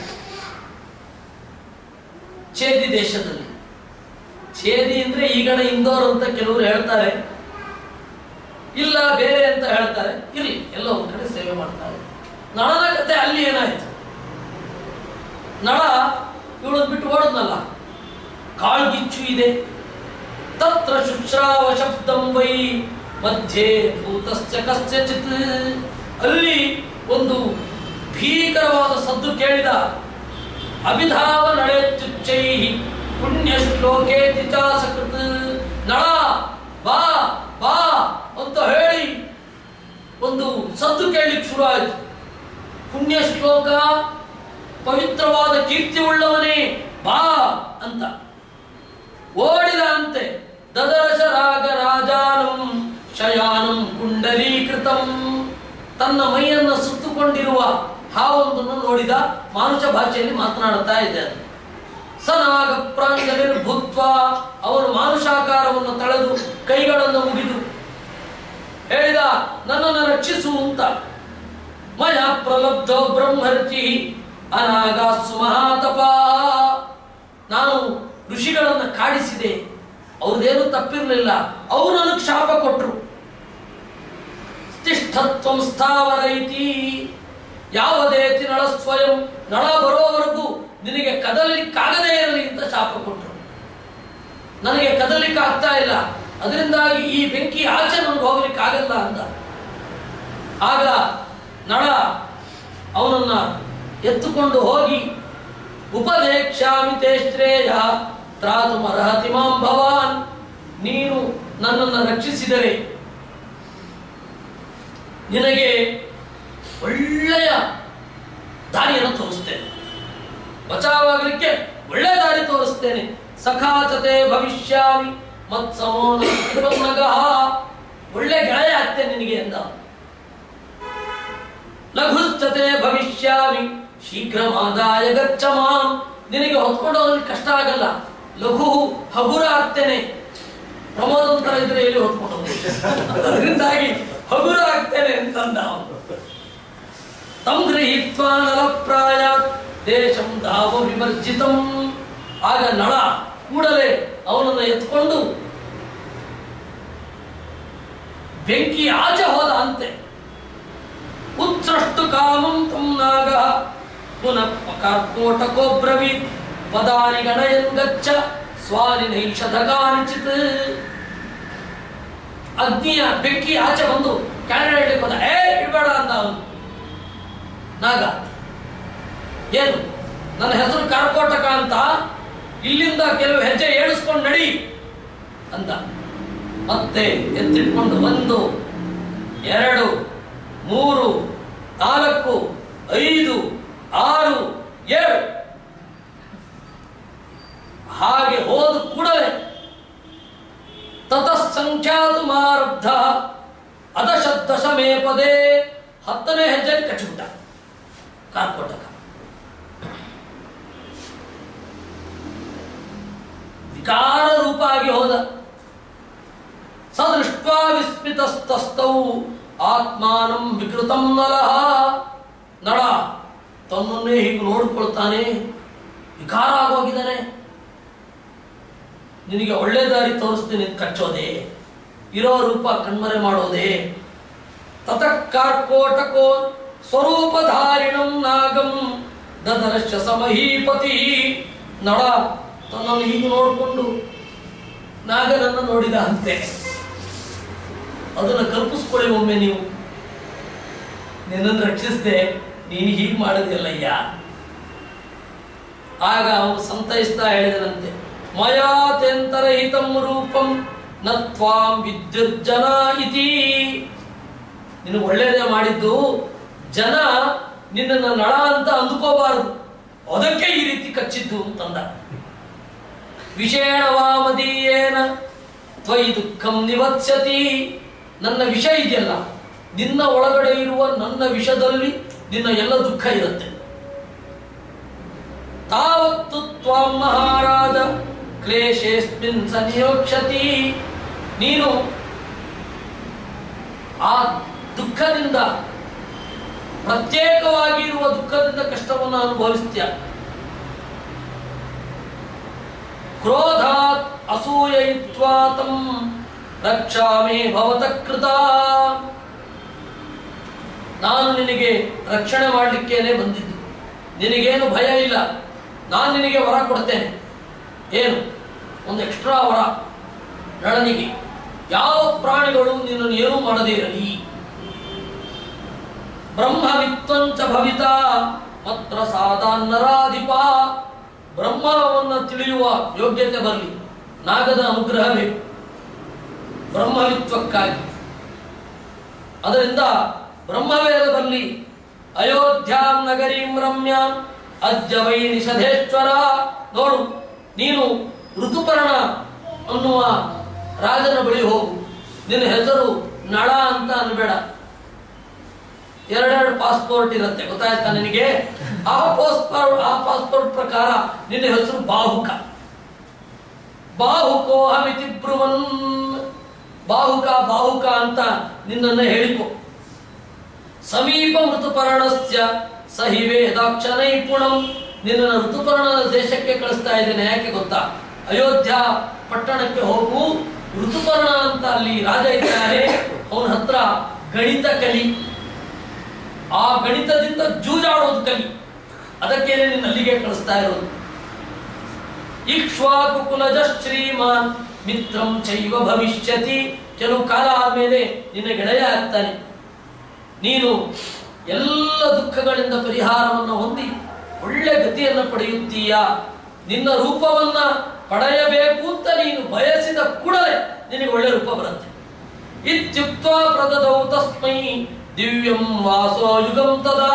ಛೇದಿ ದೇಶದಲ್ಲಿ. ಛೇದಿ ಅಂದ್ರೆ ಈಗಣ ಇಂದೋರ್ ಅಂತ ಕೆಲವರು ಹೇಳ್ತಾರೆ, ಇಲ್ಲ ಬೇರೆ ಅಂತ ಹೇಳ್ತಾರೆ. ಇರ್ಲಿ, ಎಲ್ಲ ಒಂದ್ ಕಡೆ ಸೇವೆ ಮಾಡ್ತಾರೆ. ನಳನ ಕತೆ ಅಲ್ಲಿ ಏನಾಯ್ತು? ನಳ ಇವಳದ್ ಬಿಟ್ಟು ಓಡದ್ನಲ್ಲ, ಕಾಳ್ಗಿಚ್ಚು ಇದೆ. ತತ್ರ ಶುಶ್ರಾವ ಶಬ್ದಂ ವೈ ಮಧ್ಯೆ ಭೂತಶ್ಚ ಕಸ್ಯಚಿತ್. ಅಲ್ಲಿ ಒಂದು ಭೀಕರವಾದ ಸದ್ದು ಕೇಳಿದ. ಅಭಿಧಾವ ನಡೆಚ್ಚುಚ್ಚೈ ಪುಣ್ಯ ಶ್ಲೋಕೆ ತಿಚಾಸಕೃತ್. ನಳ ಬಾ ಬಾ ಅಂತ ಹೇಳಿ ಒಂದು ಸದ್ದು ಕೇಳಲಿಕ್ಕೆ ಶುರು ಆಯಿತು. ಪುಣ್ಯ ಶ್ಲೋಕ, ಪವಿತ್ರವಾದ ಕೀರ್ತಿ ಉಳ್ಳವನೇ ಬಾ ಅಂತ ಓಡಿದ ಅಂತೆ. ದದರಶ ರಾಗ ರಾಜಾನಂ ಶಯಾನಂ ಕುಂಡಲೀಕೃತಂ. ತನ್ನ ಮೈಯನ್ನು ಸುತ್ತುಕೊಂಡಿರುವ ಹಾವೊಂದನ್ನು ನೋಡಿದ. ಮಾನುಷ ಭಾಷೆಯಲ್ಲಿ ಮಾತನಾಡುತ್ತಾ ಇದೆ ಅದು. ಸನಾಗ ಪ್ರಾಂಜಲಿರ್ಭೂತ್ವ. ಅವನು ಮಾನುಷಾಕಾರವನ್ನು ತಳೆದು ಕೈಗಳನ್ನು ಮುಗಿದು ಹೇಳಿದ, ನನ್ನನ್ನು ರಕ್ಷಿಸು ಅಂತ. ಮಯ ಪ್ರಲಬ್ಧೋ ಬ್ರಹ್ಮರ್ಚಿ ಅನಾಗಾಸು ಮಹಾತಪ. ನಾನು ಋಷಿಗಳನ್ನು ಕಾಡಿಸಿದೆ, ಅವ್ರದ್ದೇನು ತಪ್ಪಿರಲಿಲ್ಲ, ಅವರು ನನಗೆ ಶಾಪ ಕೊಟ್ಟರು. ತಿಷ್ಠತ್ವಂ ಸ್ಥಾವರೈತಿ ಯಾವದೇತಿ ನಳ ಸ್ವಯಂ. ನಳ ಬರೋವರೆಗೂ ನಿನಗೆ ಕದಲಿಕ್ಕಾಗದೇ ಇರಲಿ ಅಂತ ಶಾಪ ಕೊಟ್ಟರು. ನನಗೆ ಕದಲಿಕ್ಕೆ ಆಗ್ತಾ ಇಲ್ಲ, ಅದರಿಂದಾಗಿ ಈ ಬೆಂಕಿ ಆಚೆ ನನಗೆ ಹೋಗ್ಲಿಕ್ಕೆ ಆಗಲ್ಲ ಅಂದ. ಆಗ ನಳ ಅವನನ್ನ ಎತ್ತುಕೊಂಡು ಹೋಗಿ ಉಪದೇಕ್ಷಾಮಿ ತೇ ಶ್ರೇಯ ತ್ರಾತುಮರ್ಹತಿ ಮಾಂ ಭವಾನ್. ನೀನು ನನ್ನನ್ನು ರಕ್ಷಿಸಿದರೆ ನಿನಗೆ ಒಳ್ಳೆಯ ದಾರಿಯನ್ನು ತೋರಿಸ್ತೇನೆ, ಬಚಾವಾಗಲಿಕ್ಕೆ ಒಳ್ಳೆ ದಾರಿ ತೋರಿಸ್ತೇನೆ. ಸಖಾಚತೆ ಭವಿಷ್ಯಾಮಿ ಮತ್ಸಮೋನಗಃ. ಒಳ್ಳೆ ಗೆಳೆಯ ಆಗ್ತೇನೆ ನಿನಗೆ ಎಂದ. ಲಘುಶ್ಚತೆ ಭವಿಷ್ಯಾಮಿ ಶೀಘ್ರಮಾದಾಯ ಗಚ್ಚ ಮಾಂ. ನಿನಗೆ ಹೊತ್ಕೊಂಡು ಹೋಗಲಿಕ್ಕೆ ಕಷ್ಟ ಆಗಲ್ಲ, ಲಘು ಹಗುರ ಆಗ್ತೇನೆ. ಪ್ರಮೋದಂತರ ಇದ್ರೆ ಎಲ್ಲಿ ಹೊತ್ಕೊಂಡು ಹೋಗ್ತೇನೆ, ಅದರಿಂದಾಗಿ ಹಗುರ ಆಗ್ತೇನೆ ಅಂತಂದ. ತಂ ಗೃಹೀತ್ವಾ ನಲಪ್ರಾಯಾತ್ ದೇಶಂ ಧಾವ ವಿಮರ್ಜಿತಂ. ಆಗ ನಳ ಕೂಡಲೇ ಅವನನ್ನು ಎತ್ಕೊಂಡು ಬೆಂಕಿ ಆಚೆ ಹೋದ ಅಂತೆ. ಉತ್ಸೃಷ್ಟು ಕಾಮಂ ತಂ ನಾಗ ಪುನಃ ಕಾರ್ಕೋಟಕೋ ಬ್ರವೀತ್ ಪದಾನಿ ಗಣಯನ್ ಗಚ್ಚ ಸ್ವಾನಿ ನೈಷಧಗಾನಿಚಿತ್. ಅಗ್ನಿಯ ಬೆಂಕಿ ಆಚೆ ಬಂದು ಕ್ಯಾಂಡಿಡೇಟ್ ಹೋದ. ಏ ಇಡಬೇಡ ಅಂದ ಅವನು. ನಾಗ, ಏನು ನನ್ನ ಹೆಸರು ಕಾರ್ಕೋಟಕ ಅಂತ, ಇಲ್ಲಿಂದ ಕೆಲವು ಹೆಜ್ಜೆ ಏಳಿಸ್ಕೊಂಡು ನಡಿ ಅಂದ. ಮತ್ತೆ ಎತ್ತಿಟ್ಕೊಂಡು ಒಂದು ಎರಡು ಮೂರು ನಾಲ್ಕು ಐದು ಆರು ಏಳು ಹಾಗೆ ಹೋದ ಕೂಡಲೇ ತತಃ ಸಂಖ್ಯಾತು ಮಾರಬ್ಧ ಅದಶದ್ದಶಮೇ ಪದೇ. ಹತ್ತನೇ ಹೆಜ್ಜೆ ಕಚ್ಚಿಬಿಟ್ಟ ಕಾರ್ಕೋಟಕ. ವಿಕಾರ ರೂಪ ಆಗಿ ಹೋದ. ಸದೃಷ್ಟ್ವಾ ವಿಸ್ಮಿತಸ್ತಸ್ತೌ ಆತ್ಮಾನಂ ವಿಕೃತಂ ನಲಃ. ನಳ ತನ್ನನ್ನೇ ಹೀಗೆ ನೋಡಿಕೊಳ್ತಾನೆ, ವಿಕಾರ ಆಗೋಗಿದ್ದಾನೆ. ನಿನಗೆ ಒಳ್ಳೆ ದಾರಿ ತೋರಿಸ್ತೀನಿ, ಕಚ್ಚೋದೆ, ಇರೋ ರೂಪ ಕಣ್ಮರೆ ಮಾಡೋದೆ. ತತಃ ಕಾರ್ಕೋಟಕೋ ಸ್ವರೂಪಧಾರಿಣಂ ನಾಗಂ ದದರಶ್ಚ ಸಮಹೀಪತಿ. ನಳ ತನ್ನನ್ನು ಹೀಗೆ ನೋಡಿಕೊಂಡು ನಾಗನನ್ನು ನೋಡಿದ ಅಂತೆ. ಅದನ್ನು ಕಲ್ಪಿಸ್ಕೊಳ್ಳಿ ಒಮ್ಮೆ ನೀವು. ನಿನ್ನನ್ನು ರಕ್ಷಿಸಿದೆ, ನೀನು ಹೀಗೆ ಮಾಡಿದೆಯಲ್ಲಯ್ಯ. ಆಗ ಅವನು ಸಂತೈಸ್ತಾ ಹೇಳಿದನಂತೆ, ಮಯಾತೆಂತರಹಿತಂ ರೂಪಂ ನತ್ವಾಂ ವಿದ್ಯುಜ್ಜನ ಇತಿ. ನಿನಗೆ ಒಳ್ಳೆಯದೇ ಮಾಡಿದ್ದು, ಜನ ನಿನ್ನನ್ನು ನಳ ಅಂತ ಅಂದುಕೋಬಾರದು, ಅದಕ್ಕೆ ಈ ರೀತಿ ಕಚ್ಚಿದ್ದು ಅಂತಂದ. ವಿಷೇಣ ವಾಮದೀಯೇನ ತ್ವಯಿ ದುಃಖಂ ನಿವತ್ಸ್ಯತಿ. ನನ್ನ ವಿಷ ಇದೆಯಲ್ಲ, ನಿನ್ನ ಒಳಗಡೆ ಇರುವ ನನ್ನ ವಿಷದಲ್ಲಿ ನಿನ್ನ ಎಲ್ಲ ದುಃಖ ಇರುತ್ತೆ. ತಾವತ್ತು ತ್ವಾಂ ಮಹಾರಾಜ ಕ್ಲೇಶೇಸ್ಮಿನ್ ಸನಿಯೋಕ್ಷತಿ. ನೀನು ಆ ದುಃಖದಿಂದ, ಪ್ರತ್ಯೇಕವಾಗಿ ಇರುವ ದುಃಖದಿಂದ ಕಷ್ಟವನ್ನು ಅನುಭವಿಸ್ತೀಯ. ಕ್ರೋಧಾತ್ ಅಸೂಯಯಿತ್ವಾ ತಂ ರಕ್ಷಾಮಿ ಭವತಃ ಕೃತ. ನಾನು ನಿನಗೆ ರಕ್ಷಣೆ ಮಾಡಲಿಕ್ಕೇನೆ ಬಂದಿದ್ದು. ನಿನಗೇನು ಭಯ ಇಲ್ಲ, ನಾನು ನಿನಗೆ ವರ ಕೊಡ್ತೇನೆ. ಏನು? ಒಂದು ಎಕ್ಸ್ಟ್ರಾ ವರ ನಳನಿಗೆ. ಯಾವ ಪ್ರಾಣಿಗಳು ನಿನ್ನನ್ನು ಏನೂ ಮಾಡದೇ ಇರಲಿ. ಬ್ರಹ್ಮವಿತ್ವಂಚ ಭವಿತ ಮತ್ರ ಸಾಧಾನ್ನರಾಧಿಪ. ಬ್ರಹ್ಮವನ್ನು ತಿಳಿಯುವ ಯೋಗ್ಯತೆ ಬರಲಿ, ನಾಗದ ಅನುಗ್ರಹ ಬೇಕು ಬ್ರಹ್ಮವಿತ್ವಕ್ಕಾಗಿ. ಅದರಿಂದ ಬ್ರಹ್ಮವೇದ ಬರಲಿ. ಅಯೋಧ್ಯಾಂ ನಗರೀಂ ರಮ್ಯಾಂ ಅದ್ಯ ವೈ ನಿಷಧೇಶ್ವರ. ನೋಡು, ನೀನು ಋತುಪರ್ಣ ಅನ್ನುವ ರಾಜನ ಬಳಿ ಹೋಗು. ನಿನ್ನ ಹೆಸರು ನಳ ಅಂತ ಅನ್ಬೇಡ. ಎರಡೆರಡು ಪಾಸ್ಪೋರ್ಟ್ ಇರುತ್ತೆ, ಗೊತ್ತಾಯ್ತಾ ನಿನಗೆ? ಆ ಪಾಸ್ಪೋರ್ಟ್ ಆ ಪಾಸ್ಪೋರ್ಟ್ ಪ್ರಕಾರ ನಿನ್ನ ಹೆಸರು ಬಾಹುಕ. ಬಾಹುಕೋಹಮಿತಿ ಬ್ರುವನ್. ಬಾಹುಕ ಬಾಹುಕ ಅಂತ ನಿನ್ನನ್ನು ಹೇಳಿಕೊ. ಸಮೀಪ ಋತುಪರ್ಣಸ್ಯ ಸಹಿ ವೇದಾಕ್ಷ ನೈಪುಣಂ. ನಿನ್ನನ್ನು ಋತುಪರ್ಣದ ದೇಶಕ್ಕೆ ಕಳಿಸ್ತಾ ಇದ್ದೇನೆ. ಯಾಕೆ ಗೊತ್ತಾ? ಅಯೋಧ್ಯ ಪಟ್ಟಣಕ್ಕೆ ಹೋಗು. ಋತುಪರ್ಣ ಅಂತ ಅಲ್ಲಿ ರಾಜ ಇದ್ದಾರೆ, ಅವನ ಹತ್ರ ಗಣಿತ ಕಲಿ. ಆ ಗಣಿತದಿಂದ ಜೂಜಾಡೋದು ಕಲಿ. ಅದಕ್ಕೇನೆ ನಿನ್ನ ಅಲ್ಲಿಗೆ ಕಳಿಸ್ತಾ ಇರೋದು. ಇಕ್ಷ್ವಾಕು ಕುಲಜ ಶ್ರೀಮಾನ್ ಮಿತ್ರಂ ಚೈವ ಭವಿಷ್ಯತಿ. ಕೆಲವು ಕಾಲ ಆದ್ಮೇಲೆ ನಿನ್ನ ಗೆಳೆಯ ಆಗ್ತಾನೆ. ನೀನು ಎಲ್ಲ ದುಃಖಗಳಿಂದ ಪರಿಹಾರವನ್ನು ಹೊಂದಿ ಒಳ್ಳೆ ಗತಿಯನ್ನು ಪಡೆಯುತ್ತೀಯ. ನಿನ್ನ ರೂಪವನ್ನ ಪಡೆಯಬೇಕು ಅಂತ ನೀನು ಬಯಸಿದ ಕೂಡಲೇ ನಿನಗೆ ಒಳ್ಳೆ ರೂಪ ಬರುತ್ತೆ. ಇತ್ಯುಕ್ತ್ವಾ ಪ್ರದದೌ ತಸ್ಮೈ ದಿವ್ಯಂ ವಾಸೋ ಯುಗಂ ತದಾ.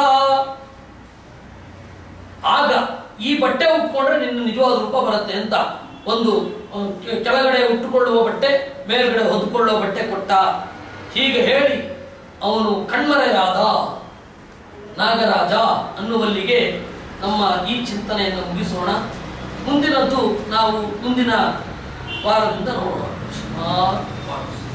ಆಗ ಈ ಬಟ್ಟೆ ಉಟ್ಕೊಂಡ್ರೆ ನಿನ್ನ ನಿಜವಾದ ರೂಪ ಬರುತ್ತೆ ಅಂತ ಒಂದು ಕೆಳಗಡೆ ಉಟ್ಟುಕೊಳ್ಳುವ ಬಟ್ಟೆ, ಮೇಲ್ಗಡೆ ಹೊದ್ಕೊಳ್ಳುವ ಬಟ್ಟೆ ಕೊಟ್ಟ. ಹೀಗೆ ಹೇಳಿ ಅವನು ಕಣ್ಮರೆಯಾದ ನಾಗರಾಜ ಅನ್ನುವಲ್ಲಿಗೆ ನಮ್ಮ ಈ ಚಿಂತನೆಯನ್ನು ಮುಗಿಸೋಣ. ಮುಂದಿನದ್ದು ನಾವು ಮುಂದಿನ ವಾರದಿಂದ ನೋಡೋಣ.